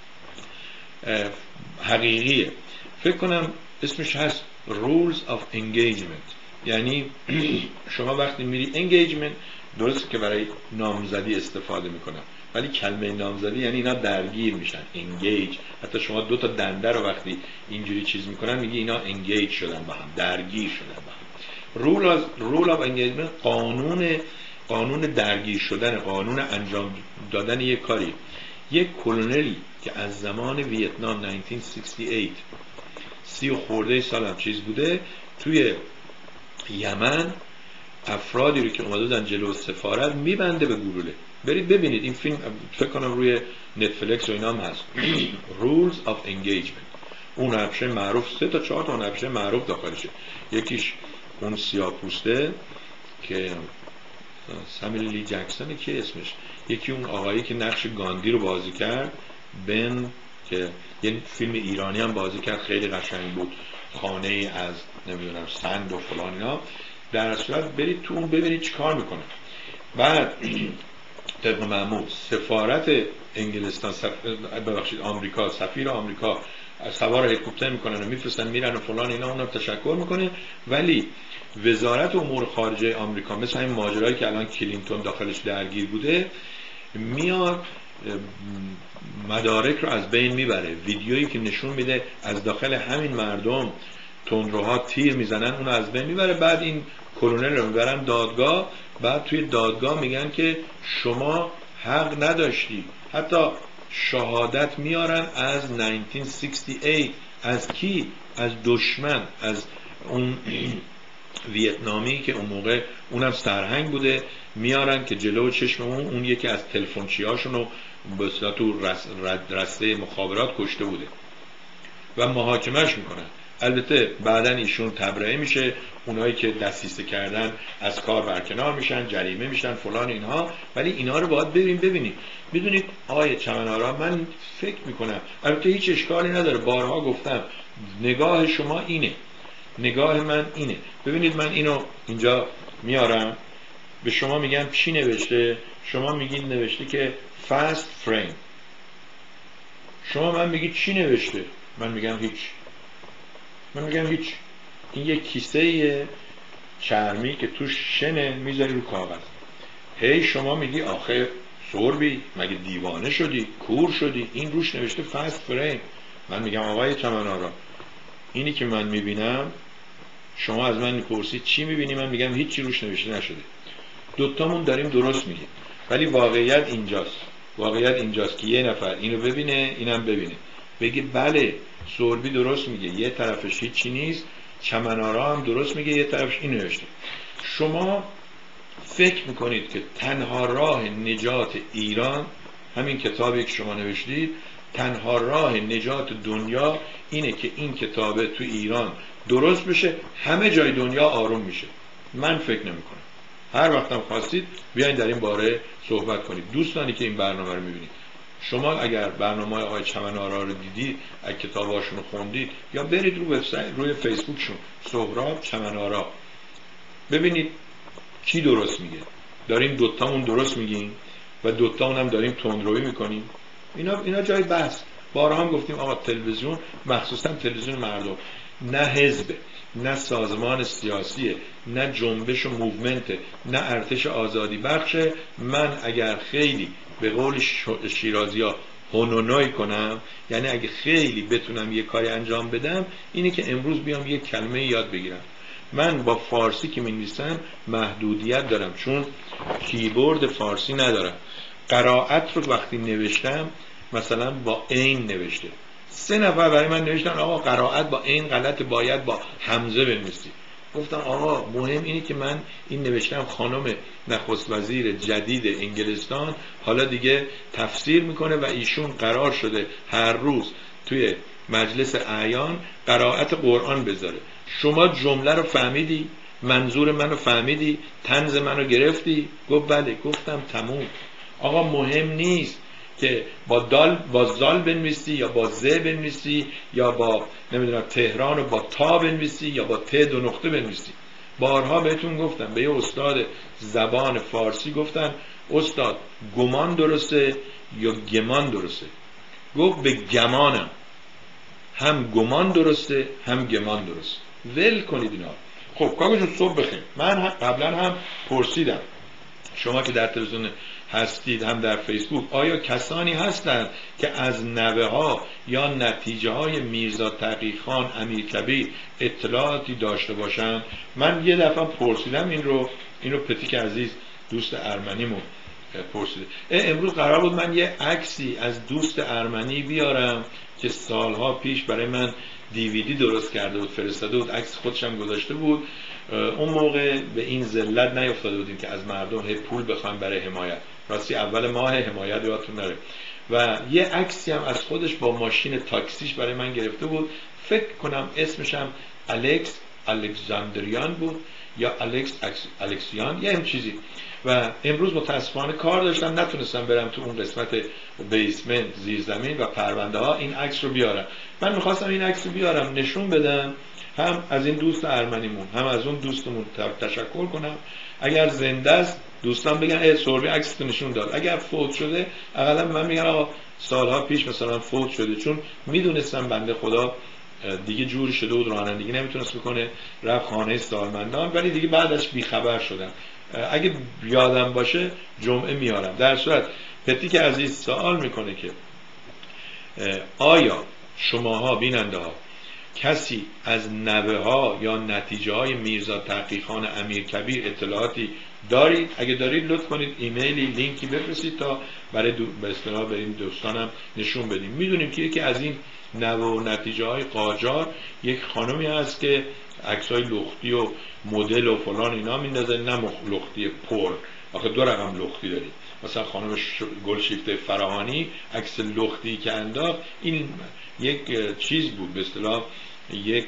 حقیقیه، فکر کنم اسمش هست Rules of Engagement. یعنی شما وقتی میری engagement، درسته که برای نامزدی استفاده میکنن، ولی کلمه نامزدی یعنی اینا درگیر میشن، engage. حتی شما 2 تا دنده رو وقتی اینجوری چیز میکنن میگی اینا engage شدن با هم، درگیر شدن با هم. Rule of Engagement قانون درگیر شدن، قانون انجام دادن یک کاری. یک کلونلی که از زمان ویتنام 1968 30 و خورده سال هم چیز بوده، توی یمن افرادی رو که اومده بودن جلو سفارت میبنده به گلوله. برید ببینید این فیلم، فکر کنم روی نتفلیکس و اینا هم هست. Rules of Engagement. اون هنرپیشه معروف، 3 تا 4 تا هنرپیشه معروف داخلشه. یکیش اون سیاه‌پوسته که سامیل لی جکسون که اسمش، یکی اون آقایی که نقش گاندی رو بازی کرد، بن، که یه فیلم ایرانی هم بازی کرد خیلی قشنگ بود، خانه ای از نمیدونم سند و فلان اینا. در صورت برید تو اون ببینید چی کار میکنه. بعد طبق معمول سفارت انگلستان، ببخشید آمریکا، سفیر آمریکا سوار هلیکوپتر میکنن و میفرستن میرن و فلان اینا، اونم تشکر میکنه. ولی وزارت امور خارجه آمریکا، مثل همین ماجرایی که الان کلینتون داخلش درگیر بوده، میاد مدارک رو از بین میبره. ویدیویی که نشون میده از داخل همین مردم تندروها تیر میزنن، اونو از بین میبره. بعد این کلونل رو میبرن دادگاه، بعد توی دادگاه میگن که شما حق نداشتی. حتی شهادت میارن از 1968. از کی؟ از دشمن، از اون ویتنامی که اون موقع اونم سرهنگ بوده، میارن که جلو چشم اون یکی از تلفنچیاشون رو به اصطلاح تو رسته مخابرات کشته بوده و محاکمهش میکنن. البته بعدن ایشون تبرئه میشه، اونایی که دستیسته کردن از کار برکنار میشن، جریمه میشن فلان اینها. ولی اینا رو باید ببینید. میدونید آقای چمنارا، من فکر میکنم، البته هیچ اشکالی نداره، بارها گفتم نگاه شما اینه، نگاه من اینه. ببینید من اینو اینجا میارم، به شما میگم چی نوشته، شما میگین نوشته که فست فریم. شما من میگید چی نوشته، من میگم هیچ. این یک کیسه چرمی که توش شنه میذاری رو کاغذ. هی شما میگی آخه سوربی مگه دیوانه شدی، کور شدی، این روش نوشته فست فریم. من میگم آقای چمن‌آرا، اینی که من میبینم، شما از من میپرسید چی میبینی، من میگم هیچی روش نوشته نشده. دوتامون داریم درست میگیم، ولی واقعیت اینجاست که یه نفر اینو ببینه اینم ببینه، بگه بله سوربی درست میگه، یه طرفش هیچی نیست، چمن‌آرا هم درست میگه، یه طرفش این نوشته. شما فکر میکنید که تنها راه نجات ایران همین کتابی که شما نوشتید، تنها راه نجات دنیا اینه که این کتابه تو ایران درست بشه، همه جای دنیا آروم میشه؟ من فکر نمیکنم. هر وقتم خواستید بیاین در این باره صحبت کنید. دوستانی که این برنامه رو میبینید، شما اگر برنامه آقای چمن‌آرا رو دیدید، اگه کتاباشون رو خوندید، یا برید رو وبسایت، روی فیسبوکشون سهراب چمن‌آرا، ببینید کی درست میگه. داریم دوتامون درست میگیم و دوتامون هم داریم تندروی میکنیم. اینا جای بحث. بارها هم گفتیم آقا تلویزیون، مخصوصا تلویزیون مردم، نه حزب، نه سازمان سیاسیه، نه جنبش و موومنت، نه ارتش آزادی بخشه. من اگر خیلی به قول شیرازی‌ها هونونوی کنم، یعنی اگه خیلی بتونم یه کاری انجام بدم، اینه که امروز بیام یه کلمه یاد بگیرم. من با فارسی که می‌نویسم محدودیت دارم، چون کیبورد فارسی ندارم. قرائت رو وقتی نوشتم مثلا با عین نوشته، 3 نفر برای من نوشتن آقا قرائت با عین غلط، باید با همزه بنویسی. گفتم آقا مهم اینه که من این نوشتم خانم نخست وزیر جدید انگلستان حالا دیگه تفسیر میکنه و ایشون قرار شده هر روز توی مجلس اعیان قرائت قرآن بذاره. شما جمله رو فهمیدی؟ منظور منو فهمیدی؟ طنز منو گرفتی؟ گفت بله. گفتم تموم. آقا مهم نیست که با زال بنویسی یا با ز بنویسی یا با نمیدونم تهران رو با تا بنویسی یا با ت 2 نقطه بنویسی. بارها بهتون گفتم، به یه استاد زبان فارسی گفتن استاد گمان درسته یا گمان درسته؟ گفت به گمانم، هم گمان درسته هم گمان درسته. ول کنید اینا. خب کاغذ جون صبح بخیر. من قبلا هم پرسیدم، شما که در تلویزیون هستید هم در فیسبوک، آیا کسانی هستند که از نوه ها یا نتیجه های میرزا تقی‌خان امیرکبیر اطلاعاتی داشته باشن؟ من یه دفعه پرسیدم اینو پتیک عزیز دوست ارمنیمون پرسیده. امروز قرار بود من یه عکسی از دوست ارمنی بیارم که سالها پیش برای من دیویدی درست کرده بود، فرستاده بود، عکس خودشم گذاشته بود. اون موقع به این ذلت نیفتاده بودیم که از مردم پول بخوایم برای حمایت. راستی اول ماه حمایت یادتون نره. و یه عکسی هم از خودش با ماشین تاکسیش برای من گرفته بود. فکر کنم اسمش هم الکساندریان بود یا الکسیان، یه هم چیزی. و امروز متاسفانه کار داشتم، نتونستم برم تو اون قسمت بیسمنت زیرزمین و پرونده ها این عکس رو بیارم. من میخواستم این عکس رو بیارم نشون بدم، هم از این دوست ارمنیمون هم از اون دوستمون تشکر کنم. اگر زنده است دوستان بگن سوربی عکس رو نشون داد، اگر فوت شده اقلا من میگم آقا سالها پیش مثلا فوت شده، چون میدونستم بنده خدا دیگه جوری شده بود، رانندگی نمیتونست بکنه، رفت خانه سالمندان، ولی دیگه بعدش بیخبر شدم. اگه یادم باشه جمعه میارم. در صورت پتیک عزیز سوال میکنه که آیا شماها بیننده ها کسی از نوه ها یا نتیجه های میرزا تقی‌خان امیرکبیر اطلاعاتی دارید؟ اگه دارید لطف کنید ایمیلی لینکی بفرستید تا برای به اصطلاح به این دوستانم نشون بدیم. میدونیم که یکی از این نوه و نتیجه های قاجار یک خانمی هست که عکسای لختی و مدل و فلان اینا میندازه، نه لختی پر. آخه 2 رقم لختی دارید. مثلا خانم گلشیفته فراهانی عکس لختی که انداخت، این یک چیز بود، به اصطلاح یک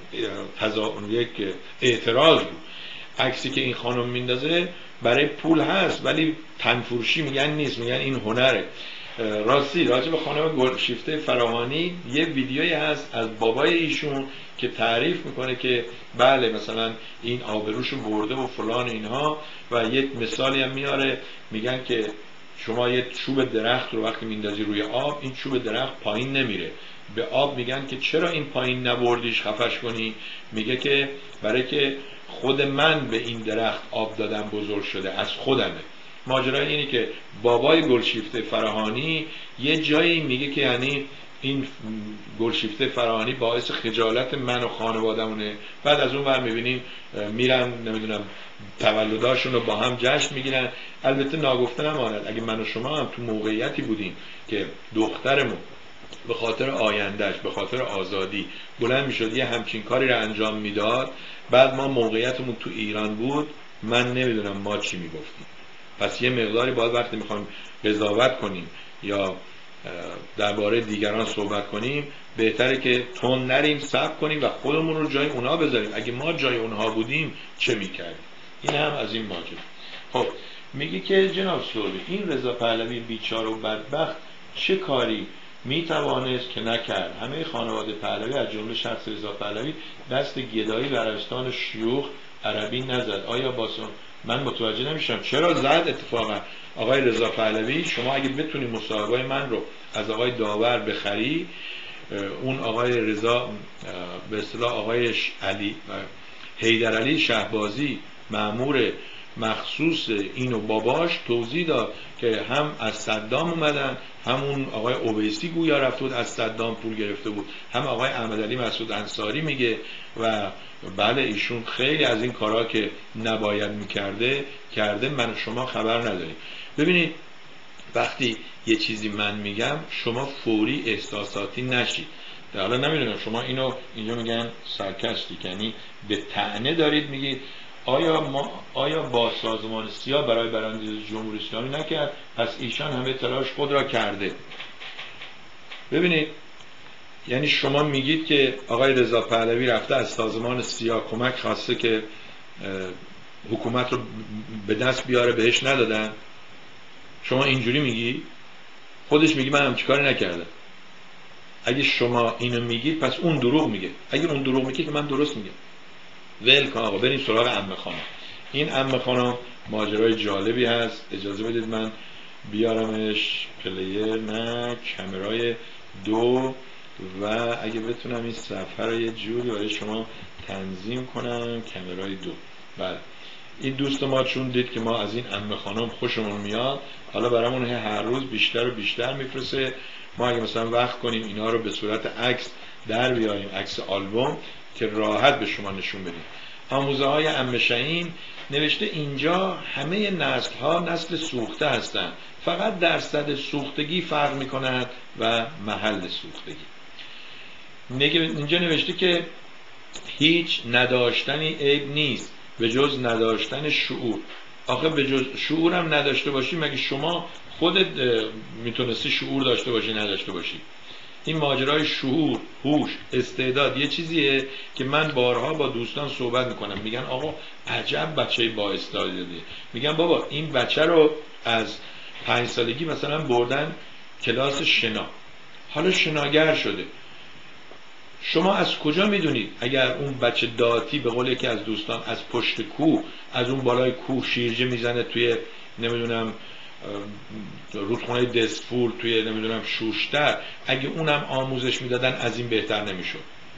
اعتراض بود. عکسی که این خانم میندازه برای پول هست، ولی تنفروشی میگن نیست، میگن این هنره. راستی راجع به خانم گلشیفته فراهانی یه ویدیویی هست از بابای ایشون که تعریف میکنه که بله مثلا این آبروشو برده و فلان اینها، و یک مثالی هم میاره، میگن که شما یه چوب درخت رو وقتی میندازی روی آب، این چوب درخت پایین نمیره. به آب میگن که چرا این پایین نبردیش خفش کنی؟ میگه که برای که خود من به این درخت آب دادم بزرگ شده، از خودمه. ماجرای اینه که بابای گلشیفته فراهانی یه جایی میگه که یعنی این گلشیفته فراهانی باعث خجالت من و خانوادمونه. بعد از اون ور میبینیم میرن نمیدونم تولداشون رو با هم جشن میگیرن. البته ناگفته نماند اگه من و شما هم تو موقعیتی بودیم که دخترمون به خاطر آیندهش، به خاطر آزادی بلند میشد یه همچین کاری رو انجام میداد، بعد ما موقعیتمون تو ایران بود، من نمیدونم ما چی میگفتیم. پس یه مقداری باید وقتی میخوایم قضاوت کنیم یا درباره دیگران صحبت کنیم بهتره که تون نریم، صبر کنیم و خودمون رو جای اونها بذاریم. اگه ما جای اونها بودیم چه میکردیم؟ این هم از این ماجرا. خب میگه که جناب سروری این رضا پهلوی بیچاره و بدبخت چه کاری میتوانست که نکرد؟ همه خانواده پهلوی از جمله شخص رضا پهلوی دست گدایی به عربستان شیوخ عربی نزد. آیا باسم من متوجه نمیشم چرا زد اتفاقا آقای رضا پهلوی؟ شما اگه بتونی مصاحبه من رو از آقای داور بخری، اون آقای رضا به اصطلاح آقای علی حیدرعلی شهبازی مأمور مخصوص اینو باباش توضیح داد که هم از صدام اومدن، همون آقای اویسی گویا رفته بود از صدام پول گرفته بود، هم آقای احمدعلی مسعود انصاری میگه و بله ایشون خیلی از این کارا که نباید میکرده کرده، من و شما خبر نداریم. ببینید وقتی یه چیزی من میگم شما فوری احساساتی نشید. حالا نمیدونم شما اینو اینجا میگن سارکاستیک، یعنی به طعنه دارید میگید آیا با سازمان سیاه برای براندازی جمهوری اسلامی نکرد، پس ایشان همه تلاش خود را کرده. ببینید یعنی شما میگید که آقای رضا پهلوی رفته از سازمان سیاه کمک خواسته که حکومت رو به دست بیاره، بهش ندادن. شما اینجوری میگی، خودش میگی من همچین کاری نکردم. اگه شما اینو میگید پس اون دروغ میگه. اگه اون دروغ میگه که من درست میگم. ول کن آقا، بریم سراغ عمه خانم. این عمه خانم ماجرای جالبی هست. اجازه بدید من بیارمش پلیر، نه کامرای 2، و اگه بتونم این صفحه رو یه جوری برای شما تنظیم کنم. کامرای 2. بله این دوست ما چون دید که ما از این عمه خانم خوشمون میاد، حالا برامون هر روز بیشتر و بیشتر میفرسته. ما اگه مثلا وقت کنیم اینا رو به صورت عکس در بیاریم، عکس آلبوم، که راحت به شما نشون بدیم. آموزه های عمه شهین نوشته اینجا همه نسل ها نسل سوخته هستند، فقط درصد سوختگی فرق میکند و محل سوختگی. اینجا نوشته که هیچ نداشتنی عیب نیست به جز نداشتن شعور. آخه به جز شعور هم نداشته باشی، مگه شما خودت میتونستی شعور داشته باشی نداشته باشی؟ این ماجرای شعور، هوش، استعداد یه چیزیه که من بارها با دوستان صحبت میکنم، میگن آقا عجب بچه با استعدادیه. میگن بابا این بچه رو از 5 سالگی مثلا بردن کلاس شنا، حالا شناگر شده. شما از کجا میدونید اگر اون بچه داتی به قول یکی از دوستان از پشت کوه، از اون بالای کوه شیرجه میزنه توی نمیدونم رودخونه دسفول، توی نمیدونم شوشتر، اگه اونم آموزش میدادن از این بهتر نمیشد.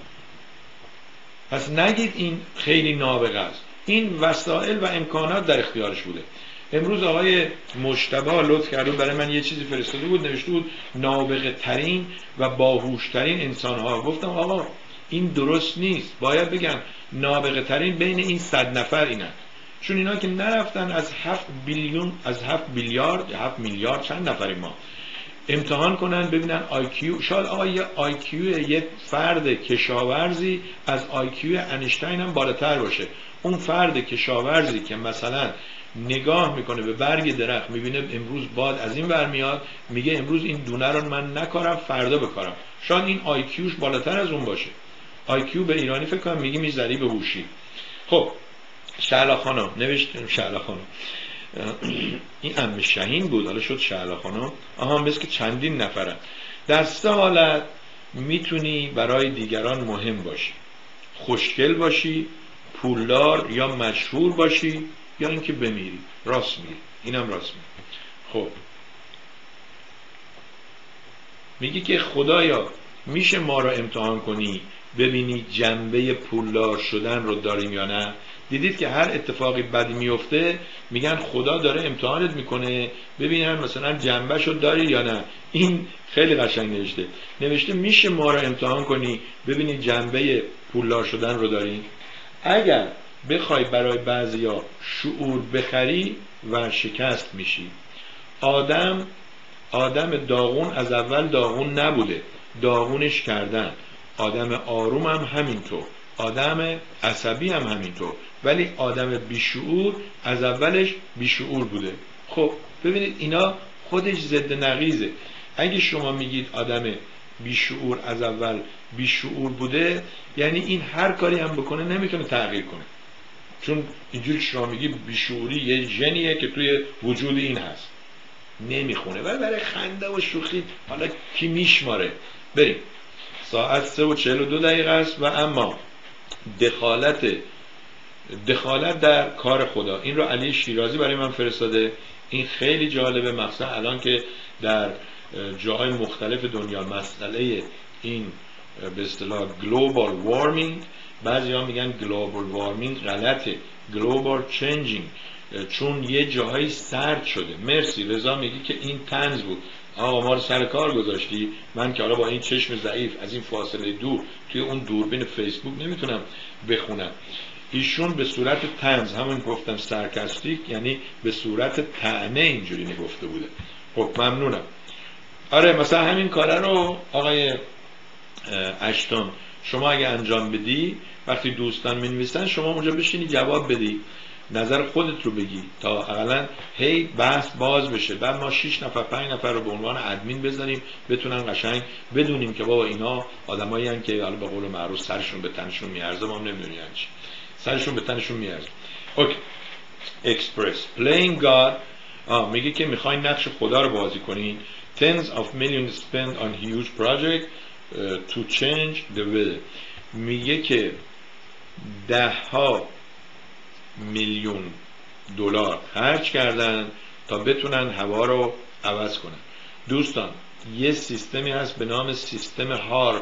پس نگید این خیلی نابغه است. این وسایل و امکانات در اختیارش بوده. امروز آقای مجتبی لطف کرده برای من یه چیزی فرستاده بود، نوشته بود نابغه ترین و باهوش ترین انسان ها. گفتم آقا این درست نیست، باید بگم نابغه ترین بین این 100 نفر اینن، چون اینا که نرفتن از 7 میلیارد چند نفری ما امتحان کنن ببینن آیکیو. شاید آقا یه آیکیو یک فرد کشاورزی از آیکیو انیشتین هم بالاتر باشه. اون فرد کشاورزی که مثلا نگاه میکنه به برگ درخت، میبینه امروز باد از این ور میاد، میگه امروز این دونه رو من نکارم فردا بکارم، شاید این آیکیوش بالاتر از اون باشه. آیکیو به ایرانی فکر کنم میگه میذاری به هوشی. خب شعلا خانم نوشتیم، شعلا خانم این عمه شهین بود، حالا شد شعلا خانم. مثل که چندین نفرن. در 3 حالت میتونی برای دیگران مهم باشی: خوشگل باشی، پولدار یا مشهور باشی، یا اینکه بمیری. راست میگی، اینم راست میگی. خب میگی که خدایا میشه ما رو امتحان کنی ببینی جنبه پولدار شدن رو داریم یا نه؟ دیدید که هر اتفاقی بدی میفته میگن خدا داره امتحانت میکنه ببینن مثلا جنبه شو داری یا نه. این خیلی قشنگ نوشته میشه ما رو امتحان کنی ببینی جنبه پولدار شدن رو داری. اگر بخوای برای بعضیا شعور بخری و شکست میشی. آدم داغون از اول داغون نبوده، داغونش کردن. آدم آروم هم همینطور، آدم عصبی هم همینطور، ولی آدم بیشعور از اولش بیشعور بوده. خب ببینید اینا خودش ضد نقیضه. اگه شما میگید آدم بیشعور از اول بیشعور بوده، یعنی این هر کاری هم بکنه نمیتونه تغییر کنه، چون اینجوری شما میگی بیشعوری یه ژنیه که توی وجود این هست، نمیخونه. ولی برای خنده و شوخی حالا کی میشماره. بریم. ساعت 3:42 است و اما دخالت در کار خدا. این رو علی شیرازی برای من فرستاده. این خیلی جالبه، مثلا الان که در جاهای مختلف دنیا مسئله این به اصطلاح گلوبال وارمینگ، بعضی ها میگن گلوبال وارمینگ غلطه، گلوبال چنجینگ، چون یه جاهایی سرد شده. مرسی رضا میگی که این طنز بود. آقا ما رو سر کار گذاشتی. من که حالا با این چشم ضعیف از این فاصله دور توی اون دوربین فیسبوک نمیتونم بخونم. ایشون به صورت طنز، همون گفتم سارکاستیک، یعنی به صورت طعنه اینجوری نگفته بوده. خب ممنونم. آره مثلا همین کاره رو آقای اشتون شما اگه انجام بدی، وقتی دوستان می‌نویسن شما اونجا بشینی جواب بدی، نظر خودت رو بگی تا اقلا هی بحث باز بشه. بعد ما 6 نفر 5 نفر رو به عنوان ادمین بذاریم بتونن قشنگ بدونیم که بابا اینا آدمایی ان که حالا به قول معروف سرشون به تنشون میارزه. ما نمیدونیم یعنی چی سرشون به تنشون میارزه. اوکی. اکسپرس پلیینگ گاد. میگه که میخواین نقش خدا رو بازی کنین. Tens of millions spent on huge project to change the weather. میگه که 10 میلیون دلار خرج کردن تا بتونن هوا رو عوض کنن. دوستان یه سیستمی هست به نام سیستم هارپ،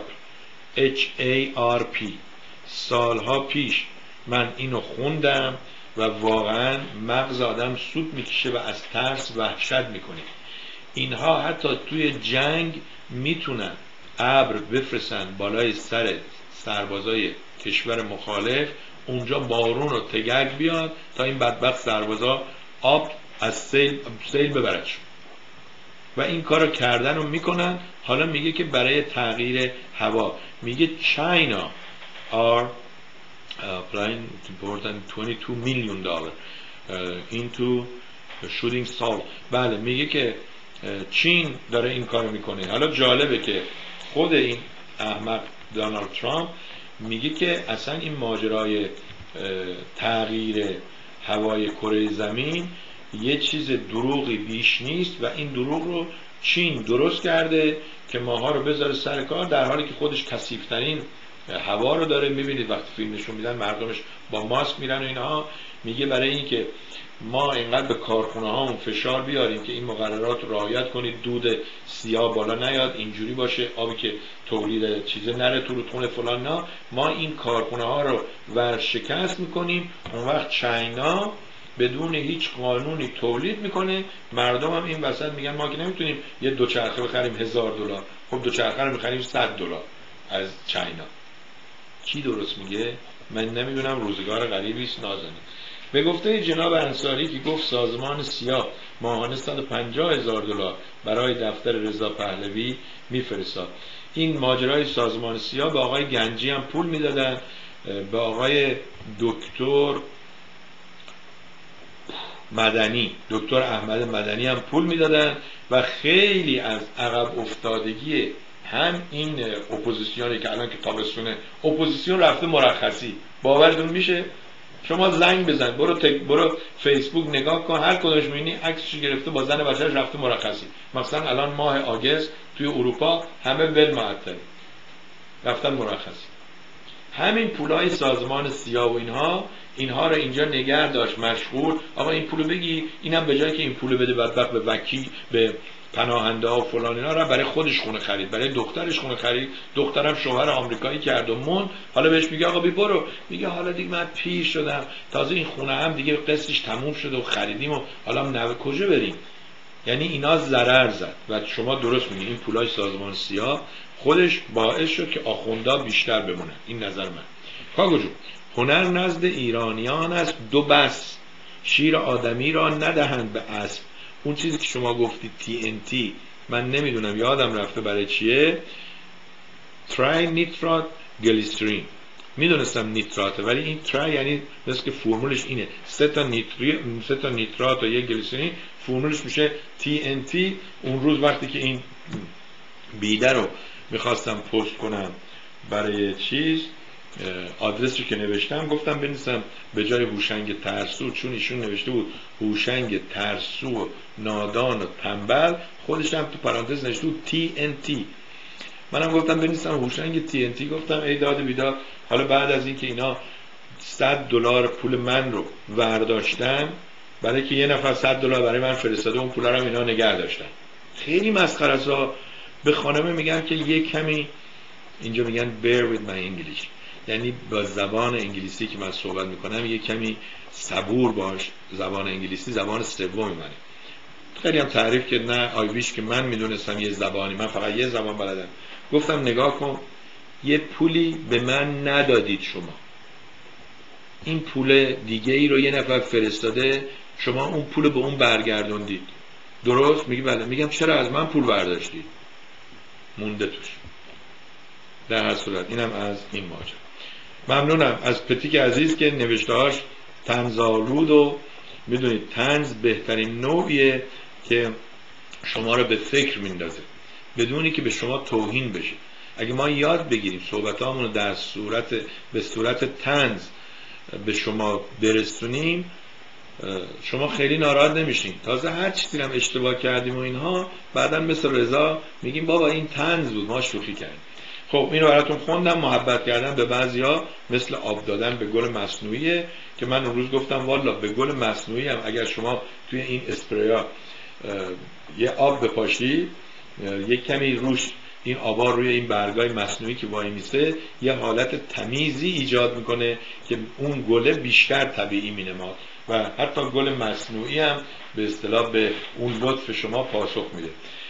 HARP. سالها پیش من اینو خوندم و واقعا مغز آدم سود میکشه و از ترس وحشت میکنه. اینها حتی توی جنگ میتونن ابر بفرستن بالای سر سربازای کشور مخالف، اونجا بارون و تگرگ بیاد تا این بدبخت سربازا آب از سیل ببرش. و این کارو کردن و میکنن. حالا میگه که برای تغییر هوا، میگه China are planning to pour $22 million into shooting salt. بله میگه که چین داره این کارو میکنه. حالا جالبه که خود این احمق دونالد ترامپ میگه که اصلا این ماجرای تغییر هوای کره زمین یه چیز دروغی بیش نیست و این دروغ رو چین درست کرده که ماها رو بذاره سر کار، در حالی که خودش کثیف‌ترین هوا رو داره. میبینید وقتی فیلمشون میدن مردمش با ماسک میرن و اینها. میگه برای اینکه ما اینقدر به کارخونه هامون فشار بیاریم که این مقررات رو رعایت کنید، دود سیاه بالا نیاد، اینجوری باشه، آبی که تولید چیزه نره تو رودخونه فلان، نه، ما این کارخونه ها رو ورشکست میکنیم. اون وقت چاینا بدون هیچ قانونی تولید میکنه. مردم هم این وسط میگن ما که نمیتونیم یه دوچرخه بخریم $1000. خب دوچرخه رو میخریم $100 از چاینا. کی درست میگه؟ من نمیدونم. روزگار غریبی است نازنین. به گفته جناب انصاری که گفت سازمان سیاه ماهانه $150,000 برای دفتر رضا پهلوی میفرستاد. این ماجرای سازمان سیاه به آقای گنجی هم پول میدادن، به آقای دکتر مدنی، دکتر احمد مدنی هم پول میدادن و خیلی از عقب افتادگی هم این اپوزیسیونی که الان که تابستونه اپوزیسیون رفته مرخصی، باورتون میشه؟ شما زنگ بزن، برو فیسبوک نگاه کن، هر کدومش می‌بینی عکسش گرفته با زن بچه‌ش رفته مرخصی. مثلا الان ماه آگوست توی اروپا همه ول معطل رفتن مرخصی. همین پولای سازمان سیا و اینها رو اینجا نگه داشت مشغول. آقا این پولو بگی، اینم به جای که این پولو بده بدبخت به وکیل، به پناهنده ها و فلان اینا، رو برای خودش خونه خرید، برای دخترش خونه خرید. دخترم شوهر آمریکایی کرد و مون. حالا بهش میگه آقا بی برو، میگه حالا دیگه من پیر شدم، تازه این خونه هم دیگه قسطش تموم شده و خریدیم و حالا نوه کجا بریم. یعنی اینا ضرر زد. و شما درست میگی این پولای سازمان سیا خودش باعث شد که آخوندا بیشتر بمونن. این نظر من. کاغو جون، هنر نزد ایرانیان است دو بس، شیر آدمی را ندهند به اسب. اون چیزی که شما گفتی TNT من نمیدونم، یادم رفته برای چیه. ترای نیترات گلیسرین، میدونستم نیتراته، ولی این ترای یعنی مثل که فرمولش اینه، سه تا نیترات و یک گلیسرین، فرمولش میشه TNT. اون روز وقتی که این بیده رو میخواستم پست کنم برای چیز، آدرسی که نوشتم گفتم بنویسم به جای هوشنگ ترسو، چون ایشون نوشته بود هوشنگ ترسو نادان و تنبل، خودش هم تو پرانتز نوشته بود TNT. منم گفتم بنویسم هوشنگ TNT. گفتم ای داد بیداد. حالا بعد از اینکه اینا $100 پول من رو ورداشتن برای که یه نفر $100 برای من فرستاده، اون پول رو هم اینا نگه داشتن. خیلی مسخره است. به خانمه میگن که یه کمی، اینجا میگن bear with my English، یعنی با زبان انگلیسی که من صحبت میکنم یه کمی صبور باش. زبان انگلیسی زبان سوم منه. خیلی هم تعریف که نه آیویش که من میدونستم یه زبانی، من فقط یه زبان بلدم. گفتم نگاه کن، یه پولی به من ندادید شما، این پول دیگه ای رو یه نفر فرستاده، شما اون پول به اون برگردوندید. درست؟ میگی بله. میگم چرا از من پول برداشتید؟ مونده توش. در هر صورت اینم از این ماجرا. ممنونم از پتیک عزیز که نوشتهاش طنزآلود و میدونید طنز بهترین نوعیه که شما رو به فکر میندازه بدونی که به شما توهین بشه. اگه ما یاد بگیریم صحبتامون رو به صورت طنز به شما برسونیم، شما خیلی ناراحت نمیشین. تازه هر چیزی هم اشتباه کردیم و اینها بعداً مثل رضا میگیم بابا این طنز بود، ما شوخی کردیم. خب اینو براتون خوندم. محبت کردن به بعضیا مثل آب دادن به گل مصنوعیه که من اون روز گفتم والا به گل مصنوعی هم اگر شما توی این اسپریا یه آب بپاشید، یه کمی روش این آبا روی این برگای مصنوعی که وای میسه یه حالت تمیزی ایجاد میکنه که اون گله بیشتر طبیعی مینماد و حتی گل مصنوعی هم به اصطلاح به اون لطف شما پاسخ میده.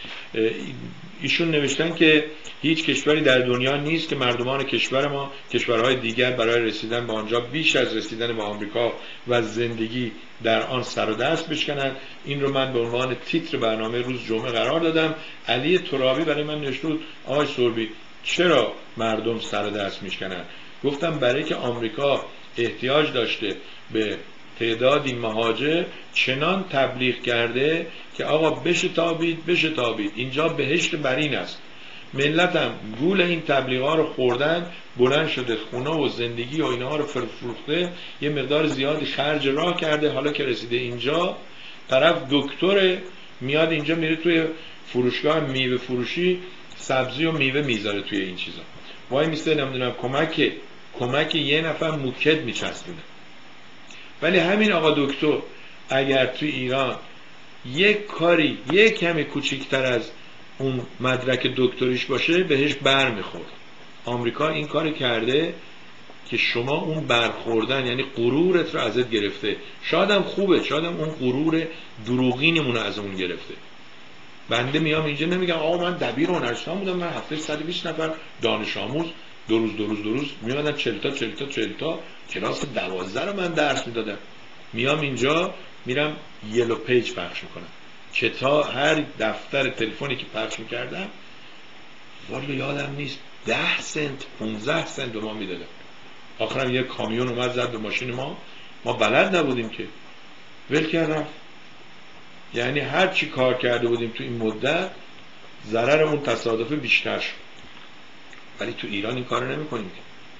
ایشون نوشتن که هیچ کشوری در دنیا نیست که مردمان کشور ما کشورهای دیگر برای رسیدن به آنجا بیش از رسیدن به آمریکا و زندگی در آن سر و دست بشکنند. این رو من به عنوان تیتر برنامه روز جمعه قرار دادم. علی ترابی برای من نوشته بود آقای سوربی چرا مردم سر و دست میشکنن؟ گفتم برای که آمریکا احتیاج داشته به تعدادی مهاجر چنان تبلیغ کرده که آقا بشتابید اینجا بهشت برین است. ملتم گول این تبلیغا رو خوردن، بلند شده خونه و زندگی و اینها رو فروخته، یه مقدار زیادی خرج راه کرده. حالا که رسیده اینجا، طرف دکتر میاد اینجا میره توی فروشگاه میوه فروشی سبزی و میوه میذاره توی این چیزا، وای میسته نمیدونم کمک یه نفر موکد میچسبونه. ولی همین آقا دکتر اگر توی ایران یک کاری یک کمی کوچکتر از اون مدرک دکتریش باشه بهش بر میخورد. آمریکا این کار کرده که شما اون برخوردن یعنی غرورت رو ازت گرفته. شاید هم خوبه، شاید هم اون غرور دروغینمون رو از اون گرفته. بنده میام اینجا نمیگم آقا من دبیر هنرستان بودم، من هفته 120 نفر دانش آموز دو روز میادن 40 تا کلاس 12 رو من درس میدادم. میام اینجا میرم یلو پیج پخش میکنم، کتاب هر دفتر تلفنی که پخش میکردم والا یادم نیست 10 سنت 15 سنت به ما میدادم. آخرم یه کامیون اومد زد به ماشین ما بلد نبودیم که ول کردم. یعنی هر چی کار کرده بودیم تو این مدت ضرر اون تصادف بیشتر شد. ولی تو ایران این کارو نمی‌کنیم.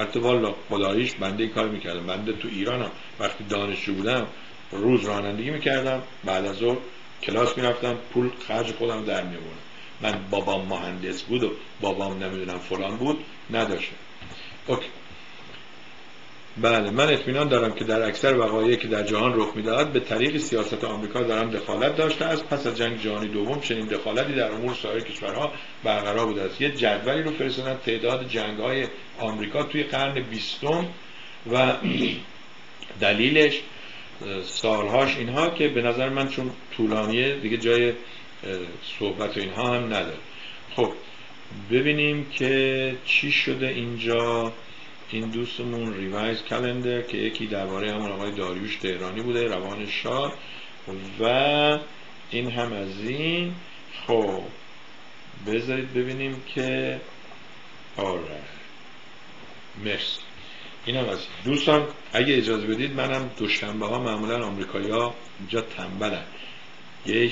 البته والا خداییش بنده این کار میکردم. بنده تو ایرانم وقتی دانشجو بودم روز رانندگی میکردم، بعد از ظهر کلاس میرفتم، پول خرج خودم در میآوردم. من بابام مهندس بود و بابام نمیدونم فلان بود نداشتم. اوکی. بله، من اطمینان دارم که در اکثر وقایعی که در جهان رخ می‌دهد به طریق سیاست آمریکا در آن دخالت داشته است. پس از جنگ جهانی دوم چنین دخالتی در امور سایر کشورها برقرار بوده است. یه جدولی رو فرستادن تعداد جنگ‌های آمریکا توی قرن 20 و دلیلش سالهاش اینها که به نظر من چون طولانیه دیگه جای صحبت و اینها هم نداره. خب ببینیم که چی شده اینجا. این دوستمون ریوایز کلندر که یکی درباره همون آقای داریوش تهرانی بوده، روان شاه، و این هم از این. خب بذارید ببینیم که مرسی. این هم از این. دوستان اگه اجازه بدید منم دوشنبه ها معمولا آمریکایی ها اینجا تنبلن، یه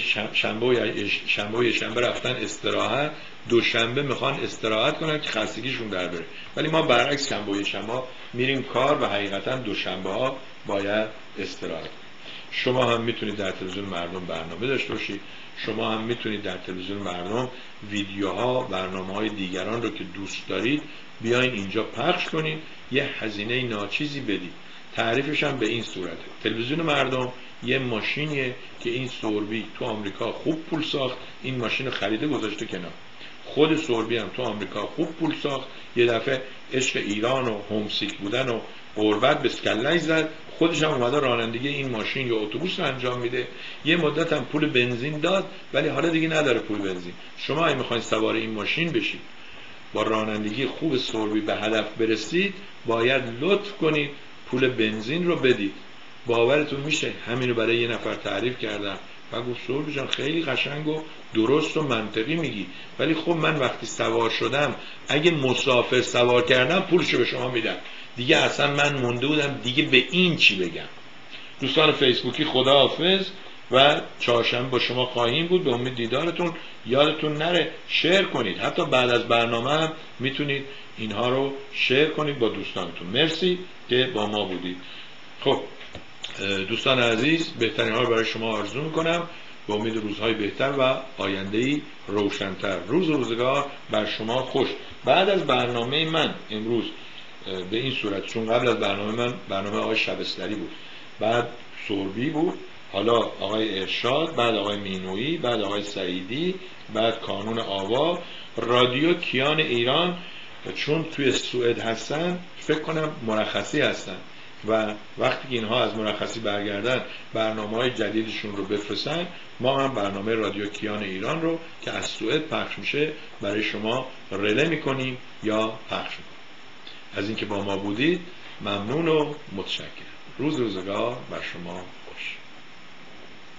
شنبه و یه شنبه رفتن استراحت، دوشنبه میخوان استراحت کنن که خستگیشون در بره، ولی ما برعکس شنبه و یه شنبه میریم کار و حقیقتا دوشنبه ها باید استراحت کنیم. شما هم میتونید در تلویزیون مردم برنامه داشته باشید، شما هم میتونید در تلویزیون مردم ویدیوها، برنامه‌های دیگران رو که دوست دارید بیاین اینجا پخش کنید، یه هزینه ناچیزی بدید. تعریفش هم به این صورته. تلویزیون مردم یه ماشینیه که این سوربی تو آمریکا خوب پول ساخت، این ماشین خریده گذاشته کنار. خود سوربی هم تو آمریکا خوب پول ساخت، یه دفعه عشق ایران و همسیک بودن و غربت به سکله‌اش زد، خودش هم اومده رانندگی این ماشین یا اتوبوس رو انجام میده. یه مدت هم پول بنزین داد ولی حالا دیگه نداره پول بنزین. شما اگه میخواین سوار این ماشین بشید با رانندگی خوب سوربی به هدف برسید، باید لطف کنید پول بنزین رو بدید. باورتون میشه همین رو برای یه نفر تعریف کردم و گفت سوربی جان خیلی قشنگ و درست و منطقی میگی، ولی خب من وقتی سوار شدم اگه مسافر سوار کردم پولشو به شما میدم، دیگه اصلا من مونده بودم دیگه به این چی بگم. دوستان فیسبوکی خداحافظ و چهارشنبه با شما خواهیم بود. به امید دیدارتون. یادتون نره شیر کنید، حتی بعد از برنامه هم میتونید اینها رو شیر کنید با دوستانتون. مرسی که با ما بودید. خب دوستان عزیز، بهترین ها رو برای شما آرزو میکنم، به امید روزهای بهتر و آینده‌ای روشن‌تر. روزگار بر شما خوش. بعد از برنامه من امروز به این صورت، چون قبل از برنامه من برنامه آقای شبستری بود، بعد سوربی بود، حالا آقای ارشاد، بعد آقای مینویی، بعد آقای سعیدی، بعد کانون آوا، رادیو کیان ایران چون توی سوئد هستن فکر کنم مرخصی هستن و وقتی که اینها از مرخصی برگردن برنامه‌های جدیدشون رو بفرستن، ما هم برنامه رادیو کیان ایران رو که از سوئد پخش میشه برای شما رله میکنیم یا پخش میکنیم. از اینکه با ما بودید ممنون و متشکرم. روزگار بر شما